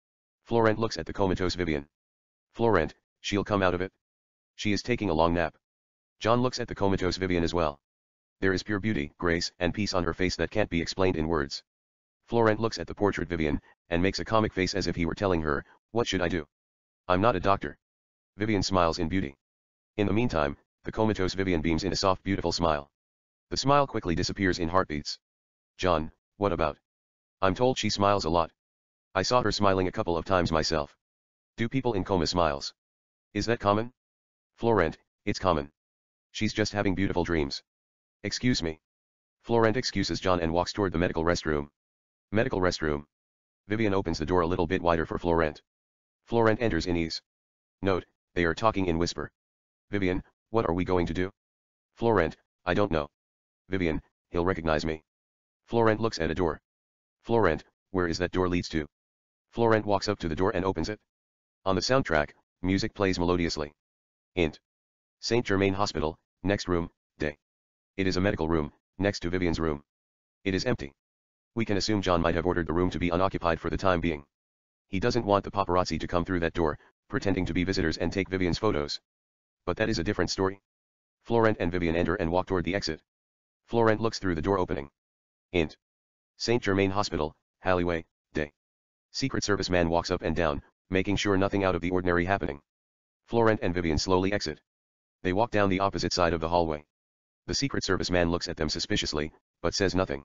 Florent looks at the comatose Vivian. Florent, she'll come out of it. She is taking a long nap. John looks at the comatose Vivian as well. There is pure beauty, grace, and peace on her face that can't be explained in words. Florent looks at the portrait Vivian, and makes a comic face as if he were telling her, "What should I do? I'm not a doctor." Vivian smiles in beauty. In the meantime, the comatose Vivian beams in a soft beautiful smile. The smile quickly disappears in heartbeats. John, what about? I'm told she smiles a lot. I saw her smiling a couple of times myself. Do people in coma smiles? Is that common? Florent, it's common. She's just having beautiful dreams. Excuse me. Florent excuses John and walks toward the medical restroom. Medical restroom. Vivian opens the door a little bit wider for Florent. Florent enters in ease. Note, they are talking in whisper. Vivian, what are we going to do? Florent, I don't know. Vivian, he'll recognize me. Florent looks at a door. Florent, where is that door leads to? Florent walks up to the door and opens it. On the soundtrack, music plays melodiously. Int. Saint Germain Hospital, next room, day. It is a medical room, next to Vivian's room. It is empty. We can assume John might have ordered the room to be unoccupied for the time being. He doesn't want the paparazzi to come through that door, pretending to be visitors and take Vivian's photos. But that is a different story. Florent and Vivian enter and walk toward the exit. Florent looks through the door opening. Int. Saint Germain Hospital, alleyway, day. Secret Service man walks up and down, making sure nothing out of the ordinary happening. Florent and Vivian slowly exit. They walk down the opposite side of the hallway. The Secret Service man looks at them suspiciously, but says nothing.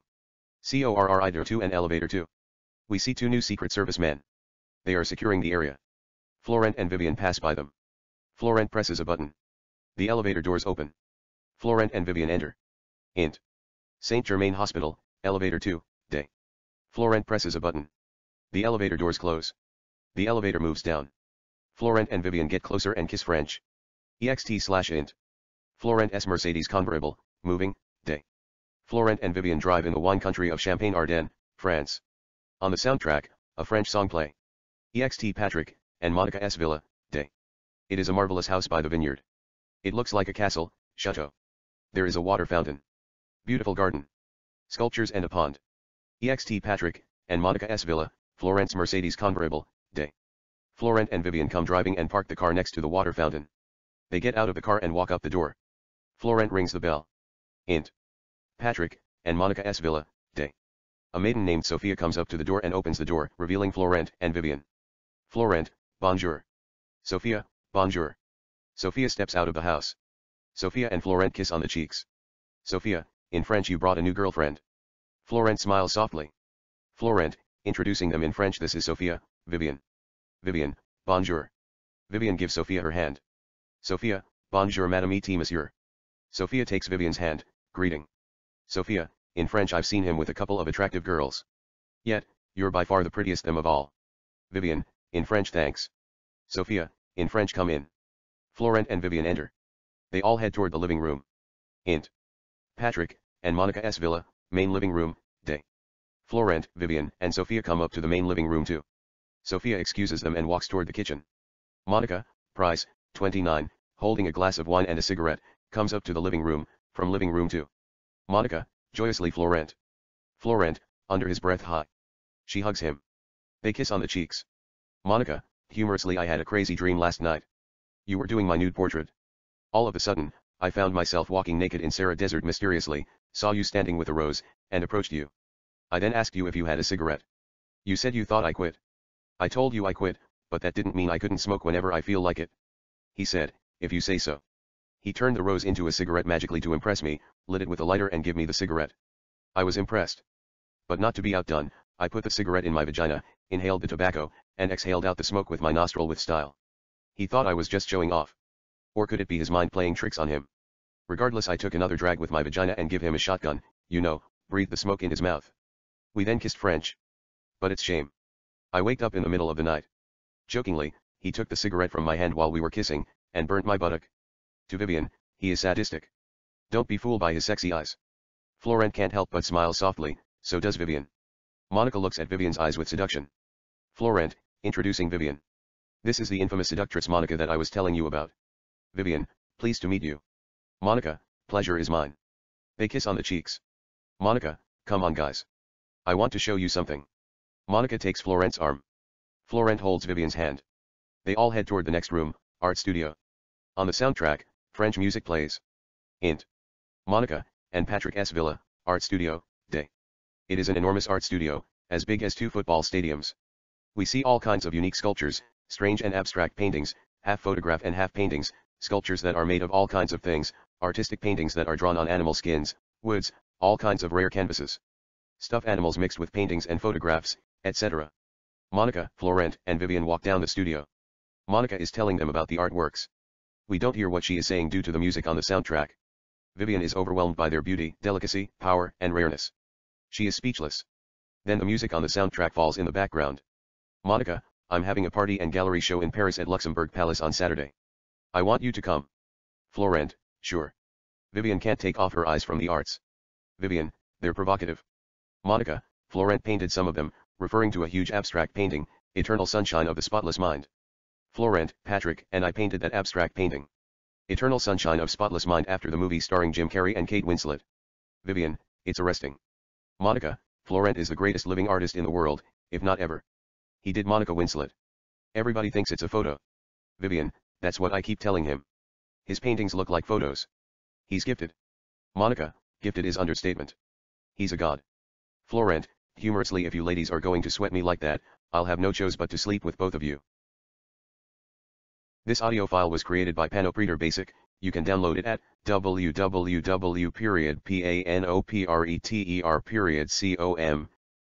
Corridor 2 and Elevator 2. We see two new Secret Service men. They are securing the area. Florent and Vivian pass by them. Florent presses a button. The elevator doors open. Florent and Vivian enter. Int. Saint Germain Hospital, Elevator 2, day. Florent presses a button. The elevator doors close. The elevator moves down. Florent and Vivian get closer and kiss French. Ext/int. Florent's Mercedes convertible, moving, day. Florent and Vivian drive in the wine country of Champagne-Ardenne, France. On the soundtrack, a French song play. Ext Patrick, and Monica's villa, day. It is a marvelous house by the vineyard. It looks like a castle, chateau. There is a water fountain. Beautiful garden. Sculptures and a pond. Ext Patrick, and Monica's villa, Florent's Mercedes convertible, day. Florent and Vivian come driving and park the car next to the water fountain. They get out of the car and walk up the door. Florent rings the bell. Int. Patrick, and Monica's villa, day. A maiden named Sophia comes up to the door and opens the door, revealing Florent and Vivian. Florent, bonjour. Sophia, bonjour. Sophia steps out of the house. Sophia and Florent kiss on the cheeks. Sophia, in French, you brought a new girlfriend. Florent smiles softly. Florent, introducing them in French, this is Sophia, Vivian. Vivian, bonjour. Vivian gives Sophia her hand. Sophia, bonjour madame et monsieur. Sophia takes Vivian's hand, greeting. Sophia, in French, I've seen him with a couple of attractive girls. Yet, you're by far the prettiest them of all. Vivian, in French, thanks. Sophia, in French, come in. Florent and Vivian enter. They all head toward the living room. Int. Patrick, and Monica's villa, main living room, day. Florent, Vivian, and Sophia come up to the main living room too. Sophia excuses them and walks toward the kitchen. Monica, price, 29, holding a glass of wine and a cigarette, comes up to the living room, from living room 2. Monica, joyously Florent. Florent, under his breath high. She hugs him. They kiss on the cheeks. Monica, humorously, I had a crazy dream last night. You were doing my nude portrait. All of a sudden, I found myself walking naked in Sahara Desert mysteriously, saw you standing with a rose, and approached you. I then asked you if you had a cigarette. You said you thought I quit. I told you I quit, but that didn't mean I couldn't smoke whenever I feel like it. He said, if you say so. He turned the rose into a cigarette magically to impress me, lit it with a lighter and give me the cigarette. I was impressed. But not to be outdone, I put the cigarette in my vagina, inhaled the tobacco, and exhaled out the smoke with my nostril with style. He thought I was just showing off. Or could it be his mind playing tricks on him? Regardless, I took another drag with my vagina and give him a shotgun, breathed the smoke in his mouth. We then kissed French. But it's shame. I waked up in the middle of the night. Jokingly, he took the cigarette from my hand while we were kissing, and burnt my buttock. To Vivian, he is sadistic. Don't be fooled by his sexy eyes. Florent can't help but smile softly, so does Vivian. Monica looks at Vivian's eyes with seduction. Florent, introducing Vivian. This is the infamous seductress Monica that I was telling you about. Vivian, pleased to meet you. Monica, pleasure is mine. They kiss on the cheeks. Monica, come on guys. I want to show you something. Monica takes Florent's arm. Florent holds Vivian's hand. They all head toward the next room, art studio. On the soundtrack, French music plays. Int. Monica and Patrick's villa, art studio, day. It is an enormous art studio, as big as 2 football stadiums. We see all kinds of unique sculptures, strange and abstract paintings, half photograph and half paintings, sculptures that are made of all kinds of things, artistic paintings that are drawn on animal skins, woods, all kinds of rare canvases. Stuffed animals mixed with paintings and photographs, etc. Monica, Florent, and Vivian walk down the studio. Monica is telling them about the artworks. We don't hear what she is saying due to the music on the soundtrack. Vivian is overwhelmed by their beauty, delicacy, power, and rareness. She is speechless. Then the music on the soundtrack falls in the background. Monica, I'm having a party and gallery show in Paris at Luxembourg Palace on Saturday. I want you to come. Florent, sure. Vivian can't take off her eyes from the arts. Vivian, they're provocative. Monica, Florent painted some of them, referring to a huge abstract painting, Eternal Sunshine of the Spotless Mind. Florent, Patrick, and I painted that abstract painting. Eternal Sunshine of Spotless Mind after the movie starring Jim Carrey and Kate Winslet. Vivian, it's arresting. Monica, Florent is the greatest living artist in the world, if not ever. He did Monica Winslet. Everybody thinks it's a photo. Vivian, that's what I keep telling him. His paintings look like photos. He's gifted. Monica, gifted is understatement. He's a god. Florent, humorously, if you ladies are going to sweat me like that, I'll have no choice but to sleep with both of you. This audio file was created by Panopreter Basic. You can download it at www.panopreter.com.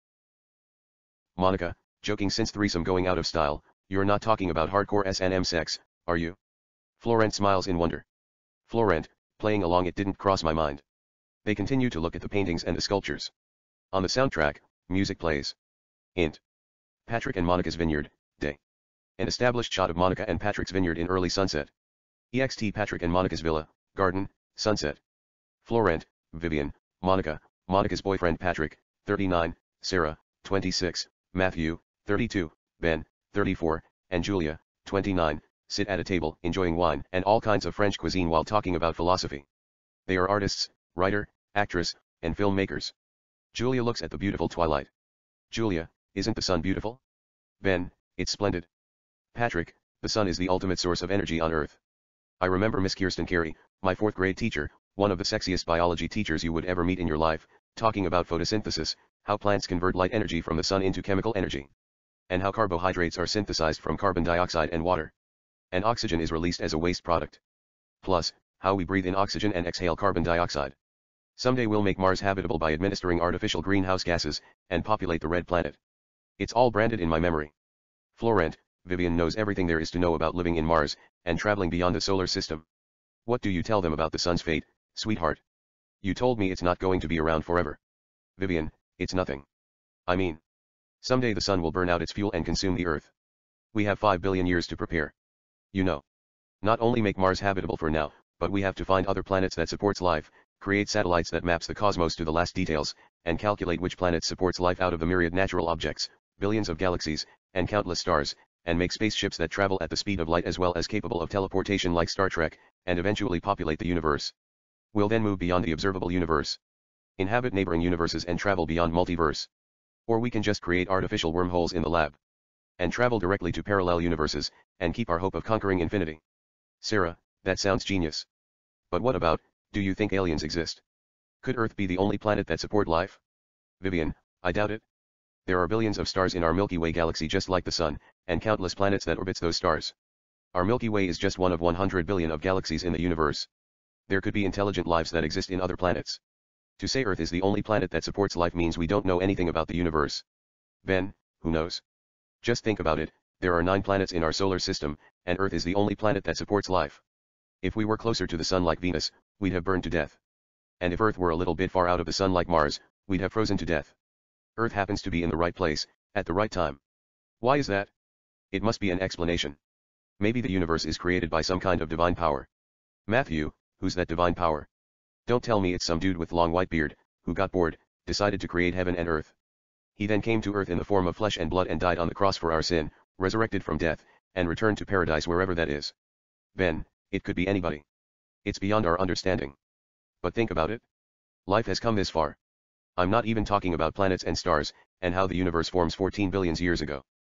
Monica, joking, since threesome going out of style, you're not talking about hardcore S&M sex, are you? Florent smiles in wonder. Florent, playing along, it didn't cross my mind. They continue to look at the paintings and the sculptures. On the soundtrack, music plays. Int. Patrick and Monica's vineyard, day. An established shot of Monica and Patrick's vineyard in early sunset. Ext Patrick and Monica's villa, garden, sunset. Florent, Vivian, Monica, Monica's boyfriend Patrick, 39, Sarah, 26, Matthew, 32, Ben, 34, and Julia, 29, sit at a table enjoying wine and all kinds of French cuisine while talking about philosophy. They are artists, writer, actress, and filmmakers. Julia looks at the beautiful twilight. Julia, isn't the sun beautiful? Ben, it's splendid. Patrick, the sun is the ultimate source of energy on Earth. I remember Miss Kirsten Carey, my 4th grade teacher, one of the sexiest biology teachers you would ever meet in your life, talking about photosynthesis, how plants convert light energy from the sun into chemical energy. And how carbohydrates are synthesized from carbon dioxide and water. And oxygen is released as a waste product. Plus, how we breathe in oxygen and exhale carbon dioxide. Someday we'll make Mars habitable by administering artificial greenhouse gases, and populate the red planet. It's all branded in my memory. Florent, Vivian knows everything there is to know about living in Mars, and traveling beyond the solar system. What do you tell them about the sun's fate, sweetheart? You told me it's not going to be around forever. Vivian, it's nothing. I mean, someday the sun will burn out its fuel and consume the Earth. We have 5 billion years to prepare. You know. Not only make Mars habitable for now, but we have to find other planets that supports life, create satellites that maps the cosmos to the last details, and calculate which planet supports life out of the myriad natural objects, billions of galaxies, and countless stars, and make spaceships that travel at the speed of light as well as capable of teleportation like Star Trek, and eventually populate the universe. We'll then move beyond the observable universe. Inhabit neighboring universes and travel beyond multiverse. Or we can just create artificial wormholes in the lab. And travel directly to parallel universes, and keep our hope of conquering infinity. Sarah, that sounds genius. But what about, do you think aliens exist? Could Earth be the only planet that support life? Vivian, I doubt it. There are billions of stars in our Milky Way galaxy just like the Sun, and countless planets that orbits those stars. Our Milky Way is just one of 100 billion of galaxies in the universe. There could be intelligent lives that exist in other planets. To say Earth is the only planet that supports life means we don't know anything about the universe. Ben, who knows? Just think about it, there are 9 planets in our solar system, and Earth is the only planet that supports life. If we were closer to the Sun like Venus, we'd have burned to death. And if Earth were a little bit far out of the Sun like Mars, we'd have frozen to death. Earth happens to be in the right place, at the right time. Why is that? It must be an explanation. Maybe the universe is created by some kind of divine power. Matthew, who's that divine power? Don't tell me it's some dude with long white beard, who got bored, decided to create heaven and earth. He then came to earth in the form of flesh and blood and died on the cross for our sin, resurrected from death, and returned to paradise wherever that is. Ben, it could be anybody. It's beyond our understanding. But think about it. Life has come this far. I'm not even talking about planets and stars, and how the universe forms 14 billion years ago.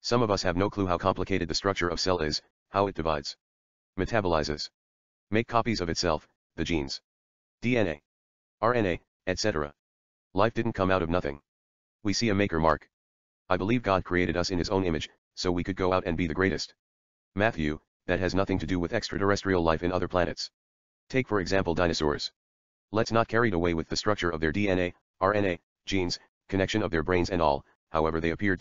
Some of us have no clue how complicated the structure of cell is, how it divides, metabolizes, make copies of itself, the genes, DNA, RNA, etc. Life didn't come out of nothing. We see a maker mark. I believe God created us in his own image, so we could go out and be the greatest. Matthew, that has nothing to do with extraterrestrial life in other planets. Take for example dinosaurs. Let's not carried away with the structure of their DNA, RNA, genes, connection of their brains and all, however they appeared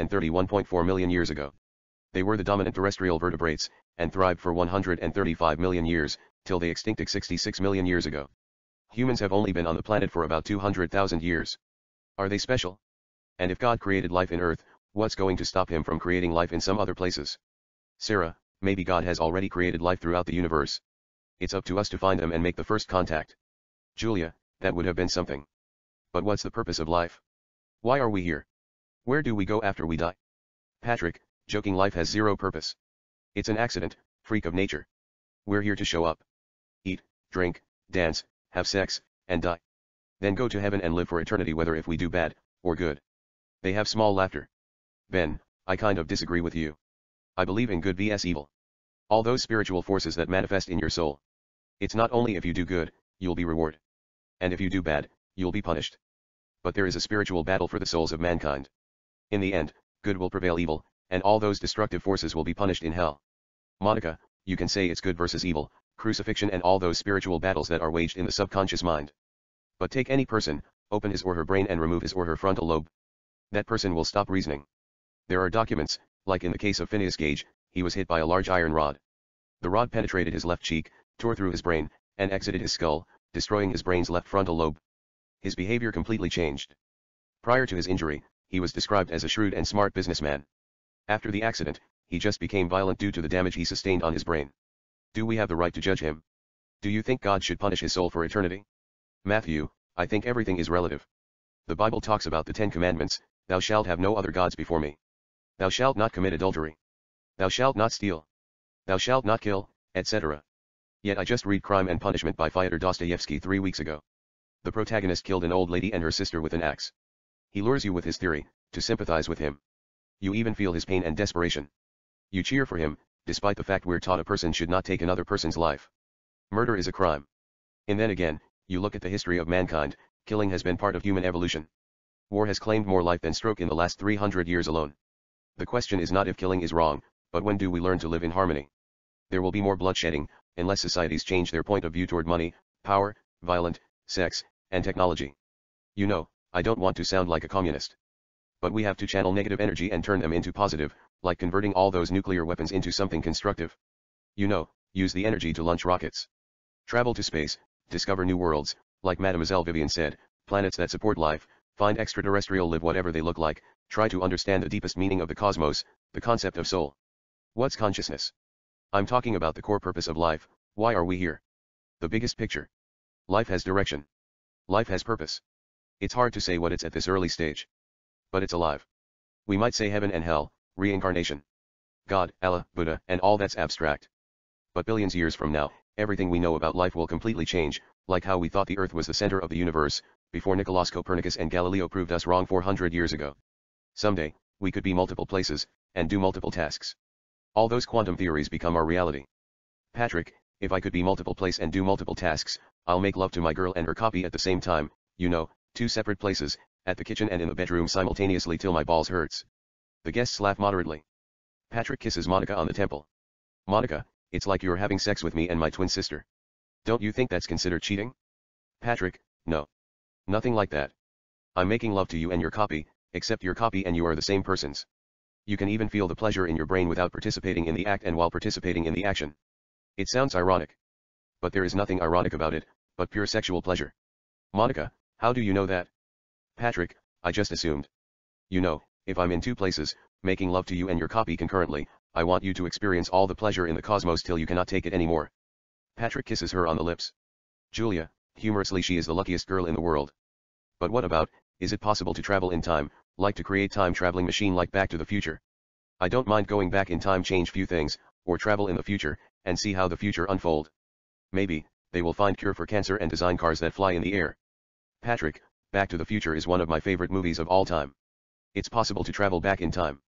231.4 million years ago. They were the dominant terrestrial vertebrates, and thrived for 135 million years, till they extincted 66 million years ago. Humans have only been on the planet for about 200,000 years. Are they special? And if God created life in Earth, what's going to stop him from creating life in some other places? Sarah, maybe God has already created life throughout the universe. It's up to us to find them and make the first contact. Julia, that would have been something. But what's the purpose of life? Why are we here? Where do we go after we die? Patrick, joking, life has zero purpose. It's an accident, freak of nature. We're here to show up. Eat, drink, dance, have sex, and die. Then go to heaven and live for eternity whether if we do bad, or good. They have small laughter. Ben, I kind of disagree with you. I believe in good vs evil. All those spiritual forces that manifest in your soul. It's not only if you do good, you'll be rewarded. And if you do bad, you'll be punished. But there is a spiritual battle for the souls of mankind. In the end, good will prevail evil, and all those destructive forces will be punished in hell. Monica, you can say it's good versus evil, crucifixion and all those spiritual battles that are waged in the subconscious mind. But take any person, open his or her brain and remove his or her frontal lobe. That person will stop reasoning. There are documents, like in the case of Phineas Gage, he was hit by a large iron rod. The rod penetrated his left cheek, tore through his brain, and exited his skull, destroying his brain's left frontal lobe. His behavior completely changed. Prior to his injury, he was described as a shrewd and smart businessman. After the accident, he just became violent due to the damage he sustained on his brain. Do we have the right to judge him? Do you think God should punish his soul for eternity? Matthew, I think everything is relative. The Bible talks about the 10 Commandments, thou shalt have no other gods before me. Thou shalt not commit adultery. Thou shalt not steal. Thou shalt not kill, etc. Yet I just read Crime and Punishment by Fyodor Dostoevsky 3 weeks ago. The protagonist killed an old lady and her sister with an axe. He lures you with his theory, to sympathize with him. You even feel his pain and desperation. You cheer for him, despite the fact we're taught a person should not take another person's life. Murder is a crime. And then again, you look at the history of mankind, killing has been part of human evolution. War has claimed more life than stroke in the last 300 years alone. The question is not if killing is wrong, but when do we learn to live in harmony? There will be more bloodshedding, unless societies change their point of view toward money, power, violence, sex, and technology. You know, I don't want to sound like a communist. But we have to channel negative energy and turn them into positive, like converting all those nuclear weapons into something constructive. You know, use the energy to launch rockets. Travel to space, discover new worlds, like Mademoiselle Vivian said, planets that support life, find extraterrestrial live whatever they look like, try to understand the deepest meaning of the cosmos, the concept of soul. What's consciousness? I'm talking about the core purpose of life, why are we here? The biggest picture. Life has direction. Life has purpose. It's hard to say what it's at this early stage. But it's alive. We might say heaven and hell, reincarnation, God, Allah, Buddha, and all that's abstract. But billions years from now, everything we know about life will completely change, like how we thought the Earth was the center of the universe, before Nicolaus Copernicus and Galileo proved us wrong 400 years ago. Someday, we could be multiple places, and do multiple tasks. All those quantum theories become our reality. Patrick, if I could be multiple place and do multiple tasks, I'll make love to my girl and her copy at the same time, you know, 2 separate places, at the kitchen and in the bedroom simultaneously till my balls hurts. The guests laugh moderately. Patrick kisses Monica on the temple. Monica, it's like you're having sex with me and my twin sister. Don't you think that's considered cheating? Patrick, no. Nothing like that. I'm making love to you and your copy, except your copy and you are the same persons. You can even feel the pleasure in your brain without participating in the act and while participating in the action. It sounds ironic. But there is nothing ironic about it, but pure sexual pleasure. Monica, how do you know that? Patrick, I just assumed. You know, if I'm in 2 places, making love to you and your copy concurrently, I want you to experience all the pleasure in the cosmos till you cannot take it anymore. Patrick kisses her on the lips. Julia, humorously, she is the luckiest girl in the world. But what about, is it possible to travel in time, like to create time-traveling machine like Back to the Future? I don't mind going back in time, change few things, or travel in the future, and see how the future unfold. Maybe, they will find cure for cancer and design cars that fly in the air. Patrick, Back to the Future is one of my favorite movies of all time. It's possible to travel back in time.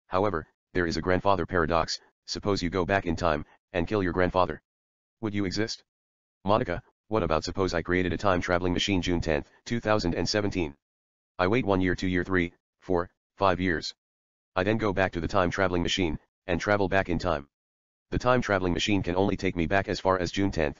However, there is a grandfather paradox. Suppose you go back in time, and kill your grandfather. Would you exist? Monica, what about suppose I created a time-traveling machine June 10, 2017. I wait 1 year, 2 year, 3, 4, 5 years. I then go back to the time-traveling machine, and travel back in time. The time-traveling machine can only take me back as far as June 10,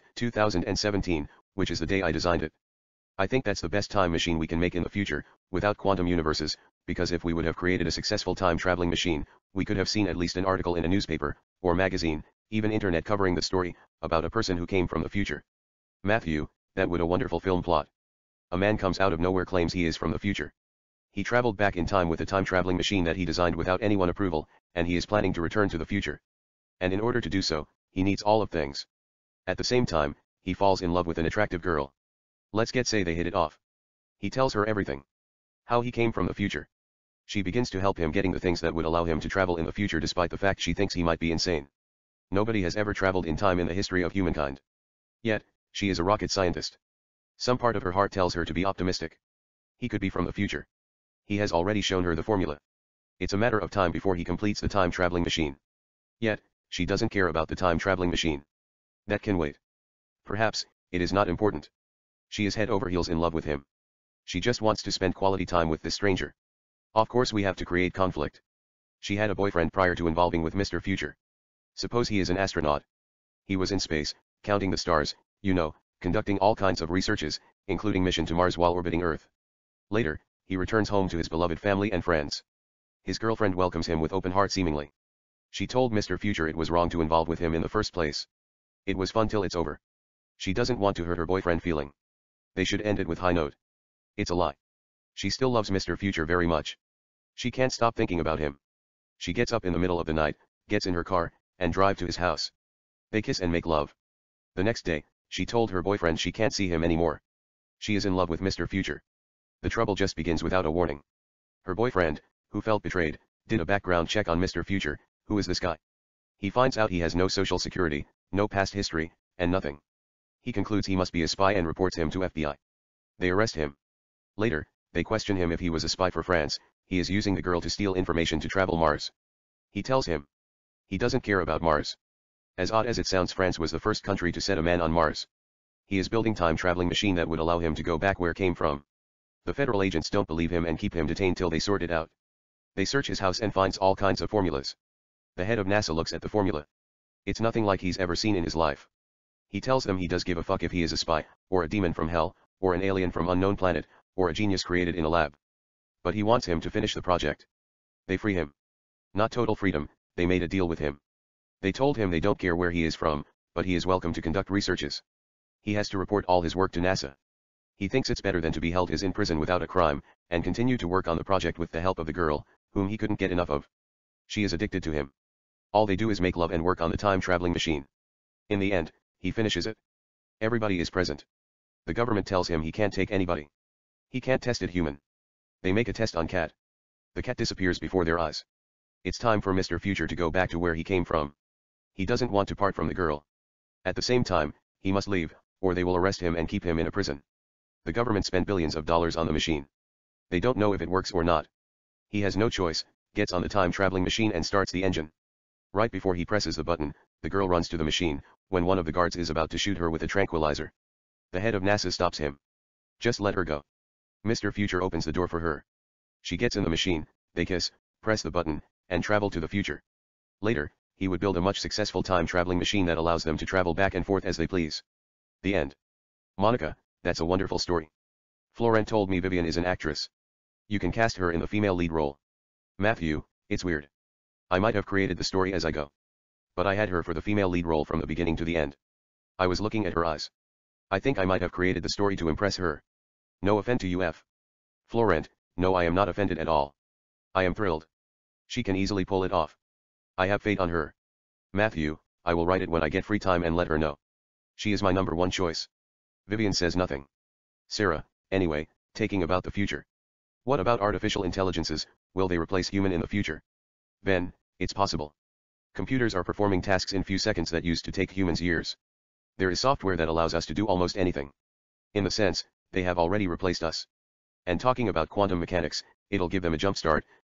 2017, which is the day I designed it. I think that's the best time machine we can make in the future, without quantum universes, because if we would have created a successful time-traveling machine, we could have seen at least an article in a newspaper, or magazine, even internet covering the story, about a person who came from the future. Matthew, that would a wonderful film plot. A man comes out of nowhere, claims he is from the future. He traveled back in time with a time-traveling machine that he designed without anyone's approval, and he is planning to return to the future. And in order to do so, he needs all of things. At the same time, he falls in love with an attractive girl. Let's say they hit it off. He tells her everything. How he came from the future. She begins to help him getting the things that would allow him to travel in the future despite the fact she thinks he might be insane. Nobody has ever traveled in time in the history of humankind. Yet, she is a rocket scientist. Some part of her heart tells her to be optimistic. He could be from the future. He has already shown her the formula. It's a matter of time before he completes the time-traveling machine. Yet, she doesn't care about the time-traveling machine. That can wait. Perhaps, it is not important. She is head over heels in love with him. She just wants to spend quality time with this stranger. Of course we have to create conflict. She had a boyfriend prior to involving with Mr. Future. Suppose he is an astronaut. He was in space, counting the stars, conducting all kinds of researches, including mission to Mars while orbiting Earth. Later, he returns home to his beloved family and friends. His girlfriend welcomes him with open heart seemingly. She told Mr. Future it was wrong to involve with him in the first place. It was fun till it's over. She doesn't want to hurt her boyfriend feeling. They should end it with high note. It's a lie. She still loves Mr. Future very much. She can't stop thinking about him. She gets up in the middle of the night, gets in her car, and drive to his house. They kiss and make love. The next day, she told her boyfriend she can't see him anymore. She is in love with Mr. Future. The trouble just begins without a warning. Her boyfriend, who felt betrayed, did a background check on Mr. Future. Who is this guy? He finds out he has no social security, no past history, and nothing. He concludes he must be a spy and reports him to FBI. They arrest him. Later, they question him if he was a spy for France. He is using the girl to steal information to travel Mars. He tells him he doesn't care about Mars. As odd as it sounds, France was the first country to set a man on Mars. He is building time-traveling machine that would allow him to go back where came from. The federal agents don't believe him and keep him detained till they sort it out. They search his house and finds all kinds of formulas. The head of NASA looks at the formula. It's nothing like he's ever seen in his life. He tells them he does give a fuck if he is a spy, or a demon from hell, or an alien from unknown planet, or a genius created in a lab. But he wants him to finish the project. They free him. Not total freedom, they made a deal with him. They told him they don't care where he is from, but he is welcome to conduct researches. He has to report all his work to NASA. He thinks it's better than to be held in prison without a crime, and continue to work on the project with the help of the girl, whom he couldn't get enough of. She is addicted to him. All they do is make love and work on the time-traveling machine. In the end, he finishes it. Everybody is present. The government tells him he can't take anybody. He can't test it human. They make a test on cat. The cat disappears before their eyes. It's time for Mr. Future to go back to where he came from. He doesn't want to part from the girl. At the same time, he must leave, or they will arrest him and keep him in a prison. The government spent billions of dollars on the machine. They don't know if it works or not. He has no choice, gets on the time-traveling machine and starts the engine. Right before he presses the button, the girl runs to the machine, when one of the guards is about to shoot her with a tranquilizer. The head of NASA stops him. Just let her go. Mr. Future opens the door for her. She gets in the machine, they kiss, press the button, and travel to the future. Later, he would build a much successful time-traveling machine that allows them to travel back and forth as they please. The end. Monica, that's a wonderful story. Florent told me Vivian is an actress. You can cast her in the female lead role. Matthew, it's weird. I might have created the story as I go. But I had her for the female lead role from the beginning to the end. I was looking at her eyes. I think I might have created the story to impress her. No offense to you, F. Florent, no, I am not offended at all. I am thrilled. She can easily pull it off. I have faith on her. Matthew, I will write it when I get free time and let her know. She is my number one choice. Vivian says nothing. Sarah, anyway, taking about the future. What about artificial intelligences, will they replace human in the future? Ben, it's possible. Computers are performing tasks in few seconds that used to take humans years. There is software that allows us to do almost anything. In the sense, they have already replaced us. And talking about quantum mechanics, it'll give them a jump start,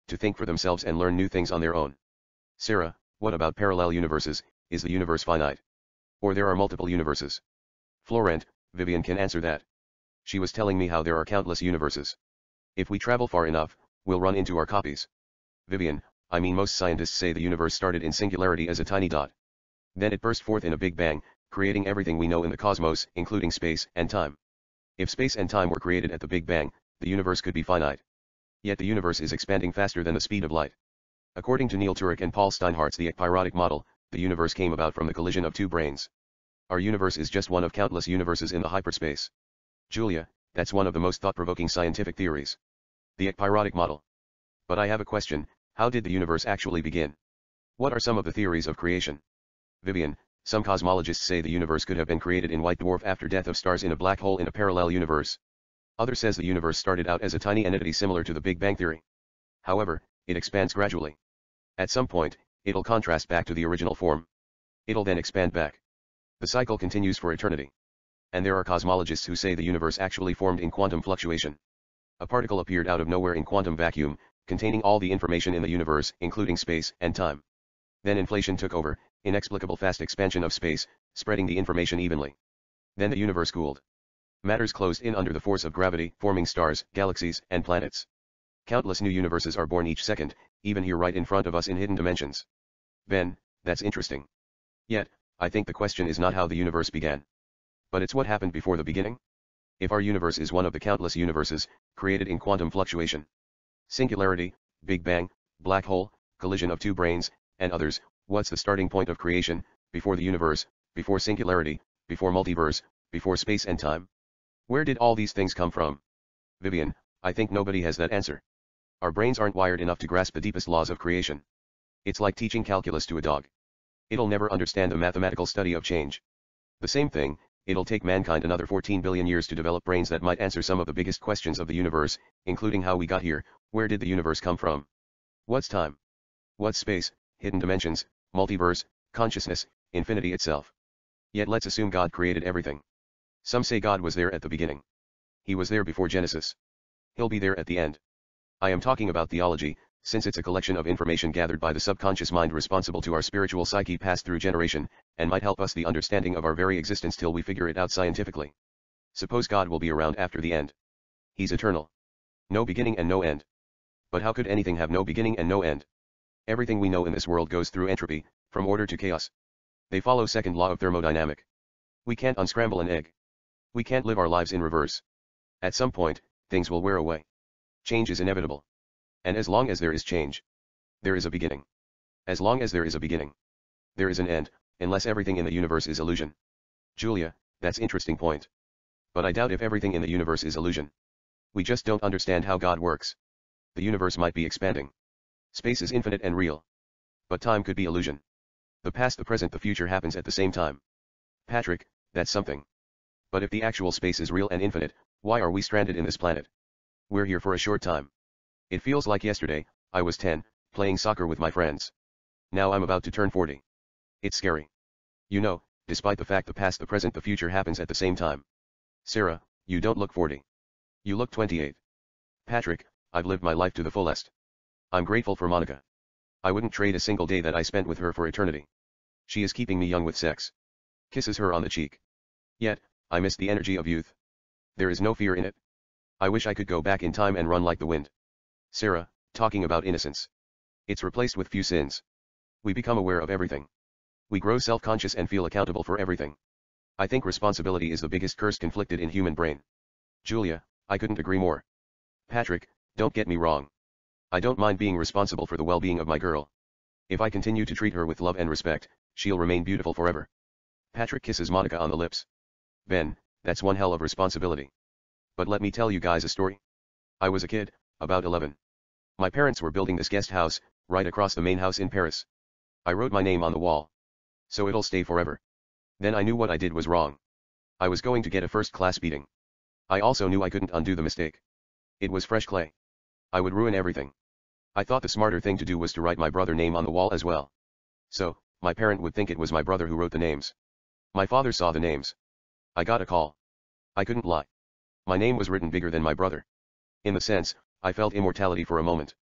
to think for themselves and learn new things on their own. Sarah, what about parallel universes? Is the universe finite? Or there are multiple universes? Florent, Vivian can answer that. She was telling me how there are countless universes. If we travel far enough, we'll run into our copies. Vivian, I mean most scientists say the universe started in singularity as a tiny dot. Then it burst forth in a big bang, creating everything we know in the cosmos, including space and time. If space and time were created at the Big Bang, the universe could be finite. Yet the universe is expanding faster than the speed of light. According to Neil Turek and Paul Steinhardt's the ekpyrotic model, the universe came about from the collision of two brains. Our universe is just one of countless universes in the hyperspace. Julia, that's one of the most thought-provoking scientific theories. The ekpyrotic model. But I have a question, how did the universe actually begin? What are some of the theories of creation? Vivian, some cosmologists say the universe could have been created in white dwarf after death of stars in a black hole in a parallel universe. Others says the universe started out as a tiny entity similar to the Big Bang theory. However, it expands gradually. At some point, it'll contrast back to the original form. It'll then expand back. The cycle continues for eternity. And there are cosmologists who say the universe actually formed in quantum fluctuation. A particle appeared out of nowhere in quantum vacuum, containing all the information in the universe, including space and time. Then inflation took over, inexplicable fast expansion of space, spreading the information evenly. Then the universe cooled. Matters closed in under the force of gravity, forming stars, galaxies, and planets. Countless new universes are born each second, even here right in front of us in hidden dimensions. Ben, that's interesting. Yet, I think the question is not how the universe began. But it's what happened before the beginning? If our universe is one of the countless universes, created in quantum fluctuation, singularity, Big Bang, black hole, collision of two brains, and others, what's the starting point of creation, before the universe, before singularity, before multiverse, before space and time? Where did all these things come from? Vivian, I think nobody has that answer. Our brains aren't wired enough to grasp the deepest laws of creation. It's like teaching calculus to a dog. It'll never understand the mathematical study of change. The same thing, it'll take mankind another 14 billion years to develop brains that might answer some of the biggest questions of the universe, including how we got here, where did the universe come from? What's time? What's space, hidden dimensions, multiverse, consciousness, infinity itself? Yet let's assume God created everything. Some say God was there at the beginning. He was there before Genesis. He'll be there at the end. I am talking about theology, since it's a collection of information gathered by the subconscious mind responsible to our spiritual psyche passed through generation, and might help us the understanding of our very existence till we figure it out scientifically. Suppose God will be around after the end. He's eternal. No beginning and no end. But how could anything have no beginning and no end? Everything we know in this world goes through entropy, from order to chaos. They follow second law of thermodynamic. We can't unscramble an egg. We can't live our lives in reverse. At some point, things will wear away. Change is inevitable. And as long as there is change, there is a beginning. As long as there is a beginning, there is an end, unless everything in the universe is illusion. Julia, that's interesting point. But I doubt if everything in the universe is illusion. We just don't understand how God works. The universe might be expanding. Space is infinite and real. But time could be illusion. The past, the present, the future happens at the same time. Patrick, that's something. But if the actual space is real and infinite, why are we stranded in this planet? We're here for a short time. It feels like yesterday, I was 10, playing soccer with my friends. Now I'm about to turn 40. It's scary. You know, despite the fact the past, the present, the future happens at the same time. Sarah, you don't look 40. You look 28. Patrick, I've lived my life to the fullest. I'm grateful for Monica. I wouldn't trade a single day that I spent with her for eternity. She is keeping me young with sex. Kisses her on the cheek. Yet, I miss the energy of youth. There is no fear in it. I wish I could go back in time and run like the wind. Sarah, talking about innocence. It's replaced with few sins. We become aware of everything. We grow self-conscious and feel accountable for everything. I think responsibility is the biggest curse conflicted in human brain. Julia, I couldn't agree more. Patrick, don't get me wrong. I don't mind being responsible for the well-being of my girl. If I continue to treat her with love and respect, she'll remain beautiful forever. Patrick kisses Monica on the lips. Ben, that's one hell of responsibility. But let me tell you guys a story. I was a kid, about 11. My parents were building this guest house, right across the main house in Paris. I wrote my name on the wall. So it'll stay forever. Then I knew what I did was wrong. I was going to get a first-class beating. I also knew I couldn't undo the mistake. It was fresh clay. I would ruin everything. I thought the smarter thing to do was to write my brother's name on the wall as well. So, my parent would think it was my brother who wrote the names. My father saw the names. I got a call. I couldn't lie. My name was written bigger than my brother. In the sense, I felt immortality for a moment.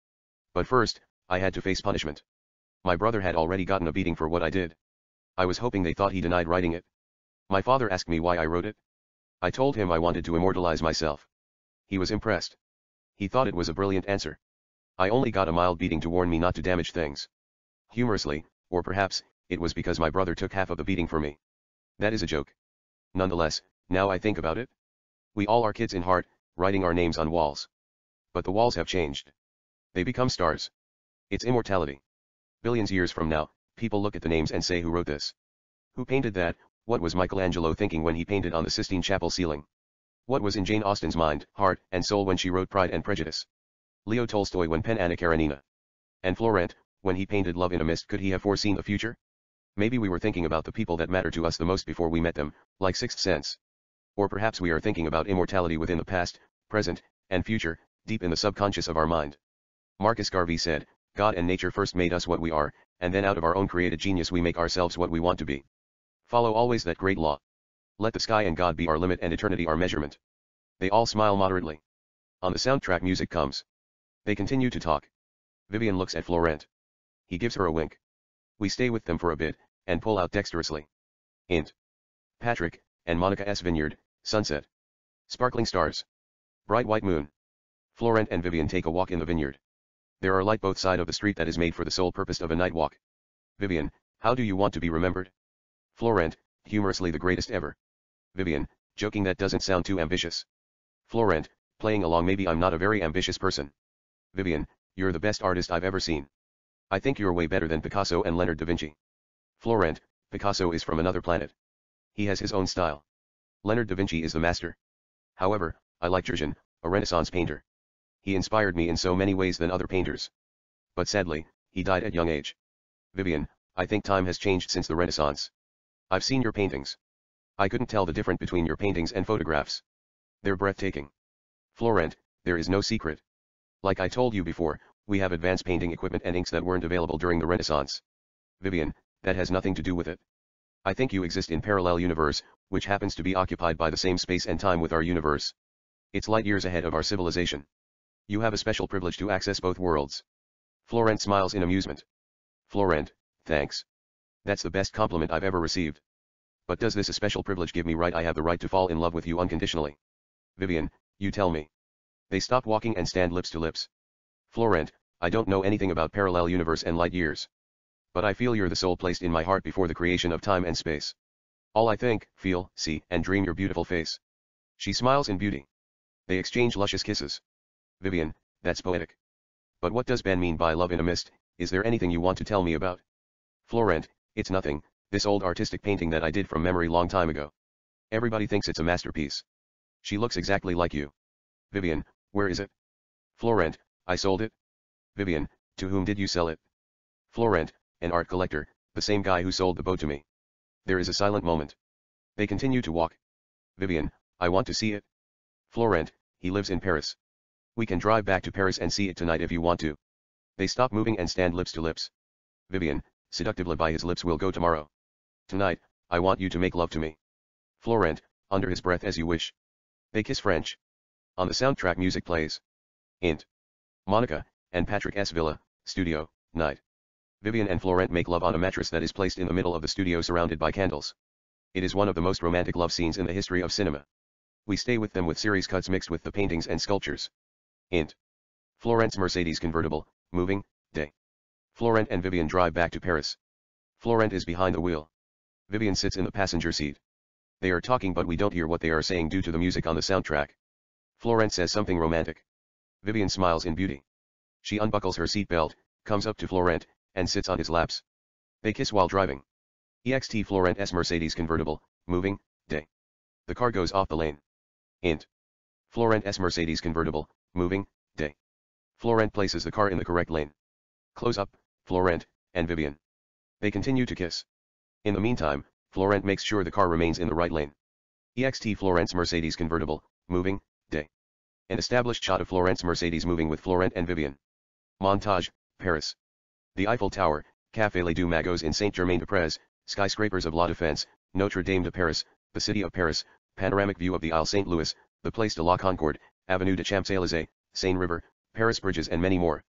But first, I had to face punishment. My brother had already gotten a beating for what I did. I was hoping they thought he denied writing it. My father asked me why I wrote it. I told him I wanted to immortalize myself. He was impressed. He thought it was a brilliant answer. I only got a mild beating to warn me not to damage things. Humorously, or perhaps, it was because my brother took half of the beating for me. That is a joke. Nonetheless, now I think about it. We all are kids in heart, writing our names on walls. But the walls have changed. They become stars. It's immortality. Billions years from now, people look at the names and say, who wrote this? Who painted that? What was Michelangelo thinking when he painted on the Sistine Chapel ceiling? What was in Jane Austen's mind, heart, and soul when she wrote Pride and Prejudice? Leo Tolstoy when penned Anna Karenina. And Florent, when he painted Love in a Mist, could he have foreseen the future? Maybe we were thinking about the people that matter to us the most before we met them, like Sixth Sense. Or perhaps we are thinking about immortality within the past, present, and future, deep in the subconscious of our mind. Marcus Garvey said, God and nature first made us what we are, and then out of our own created genius we make ourselves what we want to be. Follow always that great law. Let the sky and God be our limit and eternity our measurement. They all smile moderately. On the soundtrack music comes. They continue to talk. Vivian looks at Florent. He gives her a wink. We stay with them for a bit, and pull out dexterously. Int. Patrick, and Monica's vineyard, sunset. Sparkling stars. Bright white moon. Florent and Vivian take a walk in the vineyard. There are lights both sides of the street that is made for the sole purpose of a night walk. Vivian, how do you want to be remembered? Florent, humorously the greatest ever. Vivian, joking that doesn't sound too ambitious. Florent, playing along maybe I'm not a very ambitious person. Vivian, you're the best artist I've ever seen. I think you're way better than Picasso and Leonardo da Vinci. Florent, Picasso is from another planet. He has his own style. Leonardo da Vinci is the master. However, I like Giorgione, a Renaissance painter. He inspired me in so many ways than other painters. But sadly, he died at young age. Vivian, I think time has changed since the Renaissance. I've seen your paintings. I couldn't tell the difference between your paintings and photographs. They're breathtaking. Florent, there is no secret. Like I told you before, we have advanced painting equipment and inks that weren't available during the Renaissance. Vivian, that has nothing to do with it. I think you exist in parallel universe, which happens to be occupied by the same space and time with our universe. It's light years ahead of our civilization. You have a special privilege to access both worlds. Florent smiles in amusement. Florent, thanks. That's the best compliment I've ever received. But does this a special privilege give me right I have the right to fall in love with you unconditionally? Vivian, you tell me. They stop walking and stand lips to lips. Florent, I don't know anything about parallel universe and light years. But I feel you're the soul placed in my heart before the creation of time and space. All I think, feel, see, and dream your beautiful face. She smiles in beauty. They exchange luscious kisses. Vivian, that's poetic. But what does Ben mean by love in a mist? Is there anything you want to tell me about? Florent, it's nothing, this old artistic painting that I did from memory long time ago. Everybody thinks it's a masterpiece. She looks exactly like you. Vivian, where is it? Florent, I sold it. Vivian, to whom did you sell it? Florent, an art collector, the same guy who sold the boat to me. There is a silent moment. They continue to walk. Vivian, I want to see it. Florent, he lives in Paris. We can drive back to Paris and see it tonight if you want to. They stop moving and stand lips to lips. Vivian, seductively by his lips will go tomorrow. Tonight, I want you to make love to me. Florent, under his breath as you wish. They kiss French. On the soundtrack music plays. Int. Monica, and Patrick's villa, studio, night. Vivian and Florent make love on a mattress that is placed in the middle of the studio surrounded by candles. It is one of the most romantic love scenes in the history of cinema. We stay with them with series cuts mixed with the paintings and sculptures. Int. Florent's Mercedes convertible, moving, day. Florent and Vivian drive back to Paris. Florent is behind the wheel. Vivian sits in the passenger seat. They are talking but we don't hear what they are saying due to the music on the soundtrack. Florent says something romantic. Vivian smiles in beauty. She unbuckles her seatbelt, comes up to Florent, and sits on his laps. They kiss while driving. Ext Florent's Mercedes convertible, moving, day. The car goes off the lane. Int. Florent's Mercedes convertible, moving, day. Florent places the car in the correct lane. Close up, Florent, and Vivian. They continue to kiss. In the meantime, Florent makes sure the car remains in the right lane. Ext Florent's Mercedes convertible, moving, day. An established shot of Florent's Mercedes moving with Florent and Vivian. Montage, Paris. The Eiffel Tower, Café Les Deux Magots in Saint-Germain-des-Prés, skyscrapers of La Défense, Notre Dame de Paris, the city of Paris, panoramic view of the Ile Saint-Louis, the Place de la Concorde, Avenue de Champs-Élysées, Seine River, Paris bridges and many more.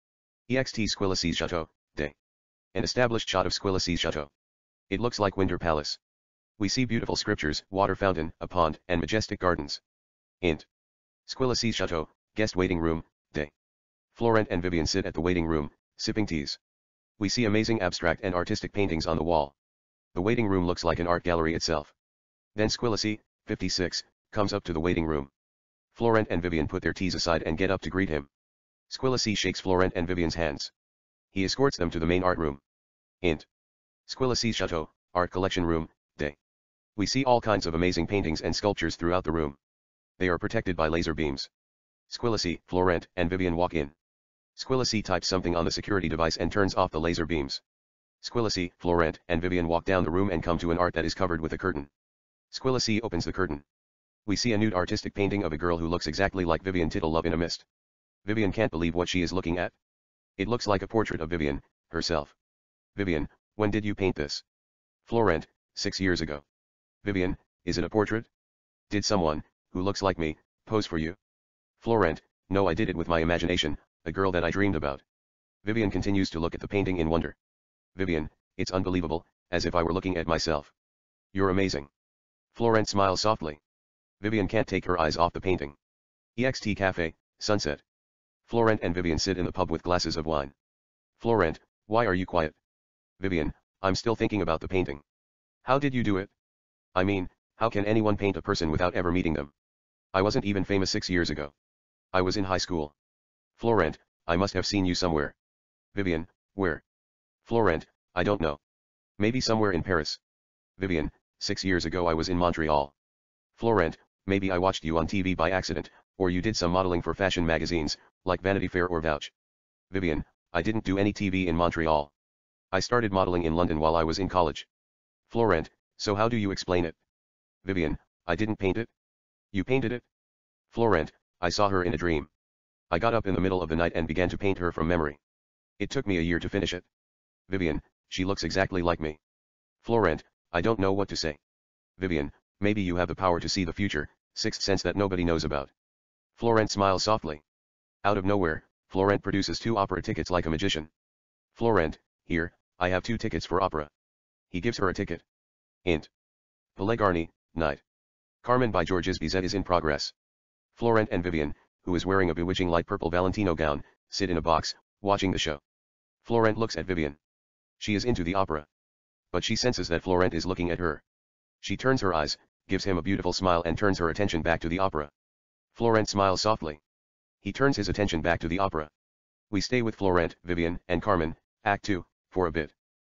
Ext Squillace's Chateau, Day. An established shot of Squillace's Chateau. It looks like Winter Palace. We see beautiful scriptures, water fountain, a pond, and majestic gardens. Int. Squillace's Chateau, guest waiting room, Day. Florent and Vivian sit at the waiting room, sipping teas. We see amazing abstract and artistic paintings on the wall. The waiting room looks like an art gallery itself. Then Squillace, 56, comes up to the waiting room. Florent and Vivian put their teas aside and get up to greet him. Squillace shakes Florent and Vivian's hands. He escorts them to the main art room. Int. Squillace's Chateau, art collection room, Day. We see all kinds of amazing paintings and sculptures throughout the room. They are protected by laser beams. Squillace, Florent, and Vivian walk in. Squillace types something on the security device and turns off the laser beams. Squillace, Florent, and Vivian walk down the room and come to an art that is covered with a curtain. Squillace opens the curtain. We see a nude artistic painting of a girl who looks exactly like Vivian Tittle Love in a Mist. Vivian can't believe what she is looking at. It looks like a portrait of Vivian, herself. Vivian, when did you paint this? Florent, 6 years ago. Vivian, is it a portrait? Did someone, who looks like me, pose for you? Florent, no, I did it with my imagination, a girl that I dreamed about. Vivian continues to look at the painting in wonder. Vivian, it's unbelievable, as if I were looking at myself. You're amazing. Florent smiles softly. Vivian can't take her eyes off the painting. Ext Cafe, sunset. Florent and Vivian sit in the pub with glasses of wine. Florent, why are you quiet? Vivian, I'm still thinking about the painting. How did you do it? I mean, how can anyone paint a person without ever meeting them? I wasn't even famous 6 years ago. I was in high school. Florent, I must have seen you somewhere. Vivian, where? Florent, I don't know. Maybe somewhere in Paris. Vivian, 6 years ago I was in Montreal. Florent, maybe I watched you on TV by accident, or you did some modeling for fashion magazines, like Vanity Fair or Vouch. Vivian, I didn't do any TV in Montreal. I started modeling in London while I was in college. Florent, so how do you explain it? Vivian, I didn't paint it. You painted it? Florent, I saw her in a dream. I got up in the middle of the night and began to paint her from memory. It took me a year to finish it. Vivian, she looks exactly like me. Florent, I don't know what to say. Vivian, maybe you have the power to see the future, sixth sense that nobody knows about. Florent smiles softly. Out of nowhere, Florent produces 2 opera tickets like a magician. Florent, here, I have 2 tickets for opera. He gives her a ticket. Int. Pellegrini, night. Carmen by Georges Bizet is in progress. Florent and Vivian, who is wearing a bewitching light purple Valentino gown, sit in a box, watching the show. Florent looks at Vivian. She is into the opera. But she senses that Florent is looking at her. She turns her eyes, gives him a beautiful smile and turns her attention back to the opera. Florent smiles softly. He turns his attention back to the opera. We stay with Florent, Vivian, and Carmen, Act 2, for a bit.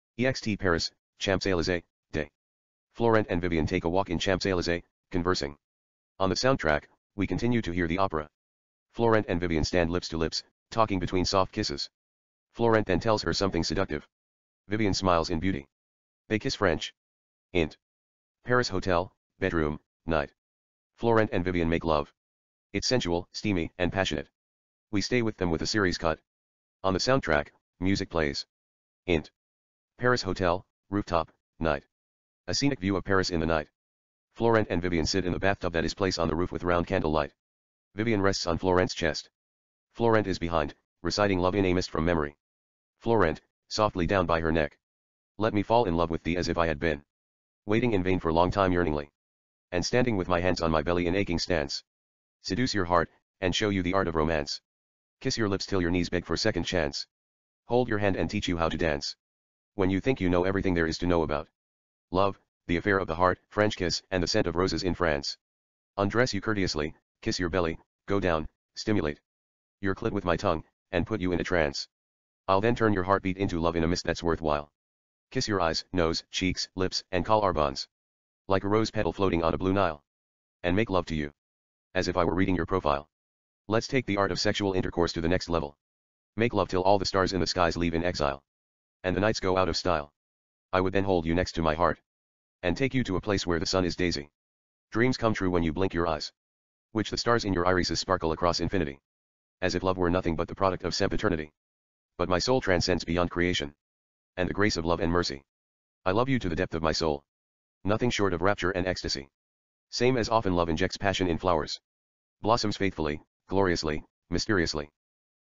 Ext Paris, Champs-Élysées, Day. Florent and Vivian take a walk in Champs-Élysées, conversing. On the soundtrack, we continue to hear the opera. Florent and Vivian stand lips to lips, talking between soft kisses. Florent then tells her something seductive. Vivian smiles in beauty. They kiss French. Int. Paris Hotel, bedroom, night. Florent and Vivian make love. It's sensual, steamy, and passionate. We stay with them with a series cut. On the soundtrack, music plays. Int. Paris Hotel, rooftop, night. A scenic view of Paris in the night. Florent and Vivian sit in the bathtub that is placed on the roof with round candlelight. Vivian rests on Florent's chest. Florent is behind, reciting Love in a Mist from memory. Florent, softly down by her neck. Let me fall in love with thee as if I had been waiting in vain for long time yearningly. And standing with my hands on my belly in aching stance. Seduce your heart, and show you the art of romance. Kiss your lips till your knees beg for second chance. Hold your hand and teach you how to dance. When you think you know everything there is to know about love, the affair of the heart, French kiss, and the scent of roses in France. Undress you courteously, kiss your belly, go down, stimulate your clit with my tongue, and put you in a trance. I'll then turn your heartbeat into love in a mist that's worthwhile. Kiss your eyes, nose, cheeks, lips, and collarbons. Like a rose petal floating on a blue Nile. And make love to you. As if I were reading your profile. Let's take the art of sexual intercourse to the next level. Make love till all the stars in the skies leave in exile. And the nights go out of style. I would then hold you next to my heart. And take you to a place where the sun is daisy. Dreams come true when you blink your eyes. Which the stars in your irises sparkle across infinity. As if love were nothing but the product of sempiternity. But my soul transcends beyond creation. And the grace of love and mercy. I love you to the depth of my soul. Nothing short of rapture and ecstasy. Same as often love injects passion in flowers. Blossoms faithfully, gloriously, mysteriously.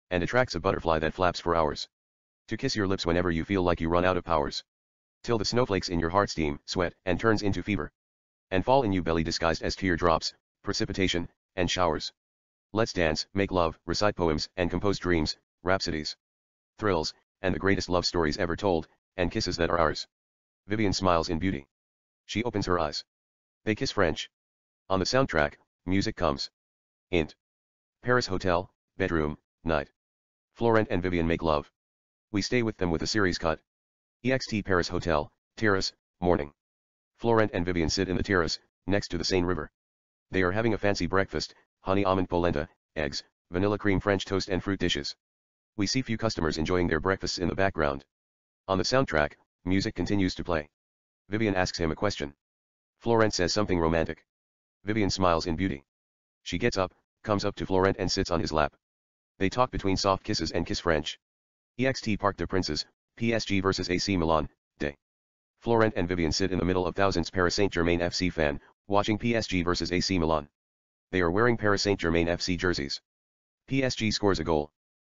and attracts a butterfly that flaps for hours. To kiss your lips whenever you feel like you run out of powers. Till the snowflakes in your heart steam, sweat, and turns into fever. And fall in you belly disguised as teardrops, precipitation, and showers. Let's dance, make love, recite poems, and compose dreams, rhapsodies, thrills, and the greatest love stories ever told, and kisses that are ours. Vivian smiles in beauty. She opens her eyes. They kiss French. On the soundtrack, music comes. Int. Paris Hotel, bedroom, night. Florent and Vivian make love. We stay with them with a series cut. EXT Paris Hotel, terrace, morning. Florent and Vivian sit in the terrace, next to the Seine River. They are having a fancy breakfast, honey almond polenta, eggs, vanilla cream French toast and fruit dishes. We see few customers enjoying their breakfasts in the background. On the soundtrack, music continues to play. Vivian asks him a question. Florent says something romantic. Vivian smiles in beauty. She gets up, comes up to Florent and sits on his lap. They talk between soft kisses and kiss French. EXT Parc des Princes, PSG vs AC Milan, day. Florent and Vivian sit in the middle of thousands Paris Saint-Germain FC fan, watching PSG vs AC Milan. They are wearing Paris Saint-Germain FC jerseys. PSG scores a goal.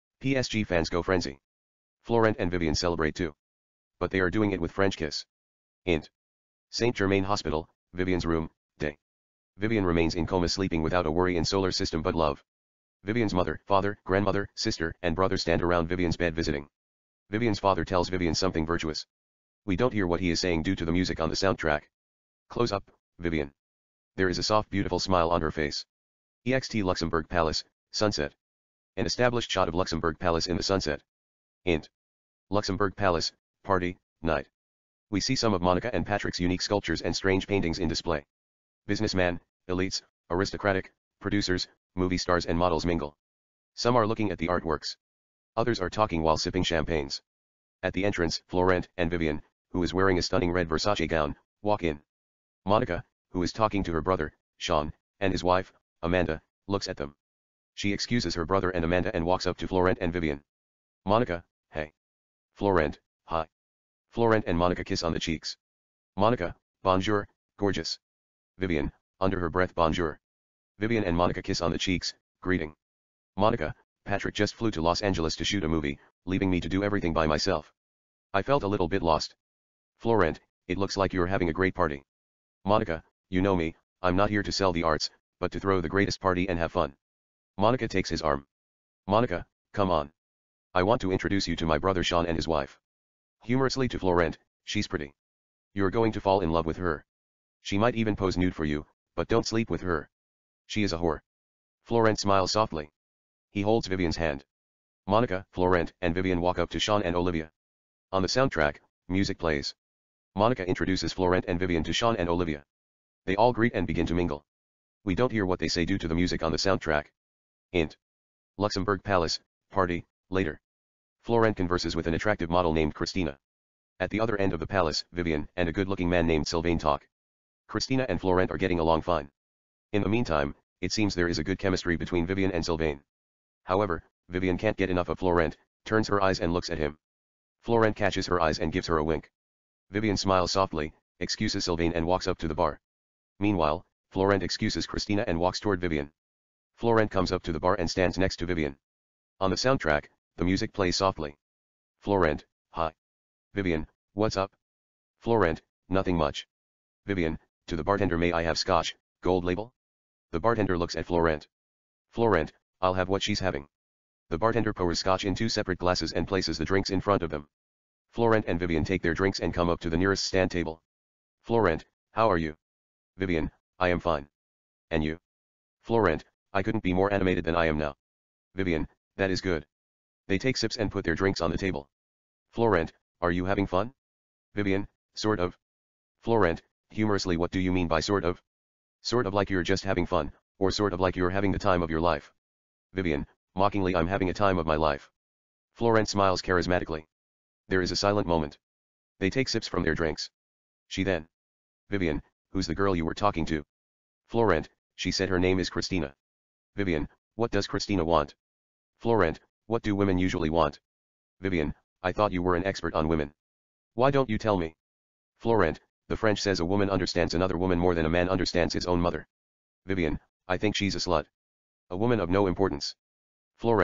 PSG fans go frenzy. Florent and Vivian celebrate too. But they are doing it with French kiss. Int. Saint-Germain Hospital, Vivian's room, day. Vivian remains in coma sleeping without a worry in solar system but love. Vivian's mother, father, grandmother, sister, and brother stand around Vivian's bed visiting. Vivian's father tells Vivian something virtuous. We don't hear what he is saying due to the music on the soundtrack. Close up, Vivian. There is a soft beautiful smile on her face. EXT Luxembourg Palace, sunset. An established shot of Luxembourg Palace in the sunset. Int. Luxembourg Palace, party, night. We see some of Monica and Patrick's unique sculptures and strange paintings in display. Businessman, elites, aristocratic, producers, movie stars and models mingle. Some are looking at the artworks. Others are talking while sipping champagnes. At the entrance, Florent and Vivian, who is wearing a stunning red Versace gown, walk in. Monica, who is talking to her brother, Sean, and his wife, Amanda, looks at them. She excuses her brother and Amanda and walks up to Florent and Vivian. Monica, hey. Florent, hi. Florent and Monica kiss on the cheeks. Monica, bonjour, gorgeous. Vivian, under her breath bonjour. Vivian and Monica kiss on the cheeks, greeting. Monica, Patrick just flew to Los Angeles to shoot a movie, leaving me to do everything by myself. I felt a little bit lost. Florent, it looks like you're having a great party. Monica, you know me, I'm not here to sell the arts, but to throw the greatest party and have fun. Monica takes his arm. Monica, come on. I want to introduce you to my brother Sean and his wife. Humorously to Florent, she's pretty. You're going to fall in love with her. She might even pose nude for you, but don't sleep with her. She is a whore. Florent smiles softly. He holds Vivian's hand. Monica, Florent, and Vivian walk up to Sean and Olivia. On the soundtrack, music plays. Monica introduces Florent and Vivian to Sean and Olivia. They all greet and begin to mingle. We don't hear what they say due to the music on the soundtrack. Int. Luxembourg Palace, party, later. Florent converses with an attractive model named Christina. At the other end of the palace, Vivian and a good-looking man named Sylvain talk. Christina and Florent are getting along fine. In the meantime, it seems there is a good chemistry between Vivian and Sylvain. However, Vivian can't get enough of Florent, turns her eyes and looks at him. Florent catches her eyes and gives her a wink. Vivian smiles softly, excuses Sylvain and walks up to the bar. Meanwhile, Florent excuses Christina and walks toward Vivian. Florent comes up to the bar and stands next to Vivian. On the soundtrack, the music plays softly. Florent, hi. Vivian, what's up? Florent, nothing much. Vivian, to the bartender, may I have scotch, gold label? The bartender looks at Florent. Florent, I'll have what she's having. The bartender pours scotch in 2 separate glasses and places the drinks in front of them. Florent and Vivian take their drinks and come up to the nearest stand table. Florent, how are you? Vivian, I am fine. And you? Florent, I couldn't be more animated than I am now. Vivian, that is good. They take sips and put their drinks on the table. Florent, are you having fun? Vivian, sort of. Florent, humorously, what do you mean by sort of? Sort of like you're just having fun, or sort of like you're having the time of your life. Vivian, mockingly, I'm having a time of my life. Florent smiles charismatically. There is a silent moment. They take sips from their drinks. She then. Vivian, who's the girl you were talking to? Florent, she said her name is Christina. Vivian, what does Christina want? Florent, what do women usually want? Vivian, I thought you were an expert on women. Why don't you tell me? Florent, the French says a woman understands another woman more than a man understands his own mother. Vivian, I think she's a slut. A woman of no importance. Florent,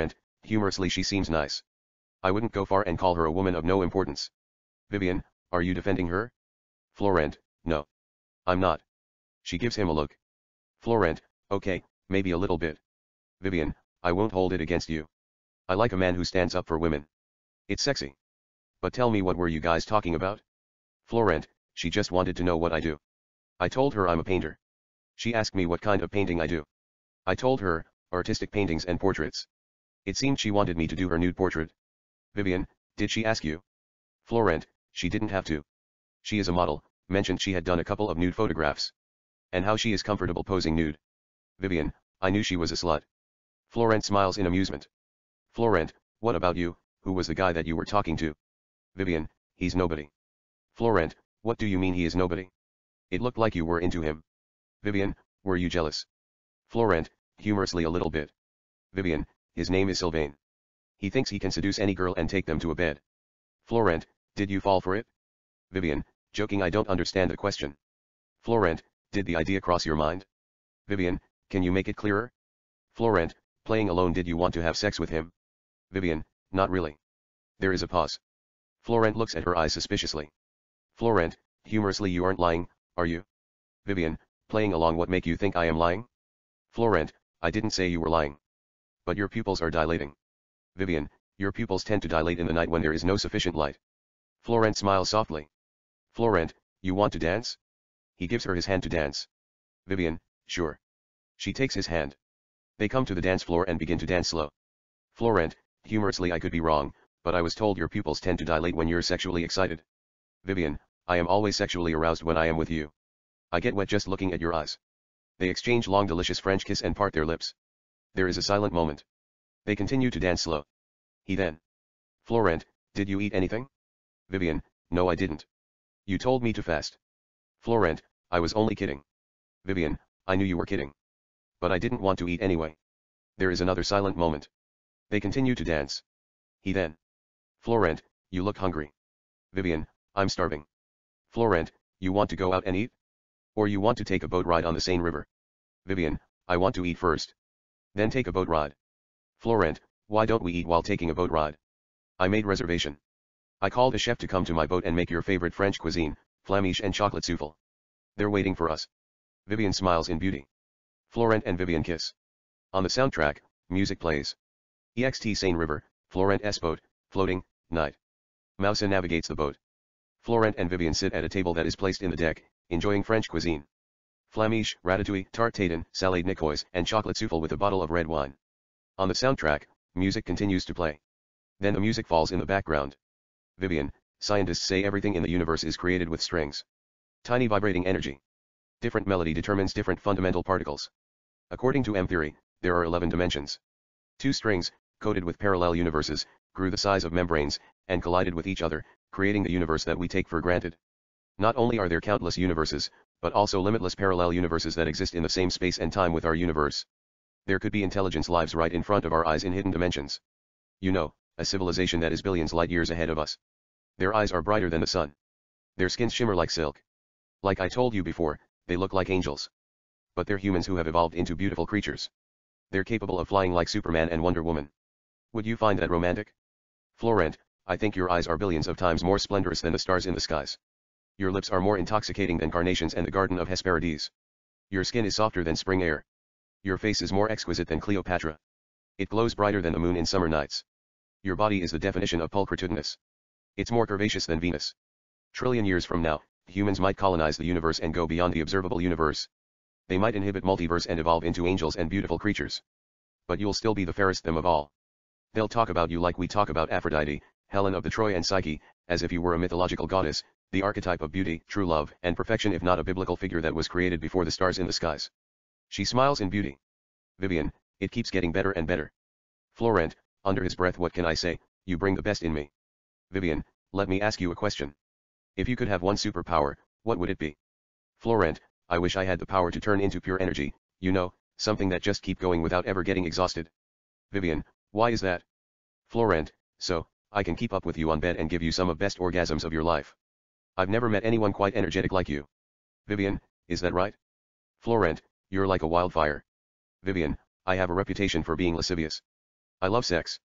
Humorously, she seems nice. I wouldn't go far and call her a woman of no importance. Vivian, are you defending her? Florent, no. I'm not. She gives him a look. Florent, okay, maybe a little bit. Vivian, I won't hold it against you. I like a man who stands up for women. It's sexy. But tell me, what were you guys talking about? Florent, she just wanted to know what I do. I told her I'm a painter. She asked me what kind of painting I do. I told her, artistic paintings and portraits. It seemed she wanted me to do her nude portrait. Vivian, did she ask you? Florent, she didn't have to. She is a model, mentioned she had done a couple of nude photographs. And how she is comfortable posing nude. Vivian, I knew she was a slut. Florent smiles in amusement. Florent, what about you, who was the guy that you were talking to? Vivian, he's nobody. Florent, what do you mean he is nobody? It looked like you were into him. Vivian, were you jealous? Florent, humorously, a little bit. Vivian, his name is Sylvain. He thinks he can seduce any girl and take them to a bed. Florent, did you fall for it? Vivian, joking, I don't understand the question. Florent, did the idea cross your mind? Vivian, can you make it clearer? Florent, playing alone, did you want to have sex with him? Vivian, not really. There is a pause. Florent looks at her eyes suspiciously. Florent, humorously, you aren't lying, are you? Vivian, playing along, what make you think I am lying? Florent, I didn't say you were lying. But your pupils are dilating. Vivian, your pupils tend to dilate in the night when there is no sufficient light. Florent smiles softly. Florent, you want to dance? He gives her his hand to dance. Vivian, sure. She takes his hand. They come to the dance floor and begin to dance slow. Florent, humorously, I could be wrong, but I was told your pupils tend to dilate when you're sexually excited. Vivian, I am always sexually aroused when I am with you. I get wet just looking at your eyes. They exchange long delicious French kiss and part their lips. There is a silent moment. They continue to dance slow. He then. Florent, did you eat anything? Vivian, no, I didn't. You told me to fast. Florent, I was only kidding. Vivian, I knew you were kidding. But I didn't want to eat anyway. There is another silent moment. They continue to dance. He then. Florent, you look hungry. Vivian, I'm starving. Florent, you want to go out and eat? Or you want to take a boat ride on the Seine River? Vivian, I want to eat first. Then take a boat ride. Florent, why don't we eat while taking a boat ride? I made reservation. I called a chef to come to my boat and make your favorite French cuisine, flamiche and chocolate souffle. They're waiting for us. Vivian smiles in beauty. Florent and Vivian kiss. On the soundtrack, music plays. EXT Seine River, Florent's boat, floating, night. Moussa navigates the boat. Florent and Vivian sit at a table that is placed in the deck, enjoying French cuisine. Flamiche, ratatouille, tarte tatin, salade nicoise, and chocolate souffle with a bottle of red wine. On the soundtrack, music continues to play. Then the music falls in the background. Vivian, scientists say everything in the universe is created with strings. Tiny vibrating energy. Different melody determines different fundamental particles. According to M theory, there are 11 dimensions. 2 strings, coated with parallel universes, grew the size of membranes, and collided with each other, creating the universe that we take for granted. Not only are there countless universes, but also limitless parallel universes that exist in the same space and time with our universe. There could be intelligence lives right in front of our eyes in hidden dimensions. You know, a civilization that is billions light years ahead of us. Their eyes are brighter than the sun. Their skins shimmer like silk. Like I told you before, they look like angels. But they're humans who have evolved into beautiful creatures. They're capable of flying like Superman and Wonder Woman. Would you find that romantic? Florent, I think your eyes are billions of times more splendorous than the stars in the skies. Your lips are more intoxicating than carnations and the Garden of Hesperides. Your skin is softer than spring air. Your face is more exquisite than Cleopatra. It glows brighter than the moon in summer nights. Your body is the definition of pulchritudinous. It's more curvaceous than Venus. Trillion years from now, humans might colonize the universe and go beyond the observable universe. They might inhabit multiverse and evolve into angels and beautiful creatures. But you'll still be the fairest them of all. They'll talk about you like we talk about Aphrodite, Helen of the Troy and Psyche, as if you were a mythological goddess, the archetype of beauty, true love, and perfection, if not a biblical figure that was created before the stars in the skies. She smiles in beauty. Vivian, it keeps getting better and better. Florent, under his breath, what can I say, you bring the best in me. Vivian, let me ask you a question. If you could have one superpower, what would it be? Florent, I wish I had the power to turn into pure energy, you know, something that just keep going without ever getting exhausted. Vivian, why is that? Florent, so I can keep up with you on bed and give you some of best orgasms of your life. I've never met anyone quite energetic like you. Vivian, is that right? Florent, you're like a wildfire. Vivian, I have a reputation for being lascivious. I love sex.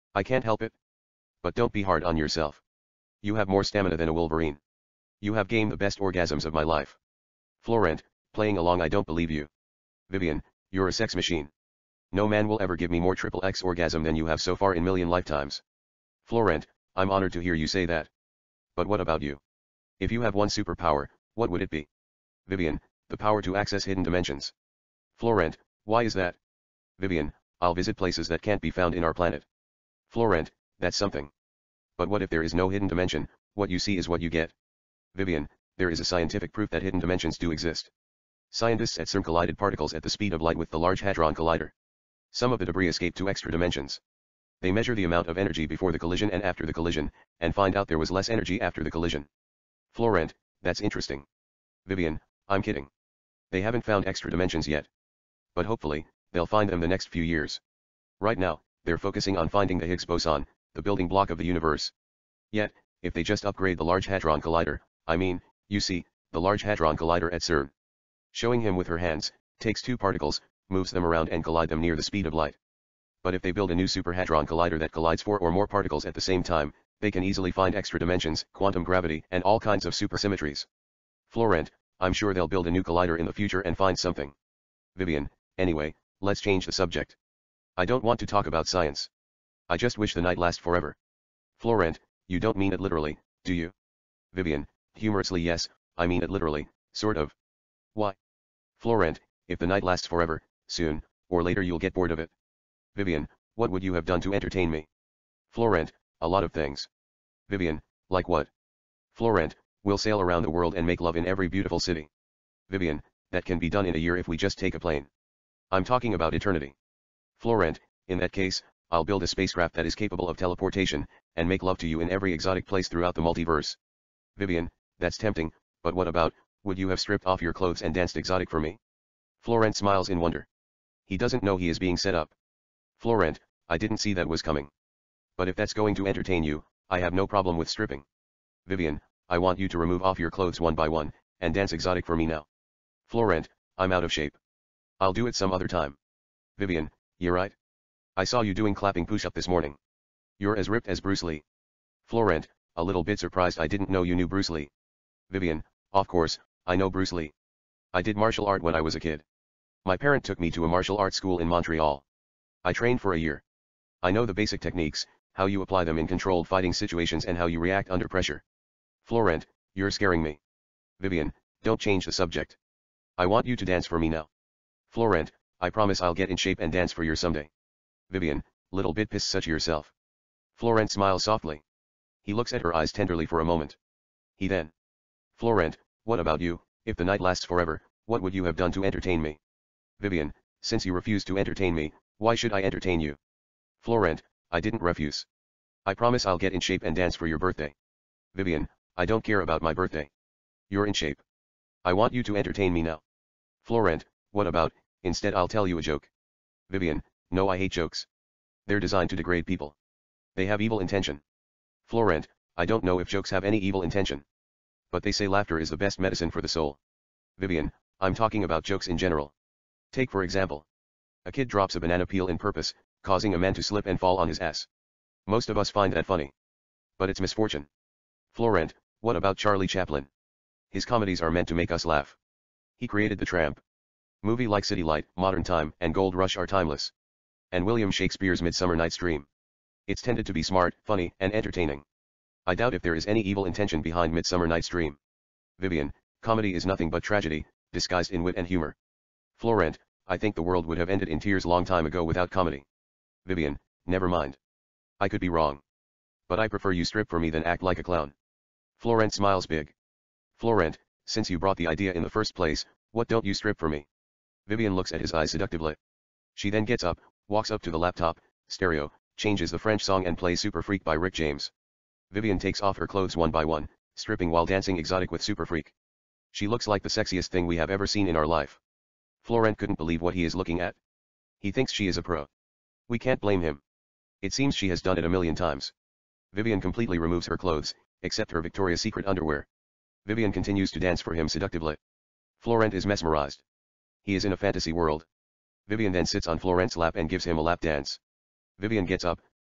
I can't help it. But don't be hard on yourself. You have more stamina than a Wolverine. You have gained the best orgasms of my life. Florent, playing along. I don't believe you. Vivian, you're a sex machine. No man will ever give me more triple X orgasm than you have so far in million lifetimes. Florent, I'm honored to hear you say that. But what about you? If you have one superpower, what would it be? Vivian, the power to access hidden dimensions. Florent, why is that? Vivian, I'll visit places that can't be found in our planet. Florent, that's something. But what if there is no hidden dimension? What you see is what you get. Vivian, there is a scientific proof that hidden dimensions do exist. Scientists at CERN collided particles at the speed of light with the Large Hadron Collider. Some of the debris escaped to extra dimensions. They measure the amount of energy before the collision and after the collision, and find out there was less energy after the collision. Florent, that's interesting. Vivian, I'm kidding. They haven't found extra dimensions yet. But hopefully, they'll find them the next few years. Right now, they're focusing on finding the Higgs boson, the building block of the universe. Yet, if they just upgrade the Large Hadron Collider, you see, the Large Hadron Collider at CERN. Showing him with her hands, takes two particles, moves them around and collide them near the speed of light. But if they build a new Super Hadron Collider that collides 4 or more particles at the same time, they can easily find extra dimensions, quantum gravity, and all kinds of supersymmetries. Florent, I'm sure they'll build a new collider in the future and find something. Vivian, anyway, let's change the subject. I don't want to talk about science. I just wish the night lasts forever. Florent, you don't mean it literally, do you? Vivian, humorously yes, I mean it literally, sort of. Why? Florent, if the night lasts forever, soon, or later you'll get bored of it. Vivian, what would you have done to entertain me? Florent, a lot of things. Vivian, like what? Florent, we'll sail around the world and make love in every beautiful city. Vivian, that can be done in a year if we just take a plane. I'm talking about eternity. Florent, in that case, I'll build a spacecraft that is capable of teleportation, and make love to you in every exotic place throughout the multiverse. Vivian, that's tempting, but what about, would you have stripped off your clothes and danced exotic for me? Florent smiles in wonder. He doesn't know he is being set up. Florent, I didn't see that was coming. But if that's going to entertain you, I have no problem with stripping. Vivian, I want you to remove off your clothes one by one, and dance exotic for me now. Florent, I'm out of shape. I'll do it some other time. Vivian, you're right. I saw you doing clapping push-up this morning. You're as ripped as Bruce Lee. Florent, a little bit surprised I didn't know you knew Bruce Lee. Vivian, of course, I know Bruce Lee. I did martial art when I was a kid. My parent took me to a martial arts school in Montreal. I trained for a year. I know the basic techniques, how you apply them in controlled fighting situations and how you react under pressure. Florent, you're scaring me. Vivian, don't change the subject. I want you to dance for me now. Florent, I promise I'll get in shape and dance for you someday. Vivian, little bit pissed such yourself. Florent smiles softly. He looks at her eyes tenderly for a moment. He then. Florent, what about you? If the night lasts forever, what would you have done to entertain me? Vivian, since you refuse to entertain me, why should I entertain you? Florent, I didn't refuse. I promise I'll get in shape and dance for your birthday. Vivian, I don't care about my birthday. You're in shape. I want you to entertain me now. Florent, what about, instead I'll tell you a joke. Vivian, no, I hate jokes. They're designed to degrade people. They have evil intention. Florent, I don't know if jokes have any evil intention. But they say laughter is the best medicine for the soul. Vivian, I'm talking about jokes in general. Take for example. A kid drops a banana peel in purpose, causing a man to slip and fall on his ass. Most of us find that funny. But it's misfortune. Florent, what about Charlie Chaplin? His comedies are meant to make us laugh. He created The Tramp. Movie like City Light, Modern Time, and Gold Rush are timeless. And William Shakespeare's Midsummer Night's Dream. It's tended to be smart, funny, and entertaining. I doubt if there is any evil intention behind Midsummer Night's Dream. Vivian, comedy is nothing but tragedy, disguised in wit and humor. Florent, I think the world would have ended in tears long time ago without comedy. Vivian, never mind. I could be wrong. But I prefer you strip for me than act like a clown. Florent smiles big. Florent, since you brought the idea in the first place, what don't you strip for me? Vivian looks at his eyes seductively. She then gets up, walks up to the laptop, stereo, changes the French song and plays Super Freak by Rick James. Vivian takes off her clothes one by one, stripping while dancing exotic with Super Freak. She looks like the sexiest thing we have ever seen in our life. Florent couldn't believe what he is looking at. He thinks she is a pro. We can't blame him. It seems she has done it a million times. Vivian completely removes her clothes, except her Victoria's Secret underwear. Vivian continues to dance for him seductively. Florent is mesmerized. He is in a fantasy world. Vivian then sits on Florent's lap and gives him a lap dance. Vivian gets up,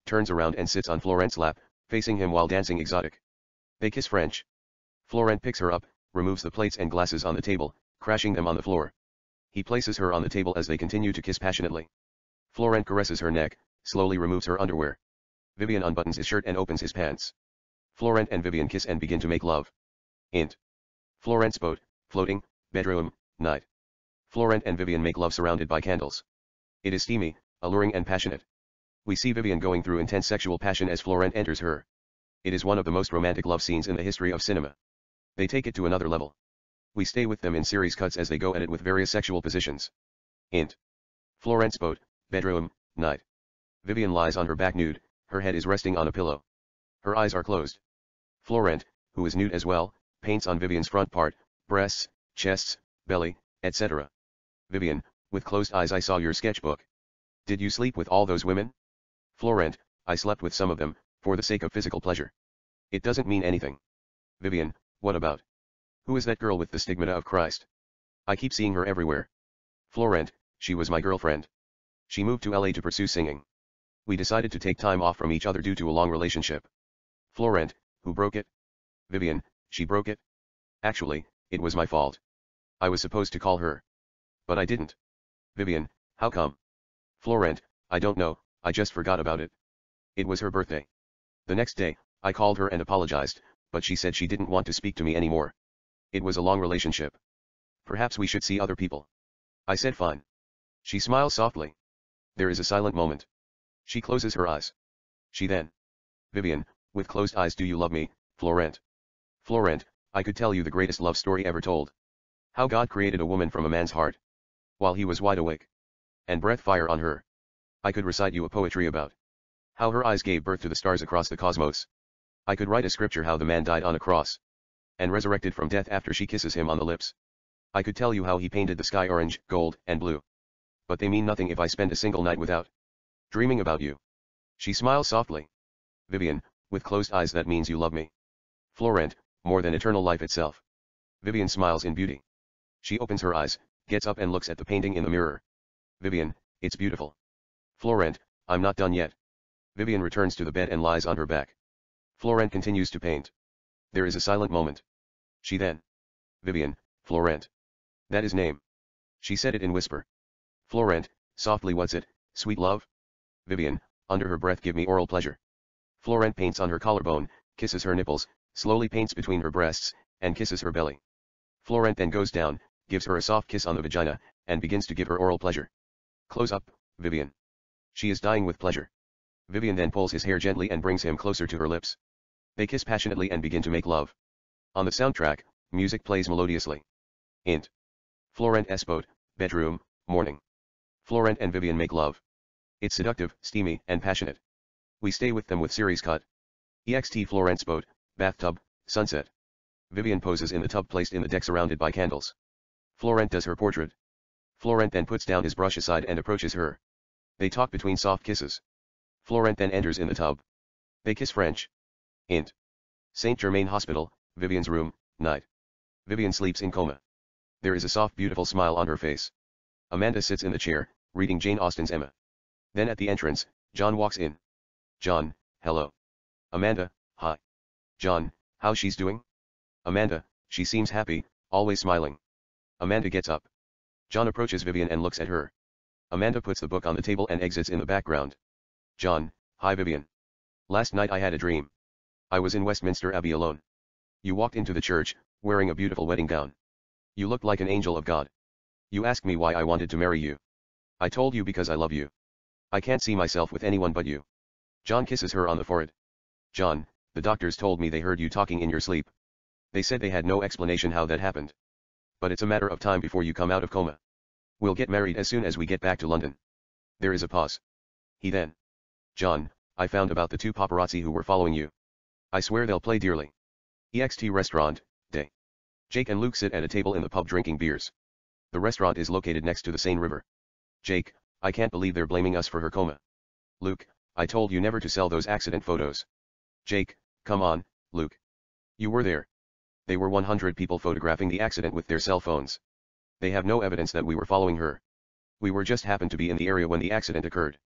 turns around and sits on Florent's lap, facing him while dancing exotic. They kiss French. Florent picks her up, removes the plates and glasses on the table, crashing them on the floor. He places her on the table as they continue to kiss passionately. Florent caresses her neck, slowly removes her underwear. Vivian unbuttons his shirt and opens his pants. Florent and Vivian kiss and begin to make love. Int. Florent's boat, floating, bedroom, night. Florent and Vivian make love surrounded by candles. It is steamy, alluring and passionate. We see Vivian going through intense sexual passion as Florent enters her. It is one of the most romantic love scenes in the history of cinema. They take it to another level. We stay with them in series cuts as they go at it with various sexual positions. Int. Florent's boat, bedroom, night. Vivian lies on her back nude, her head is resting on a pillow. Her eyes are closed. Florent, who is nude as well, paints on Vivian's front part, breasts, chests, belly, etc. Vivian, with closed eyes. I saw your sketchbook. Did you sleep with all those women? Florent, I slept with some of them, for the sake of physical pleasure. It doesn't mean anything. Vivian, what about? Who is that girl with the stigmata of Christ? I keep seeing her everywhere. Florent, she was my girlfriend. She moved to LA to pursue singing. We decided to take time off from each other due to a long relationship. Florent, who broke it? Vivian, she broke it. Actually, it was my fault. I was supposed to call her. But I didn't. Vivian, how come? Florent, I don't know, I just forgot about it. It was her birthday. The next day, I called her and apologized, but she said she didn't want to speak to me anymore. It was a long relationship. Perhaps we should see other people. I said fine. She smiles softly. There is a silent moment. She closes her eyes. She then. Vivian, with closed eyes. Do you love me, Florent? Florent, I could tell you the greatest love story ever told. How God created a woman from a man's heart. While he was wide awake. And breathed fire on her. I could recite you a poetry about how her eyes gave birth to the stars across the cosmos. I could write a scripture how the man died on a cross. And resurrected from death after she kisses him on the lips. I could tell you how he painted the sky orange, gold, and blue. But they mean nothing if I spend a single night without dreaming about you. She smiles softly. Vivian, with closed eyes. That means you love me. Florent, more than eternal life itself. Vivian smiles in beauty. She opens her eyes, gets up and looks at the painting in the mirror. Vivian, it's beautiful. Florent, I'm not done yet. Vivian returns to the bed and lies on her back. Florent continues to paint. There is a silent moment. She then. Vivian, Florent. That is name. She said it in whisper. Florent, softly. What's it, sweet love? Vivian, under her breath. Give me oral pleasure. Florent paints on her collarbone, kisses her nipples, slowly paints between her breasts, and kisses her belly. Florent then goes down, gives her a soft kiss on the vagina, and begins to give her oral pleasure. Close up, Vivian. She is dying with pleasure. Vivian then pulls his hair gently and brings him closer to her lips. They kiss passionately and begin to make love. On the soundtrack, music plays melodiously. Int. Florent's boat, bedroom, morning. Florent and Vivian make love. It's seductive, steamy, and passionate. We stay with them with series cut. Ext. Florent's boat, bathtub, sunset. Vivian poses in the tub placed in the deck surrounded by candles. Florent does her portrait. Florent then puts down his brush aside and approaches her. They talk between soft kisses. Florent then enters in the tub. They kiss French. Int. Saint Germain Hospital, Vivian's room, night. Vivian sleeps in coma. There is a soft beautiful smile on her face. Amanda sits in the chair, reading Jane Austen's Emma. Then at the entrance, John walks in. John, hello. Amanda, hi. John, how she's doing? Amanda, she seems happy, always smiling. Amanda gets up. John approaches Vivian and looks at her. Amanda puts the book on the table and exits in the background. John, hi Vivian. Last night I had a dream. I was in Westminster Abbey alone. You walked into the church, wearing a beautiful wedding gown. You looked like an angel of God. You asked me why I wanted to marry you. I told you because I love you. I can't see myself with anyone but you. John kisses her on the forehead. John, the doctors told me they heard you talking in your sleep. They said they had no explanation how that happened. But it's a matter of time before you come out of coma. We'll get married as soon as we get back to London. There is a pause. He then. John, I found about the two paparazzi who were following you. I swear they'll play dearly. Ext. Restaurant, day. Jake and Luke sit at a table in the pub drinking beers. The restaurant is located next to the Seine River. Jake, I can't believe they're blaming us for her coma. Luke, I told you never to sell those accident photos. Jake, come on, Luke. You were there. They were 100 people photographing the accident with their cell phones. They have no evidence that we were following her. We were just happened to be in the area when the accident occurred.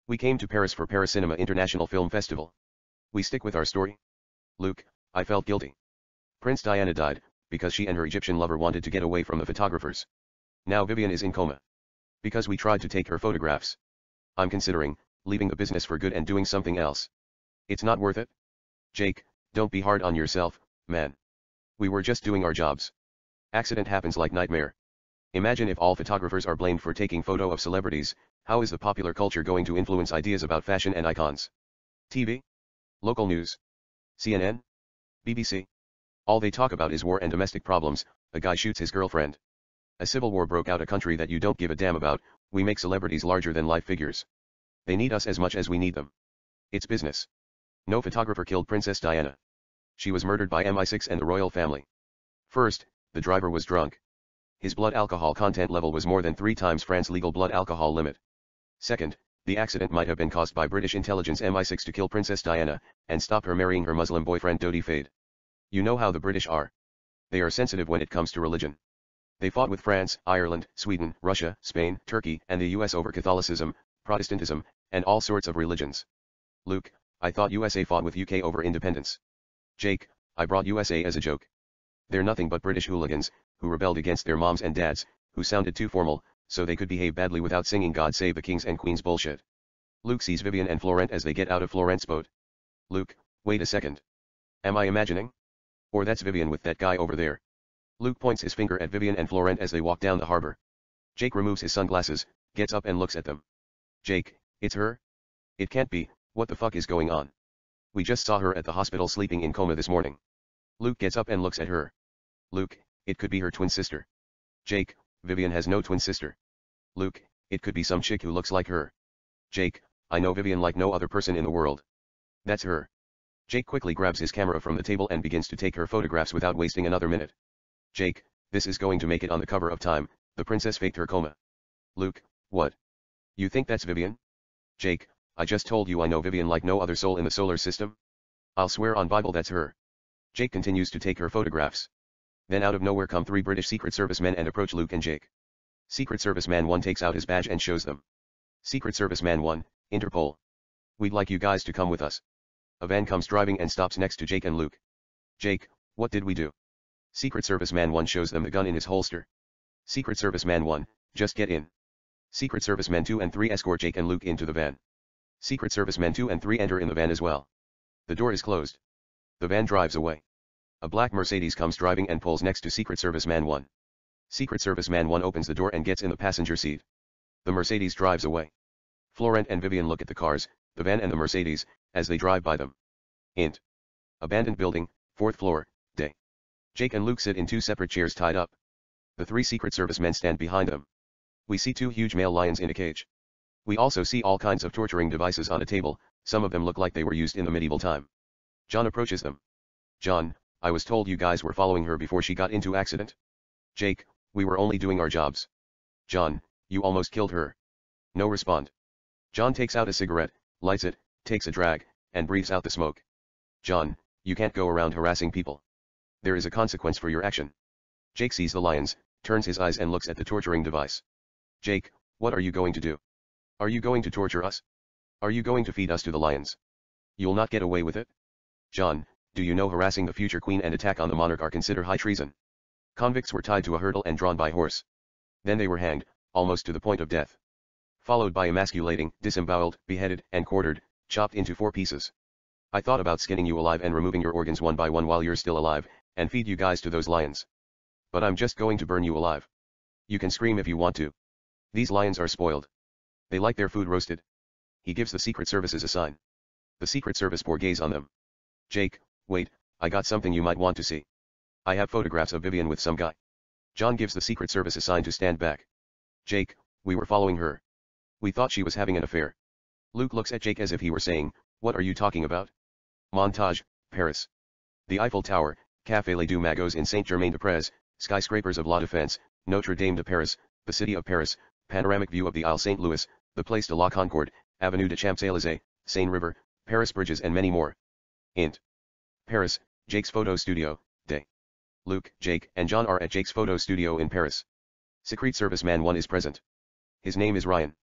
We came to Paris for Paris Cinema International Film Festival. We stick with our story. Luke, I felt guilty. Prince Diana died, because she and her Egyptian lover wanted to get away from the photographers. Now Vivian is in coma. Because we tried to take her photographs. I'm considering leaving the business for good and doing something else. It's not worth it? Jake, don't be hard on yourself, man. We were just doing our jobs. Accident happens like nightmare. Imagine if all photographers are blamed for taking photo of celebrities, how is the popular culture going to influence ideas about fashion and icons? TV? Local news? CNN? BBC? All they talk about is war and domestic problems, a guy shoots his girlfriend. A civil war broke out, a country that you don't give a damn about, we make celebrities larger than life figures. They need us as much as we need them. It's business. No photographer killed Princess Diana. She was murdered by MI6 and the royal family. First, the driver was drunk. His blood alcohol content level was more than 3 times France's legal blood alcohol limit. Second, the accident might have been caused by British intelligence MI6 to kill Princess Diana, and stop her marrying her Muslim boyfriend Dodi Fayed. You know how the British are. They are sensitive when it comes to religion. They fought with France, Ireland, Sweden, Russia, Spain, Turkey, and the US over Catholicism, Protestantism, and all sorts of religions. Luke, I thought USA fought with UK over independence. Jake, I brought USA as a joke. They're nothing but British hooligans, who rebelled against their moms and dads, who sounded too formal, so they could behave badly without singing God Save the Kings and Queens bullshit. Luke sees Vivian and Florent as they get out of Florent's boat. Luke, wait a second. Am I imagining? Or that's Vivian with that guy over there. Luke points his finger at Vivian and Florent as they walk down the harbor. Jake removes his sunglasses, gets up and looks at them. Jake, it's her? It can't be, what the fuck is going on? We just saw her at the hospital sleeping in coma this morning. Luke gets up and looks at her. Luke, it could be her twin sister. Jake, Vivian has no twin sister. Luke, it could be some chick who looks like her. Jake, I know Vivian like no other person in the world. That's her. Jake quickly grabs his camera from the table and begins to take her photographs without wasting another minute. Jake, this is going to make it on the cover of Time, the princess faked her coma. Luke, what? You think that's Vivian? Jake, I just told you I know Vivian like no other soul in the solar system. I'll swear on Bible that's her. Jake continues to take her photographs. Then out of nowhere come 3 British Secret Service men and approach Luke and Jake. Secret Service Man 1 takes out his badge and shows them. Secret Service Man 1, Interpol. We'd like you guys to come with us. A van comes driving and stops next to Jake and Luke. Jake, what did we do? Secret Service Man 1 shows them the gun in his holster. Secret Service Man 1, just get in. Secret Service Men 2 and 3 escort Jake and Luke into the van. Secret Service Men 2 and 3 enter in the van as well. The door is closed. The van drives away. A black Mercedes comes driving and pulls next to Secret Service Man 1. Secret Service Man 1 opens the door and gets in the passenger seat. The Mercedes drives away. Florent and Vivian look at the cars, the van and the Mercedes, as they drive by them. Int. Abandoned building, 4th floor, day. Jake and Luke sit in 2 separate chairs tied up. The 3 Secret Service men stand behind them. We see 2 huge male lions in a cage. We also see all kinds of torturing devices on a table, some of them look like they were used in the medieval time. John approaches them. John, I was told you guys were following her before she got into accident. Jake, we were only doing our jobs. John, you almost killed her. No respond. John takes out a cigarette, lights it, takes a drag, and breathes out the smoke. John, you can't go around harassing people. There is a consequence for your action. Jake sees the lions, turns his eyes and looks at the torturing device. Jake, what are you going to do? Are you going to torture us? Are you going to feed us to the lions? You'll not get away with it? John, do you know harassing the future queen and attack on the monarch are considered high treason? Convicts were tied to a hurdle and drawn by horse. Then they were hanged, almost to the point of death. Followed by emasculating, disemboweled, beheaded, and quartered, chopped into 4 pieces. I thought about skinning you alive and removing your organs one by one while you're still alive, and feed you guys to those lions. But I'm just going to burn you alive. You can scream if you want to. These lions are spoiled. They like their food roasted. He gives the Secret Services a sign. The Secret Service pour gaze on them. Jake, wait, I got something you might want to see. I have photographs of Vivian with some guy. John gives the Secret Service a sign to stand back. Jake, we were following her. We thought she was having an affair. Luke looks at Jake as if he were saying, what are you talking about? Montage, Paris. The Eiffel Tower, Café Les Deux Magots in Saint-Germain-des-Prés, skyscrapers of La Défense, Notre Dame de Paris, the city of Paris, panoramic view of the Ile Saint-Louis, the Place de la Concorde, Avenue de Champs-Élysées, Seine River, Paris bridges and many more. Int. Paris, Jake's photo studio, day. Luke, Jake, and John are at Jake's photo studio in Paris. Secret Service Man 1 is present. His name is Ryan.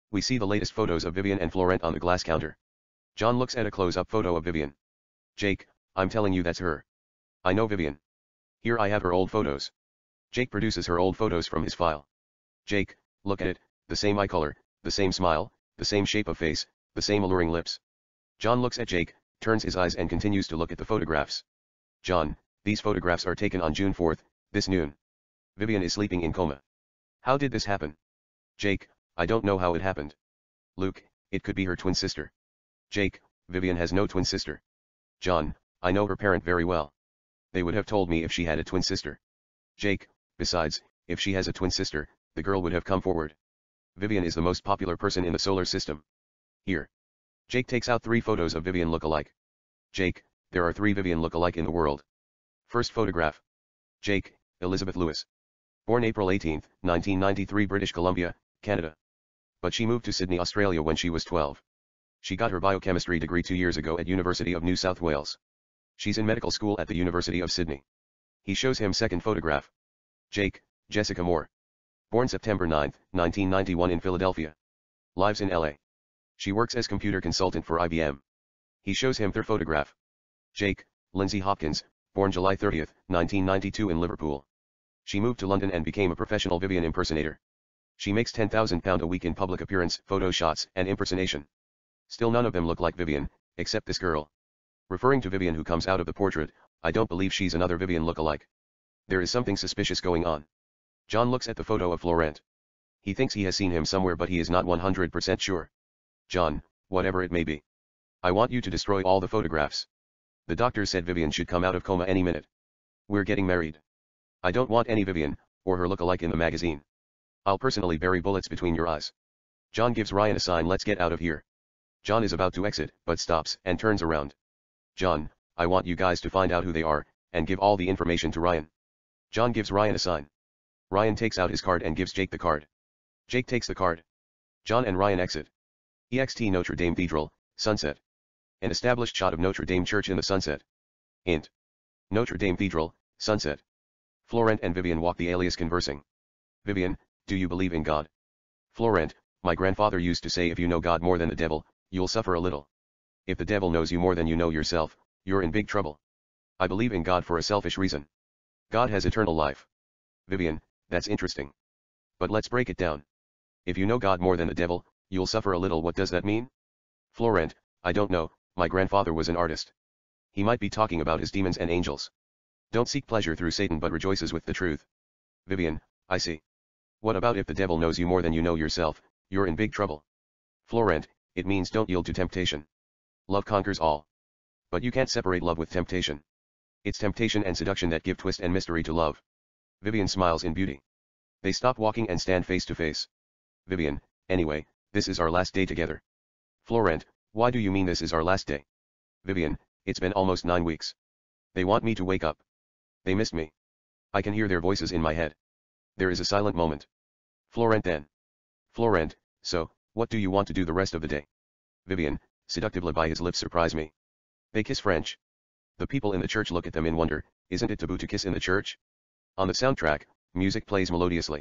We see the latest photos of Vivian and Florent on the glass counter. John looks at a close-up photo of Vivian. Jake, I'm telling you that's her. I know Vivian. Here I have her old photos. Jake produces her old photos from his file. Jake, look at it, the same eye color, the same smile, the same shape of face, the same alluring lips. John looks at Jake, turns his eyes and continues to look at the photographs. John, these photographs are taken on June 4th, this noon. Vivian is sleeping in coma. How did this happen? Jake, I don't know how it happened. Luke, it could be her twin sister. Jake, Vivian has no twin sister. John, I know her parent very well. They would have told me if she had a twin sister. Jake, besides, if she has a twin sister, the girl would have come forward. Vivian is the most popular person in the solar system. Here. Jake takes out 3 photos of Vivian look-alike. Jake, there are 3 Vivian look-alike in the world. First photograph. Jake, Elizabeth Lewis. Born April 18, 1993, British Columbia, Canada. But she moved to Sydney, Australia when she was 12. She got her biochemistry degree 2 years ago at University of New South Wales. She's in medical school at the University of Sydney. He shows him second photograph. Jake, Jessica Moore. Born September 9, 1991 in Philadelphia. Lives in LA. She works as computer consultant for IBM. He shows him third photograph. Jake, Lindsay Hopkins, born July 30, 1992 in Liverpool. She moved to London and became a professional Vivian impersonator. She makes £10,000 a week in public appearance, photo shots, and impersonation. Still none of them look like Vivian, except this girl. Referring to Vivian who comes out of the portrait, I don't believe she's another Vivian look-alike. There is something suspicious going on. John looks at the photo of Florent. He thinks he has seen him somewhere but he is not 100% sure. John, whatever it may be. I want you to destroy all the photographs. The doctor said Vivian should come out of coma any minute. We're getting married. I don't want any Vivian, or her look-alike in the magazine. I'll personally bury bullets between your eyes. John gives Ryan a sign, let's get out of here. John is about to exit, but stops and turns around. John, I want you guys to find out who they are, and give all the information to Ryan. John gives Ryan a sign. Ryan takes out his card and gives Jake the card. Jake takes the card. John and Ryan exit. EXT Notre Dame Cathedral, sunset. An established shot of Notre Dame Church in the sunset. Int. Notre Dame Cathedral, sunset. Florent and Vivian walk the alias conversing. Vivian, do you believe in God? Florent, my grandfather used to say if you know God more than the devil, you'll suffer a little. If the devil knows you more than you know yourself, you're in big trouble. I believe in God for a selfish reason. God has eternal life. Vivian, that's interesting. But let's break it down. If you know God more than the devil, you'll suffer a little. What does that mean? Florent, I don't know, my grandfather was an artist. He might be talking about his demons and angels. Don't seek pleasure through Satan but rejoices with the truth. Vivian, I see. What about if the devil knows you more than you know yourself, you're in big trouble. Florent, it means don't yield to temptation. Love conquers all. But you can't separate love with temptation. It's temptation and seduction that give twist and mystery to love. Vivian smiles in beauty. They stop walking and stand face to face. Vivian, anyway, this is our last day together. Florent, why do you mean this is our last day? Vivian, it's been almost 9 weeks. They want me to wake up. They missed me. I can hear their voices in my head. There is a silent moment. Florent then. Florent, so, what do you want to do the rest of the day? Vivian, seductively by his lips surprise me. They kiss French. The people in the church look at them in wonder, isn't it taboo to kiss in the church? On the soundtrack, music plays melodiously.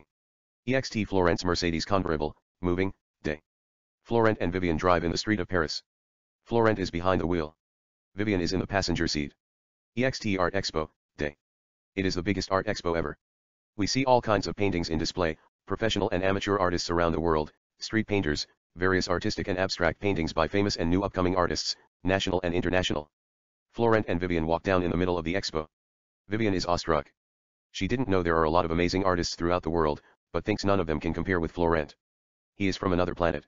EXT Florent's Mercedes convertible, moving, day. Florent and Vivian drive in the street of Paris. Florent is behind the wheel. Vivian is in the passenger seat. EXT Art Expo, day. It is the biggest art expo ever. We see all kinds of paintings in display, professional and amateur artists around the world, street painters, various artistic and abstract paintings by famous and new upcoming artists, national and international. Florent and Vivian walk down in the middle of the expo. Vivian is awestruck. She didn't know there are a lot of amazing artists throughout the world, but thinks none of them can compare with Florent. He is from another planet.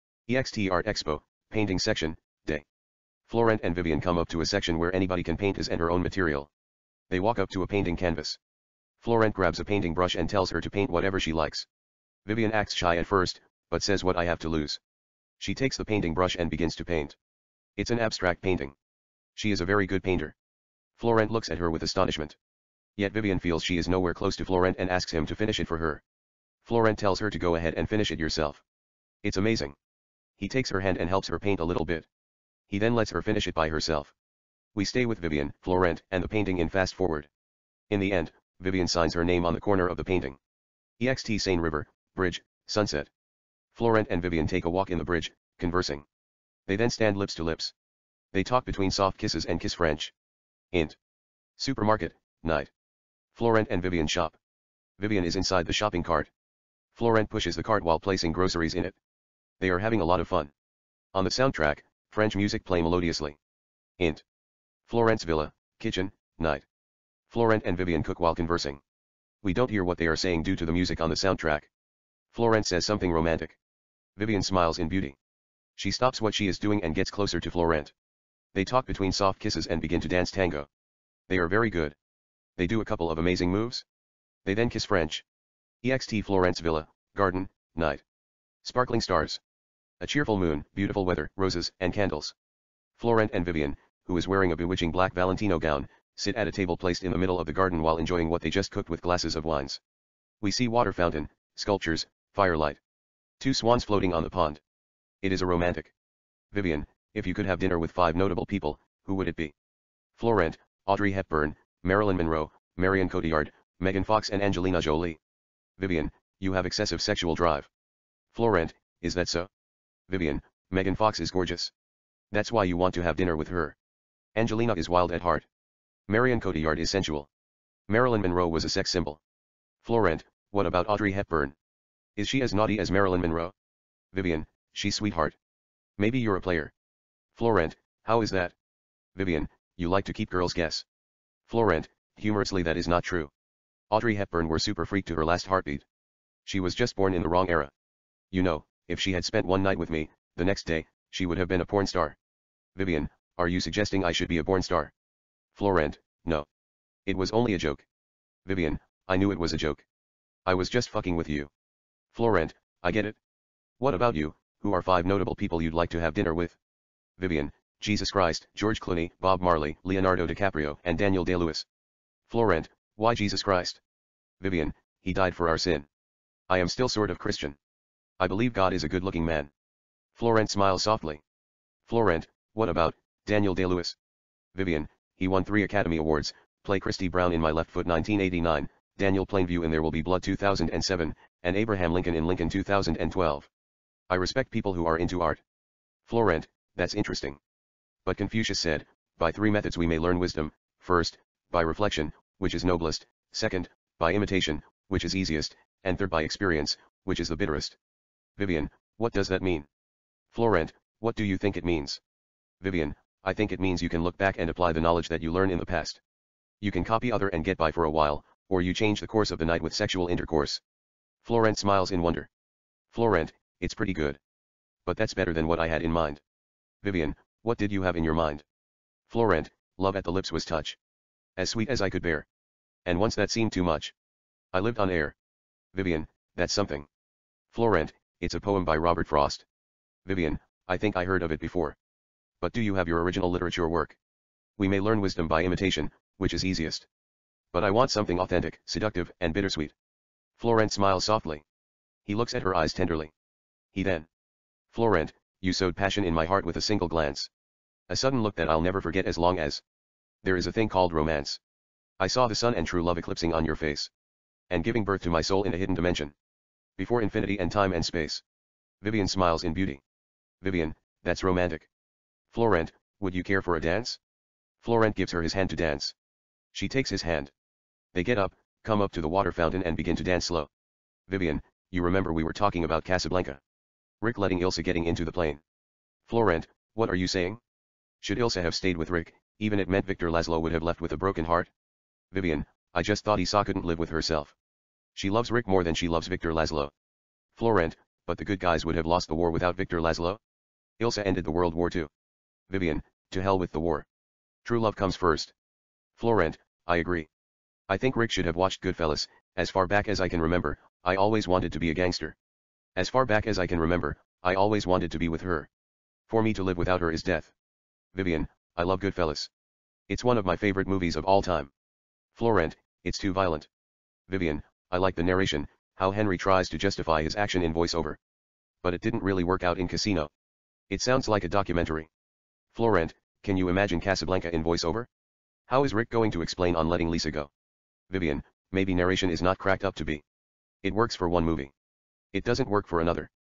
EXT Art Expo, painting section, day. Florent and Vivian come up to a section where anybody can paint his and her own material. They walk up to a painting canvas. Florent grabs a painting brush and tells her to paint whatever she likes. Vivian acts shy at first, but says what I have to lose. She takes the painting brush and begins to paint. It's an abstract painting. She is a very good painter. Florent looks at her with astonishment. Yet Vivian feels she is nowhere close to Florent and asks him to finish it for her. Florent tells her to go ahead and finish it yourself. It's amazing. He takes her hand and helps her paint a little bit. He then lets her finish it by herself. We stay with Vivian, Florent, and the painting in fast forward. In the end, Vivian signs her name on the corner of the painting. EXT Seine River, Bridge, Sunset. Florent and Vivian take a walk in the bridge, conversing. They then stand lips to lips. They talk between soft kisses and kiss French. Int. Supermarket, night. Florent and Vivian shop. Vivian is inside the shopping cart. Florent pushes the cart while placing groceries in it. They are having a lot of fun. On the soundtrack, French music play melodiously. Int. Florent's villa, kitchen, night. Florent and Vivian cook while conversing. We don't hear what they are saying due to the music on the soundtrack. Florent says something romantic. Vivian smiles in beauty. She stops what she is doing and gets closer to Florent. They talk between soft kisses and begin to dance tango. They are very good. They do a couple of amazing moves. They then kiss French. Ext Florent's villa, garden, night. Sparkling stars. A cheerful moon, beautiful weather, roses, and candles. Florent and Vivian, who is wearing a bewitching black Valentino gown, sit at a table placed in the middle of the garden while enjoying what they just cooked with glasses of wines. We see water fountain, sculptures, firelight. 2 swans floating on the pond. It is a romantic. Vivian, if you could have dinner with 5 notable people, who would it be? Florent, Audrey Hepburn, Marilyn Monroe, Marion Cotillard, Megan Fox and Angelina Jolie. Vivian, you have excessive sexual drive. Florent, is that so? Vivian, Megan Fox is gorgeous. That's why you want to have dinner with her. Angelina is wild at heart. Marion Cotillard is sensual. Marilyn Monroe was a sex symbol. Florent, what about Audrey Hepburn? Is she as naughty as Marilyn Monroe? Vivian, she's sweetheart. Maybe you're a player. Florent, how is that? Vivian, you like to keep girls guess. Florent, humorously that is not true. Audrey Hepburn were super freak to her last heartbeat. She was just born in the wrong era. You know, if she had spent one night with me, the next day, she would have been a porn star. Vivian, are you suggesting I should be a porn star? Florent, no. It was only a joke. Vivian, I knew it was a joke. I was just fucking with you. Florent, I get it. What about you, who are 5 notable people you'd like to have dinner with? Vivian, Jesus Christ, George Clooney, Bob Marley, Leonardo DiCaprio and Daniel Day-Lewis. Florent, why Jesus Christ? Vivian, he died for our sin. I am still sort of Christian. I believe God is a good-looking man. Florent smiles softly. Florent, what about Daniel Day-Lewis? Vivian, he won 3 Academy Awards, play Christy Brown in My Left Foot 1989, Daniel Plainview in There Will Be Blood 2007, and Abraham Lincoln in Lincoln 2012. I respect people who are into art. Florent, that's interesting. But Confucius said, by 3 methods we may learn wisdom, first, by reflection, which is noblest, second, by imitation, which is easiest, and third by experience, which is the bitterest. Vivian, what does that mean? Florent, what do you think it means? Vivian, I think it means you can look back and apply the knowledge that you learn in the past. You can copy other and get by for a while, or you change the course of the night with sexual intercourse. Florent smiles in wonder. Florent, it's pretty good. But that's better than what I had in mind. Vivian, what did you have in your mind? Florent, love at the lips was touch. As sweet as I could bear. And once that seemed too much. I lived on air. Vivian, that's something. Florent, it's a poem by Robert Frost. Vivian, I think I heard of it before. But do you have your original literature work? We may learn wisdom by imitation, which is easiest. But I want something authentic, seductive, and bittersweet. Florent smiles softly. He looks at her eyes tenderly. He then. Florent, you sowed passion in my heart with a single glance. A sudden look that I'll never forget as long as. There is a thing called romance. I saw the sun and true love eclipsing on your face. And giving birth to my soul in a hidden dimension. Before infinity and time and space. Vivian smiles in beauty. Vivian, that's romantic. Florent, would you care for a dance? Florent gives her his hand to dance. She takes his hand. They get up, come up to the water fountain and begin to dance slow. Vivian, you remember we were talking about Casablanca. Rick letting Ilsa getting into the plane. Florent, what are you saying? Should Ilsa have stayed with Rick, even it meant Victor Laszlo would have left with a broken heart? Vivian, I just thought Isa couldn't live with herself. She loves Rick more than she loves Victor Laszlo. Florent, but the good guys would have lost the war without Victor Laszlo? Ilsa ended the World War II. Vivian, to hell with the war. True love comes first. Florent, I agree. I think Rick should have watched Goodfellas. As far back as I can remember, I always wanted to be a gangster. As far back as I can remember, I always wanted to be with her. For me to live without her is death. Vivian, I love Goodfellas. It's one of my favorite movies of all time. Florent, it's too violent. Vivian, I like the narration, how Henry tries to justify his action in voiceover. But it didn't really work out in Casino. It sounds like a documentary. Florent, can you imagine Casablanca in voiceover? How is Rick going to explain on letting Lisa go? Vivian, maybe narration is not cracked up to be. It works for one movie. It doesn't work for another.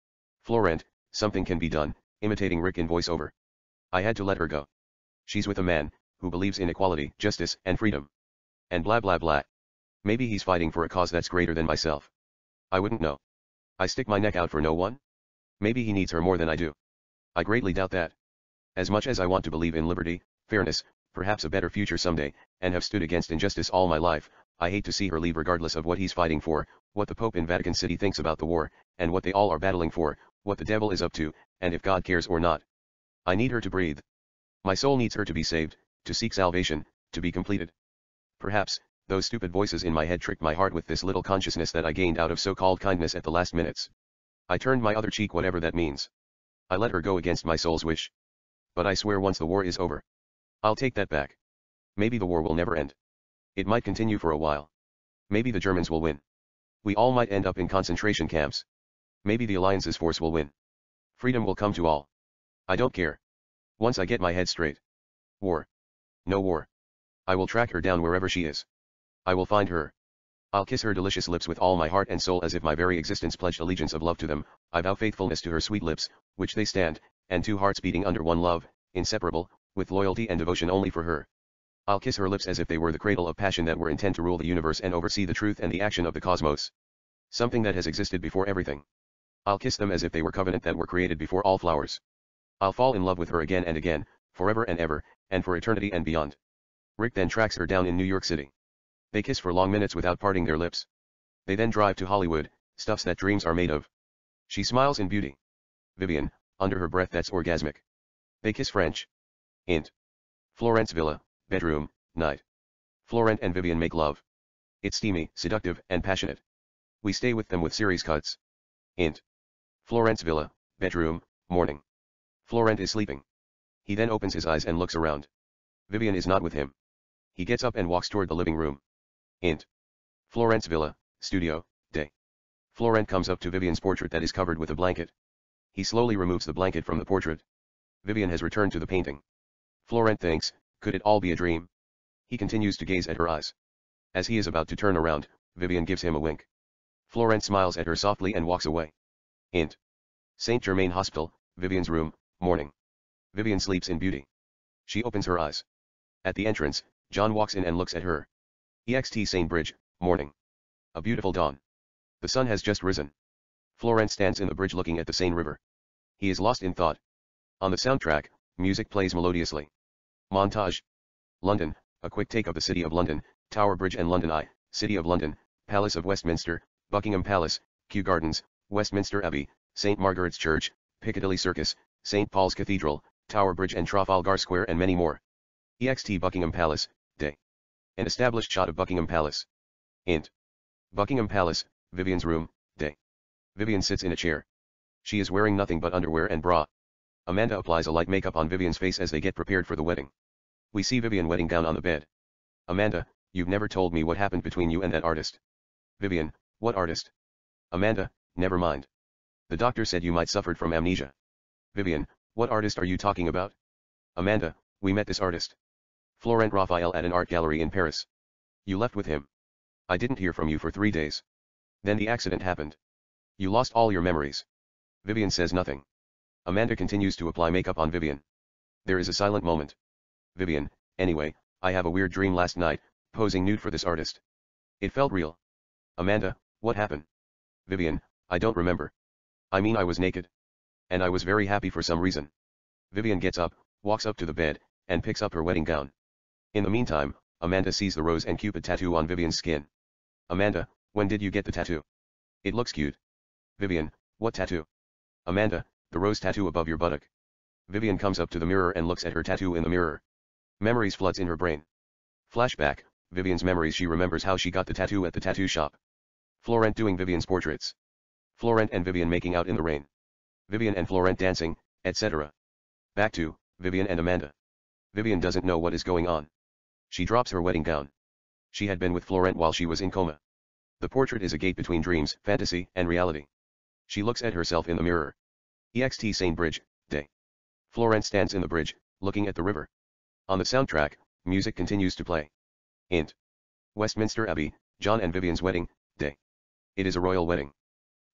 Florent, something can be done, imitating Rick in voiceover. I had to let her go. She's with a man who believes in equality, justice, and freedom. And blah blah blah. Maybe he's fighting for a cause that's greater than myself. I wouldn't know. I stick my neck out for no one? Maybe he needs her more than I do. I greatly doubt that. As much as I want to believe in liberty, fairness, perhaps a better future someday, and have stood against injustice all my life, I hate to see her leave regardless of what he's fighting for, what the Pope in Vatican City thinks about the war, and what they all are battling for, what the devil is up to, and if God cares or not. I need her to breathe. My soul needs her to be saved, to seek salvation, to be completed. Perhaps, those stupid voices in my head tricked my heart with this little consciousness that I gained out of so-called kindness at the last minutes. I turned my other cheek, whatever that means. I let her go against my soul's wish. But I swear once the war is over, I'll take that back. Maybe the war will never end. It might continue for a while. Maybe the Germans will win. We all might end up in concentration camps. Maybe the Alliance's force will win. Freedom will come to all. I don't care. Once I get my head straight. War. No war. I will track her down wherever she is. I will find her. I'll kiss her delicious lips with all my heart and soul as if my very existence pledged allegiance of love to them. I vow faithfulness to her sweet lips, which they stand, and two hearts beating under one love, inseparable, with loyalty and devotion only for her. I'll kiss her lips as if they were the cradle of passion that were intent to rule the universe and oversee the truth and the action of the cosmos. Something that has existed before everything. I'll kiss them as if they were covenant that were created before all flowers. I'll fall in love with her again and again, forever and ever, and for eternity and beyond. Rick then tracks her down in New York City. They kiss for long minutes without parting their lips. They then drive to Hollywood, stuffs that dreams are made of. She smiles in beauty. Vivian, under her breath that's orgasmic. They kiss French. Int. Florent's villa, bedroom, night. Florent and Vivian make love. It's steamy, seductive, and passionate. We stay with them with series cuts. Int. Florent's villa, bedroom, morning. Florent is sleeping. He then opens his eyes and looks around. Vivian is not with him. He gets up and walks toward the living room. Int. Florent's villa, studio, day. Florent comes up to Vivian's portrait that is covered with a blanket. He slowly removes the blanket from the portrait. Vivian has returned to the painting. Florent thinks, could it all be a dream? He continues to gaze at her eyes. As he is about to turn around, Vivian gives him a wink. Florent smiles at her softly and walks away. Int. Saint Germain Hospital, Vivian's room, morning. Vivian sleeps in beauty. She opens her eyes. At the entrance, John walks in and looks at her. Ext Seine Bridge, morning. A beautiful dawn. The sun has just risen. Florent stands in the bridge looking at the Seine River. He is lost in thought. On the soundtrack, music plays melodiously. Montage. London, a quick take of the City of London, Tower Bridge and London Eye, City of London, Palace of Westminster, Buckingham Palace, Kew Gardens, Westminster Abbey, St. Margaret's Church, Piccadilly Circus, St. Paul's Cathedral, Tower Bridge and Trafalgar Square and many more. Ext Buckingham Palace, day. An established shot of Buckingham Palace. Int. Buckingham Palace, Vivian's room, day. Vivian sits in a chair. She is wearing nothing but underwear and bra. Amanda applies a light makeup on Vivian's face as they get prepared for the wedding. We see Vivian wedding gown on the bed. Amanda, you've never told me what happened between you and that artist. Vivian, what artist? Amanda, never mind. The doctor said you might suffered from amnesia. Vivian, what artist are you talking about? Amanda, we met this artist. Florent Raphael at an art gallery in Paris. You left with him. I didn't hear from you for 3 days. Then the accident happened. You lost all your memories. Vivian says nothing. Amanda continues to apply makeup on Vivian. There is a silent moment. Vivian, anyway, I have a weird dream last night, posing nude for this artist. It felt real. Amanda, what happened? Vivian, I don't remember. I mean I was naked. And I was very happy for some reason. Vivian gets up, walks up to the bed, and picks up her wedding gown. In the meantime, Amanda sees the rose and Cupid tattoo on Vivian's skin. Amanda, when did you get the tattoo? It looks cute. Vivian, what tattoo? Amanda, the rose tattoo above your buttock. Vivian comes up to the mirror and looks at her tattoo in the mirror. Memories floods in her brain. Flashback, Vivian's memories. She remembers how she got the tattoo at the tattoo shop. Florent doing Vivian's portraits. Florent and Vivian making out in the rain. Vivian and Florent dancing, etc. Back to Vivian and Amanda. Vivian doesn't know what is going on. She drops her wedding gown. She had been with Florent while she was in coma. The portrait is a gate between dreams, fantasy, and reality. She looks at herself in the mirror. Ext Seine Bridge, day. Florent stands in the bridge, looking at the river. On the soundtrack, music continues to play. Int. Westminster Abbey, John and Vivian's wedding, day. It is a royal wedding.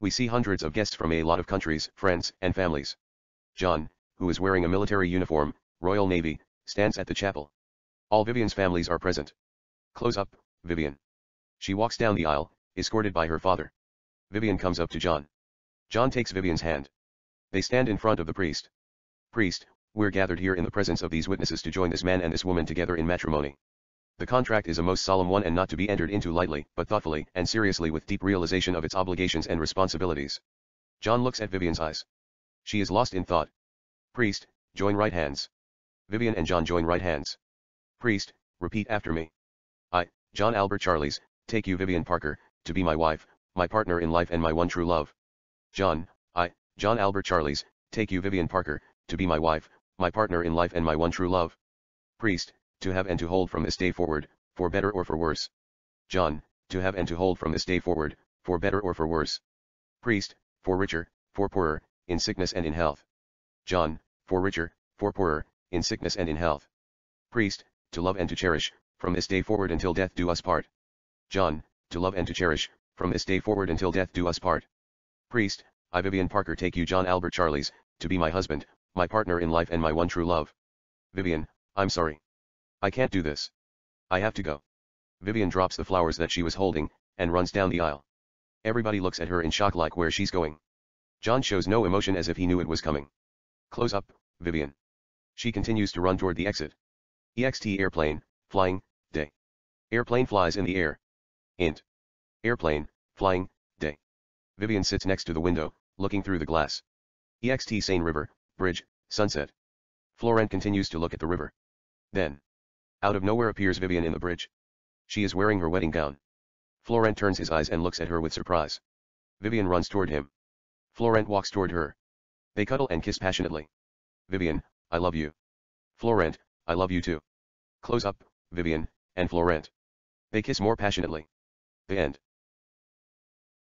We see hundreds of guests from a lot of countries, friends, and families. John, who is wearing a military uniform, Royal Navy, stands at the chapel. All Vivian's families are present. Close up, Vivian. She walks down the aisle, escorted by her father. Vivian comes up to John. John takes Vivian's hand. They stand in front of the priest. Priest, we're gathered here in the presence of these witnesses to join this man and this woman together in matrimony. The contract is a most solemn one and not to be entered into lightly, but thoughtfully and seriously with deep realization of its obligations and responsibilities. John looks at Vivian's eyes. She is lost in thought. Priest, join right hands. Vivian and John join right hands. Priest, repeat after me. I, John Albert Charles, take you Vivian Parker, to be my wife, my partner in life and my one true love. John, I, John Albert Charles, take you Vivian Parker, to be my wife, my partner in life and my one true love. Priest, to have and to hold from this day forward, for better or for worse. John, to have and to hold from this day forward, for better or for worse. Priest, for richer, for poorer, in sickness and in health. John, for richer, for poorer, in sickness and in health. Priest, to love and to cherish, from this day forward until death do us part. John, to love and to cherish, from this day forward until death do us part. Priest, I Vivian Parker take you John Albert Charles, to be my husband, my partner in life and my one true love. Vivian, I'm sorry. I can't do this. I have to go. Vivian drops the flowers that she was holding, and runs down the aisle. Everybody looks at her in shock like where she's going. John shows no emotion as if he knew it was coming. Close up, Vivian. She continues to run toward the exit. EXT airplane, flying, day. Airplane flies in the air. Int. Airplane, flying, day. Vivian sits next to the window, looking through the glass. EXT Seine River, bridge, sunset. Florent continues to look at the river. Then, out of nowhere appears Vivian in the bridge. She is wearing her wedding gown. Florent turns his eyes and looks at her with surprise. Vivian runs toward him. Florent walks toward her. They cuddle and kiss passionately. Vivian, I love you. Florent, I love you too. Close up, Vivian, and Florent. They kiss more passionately. The end.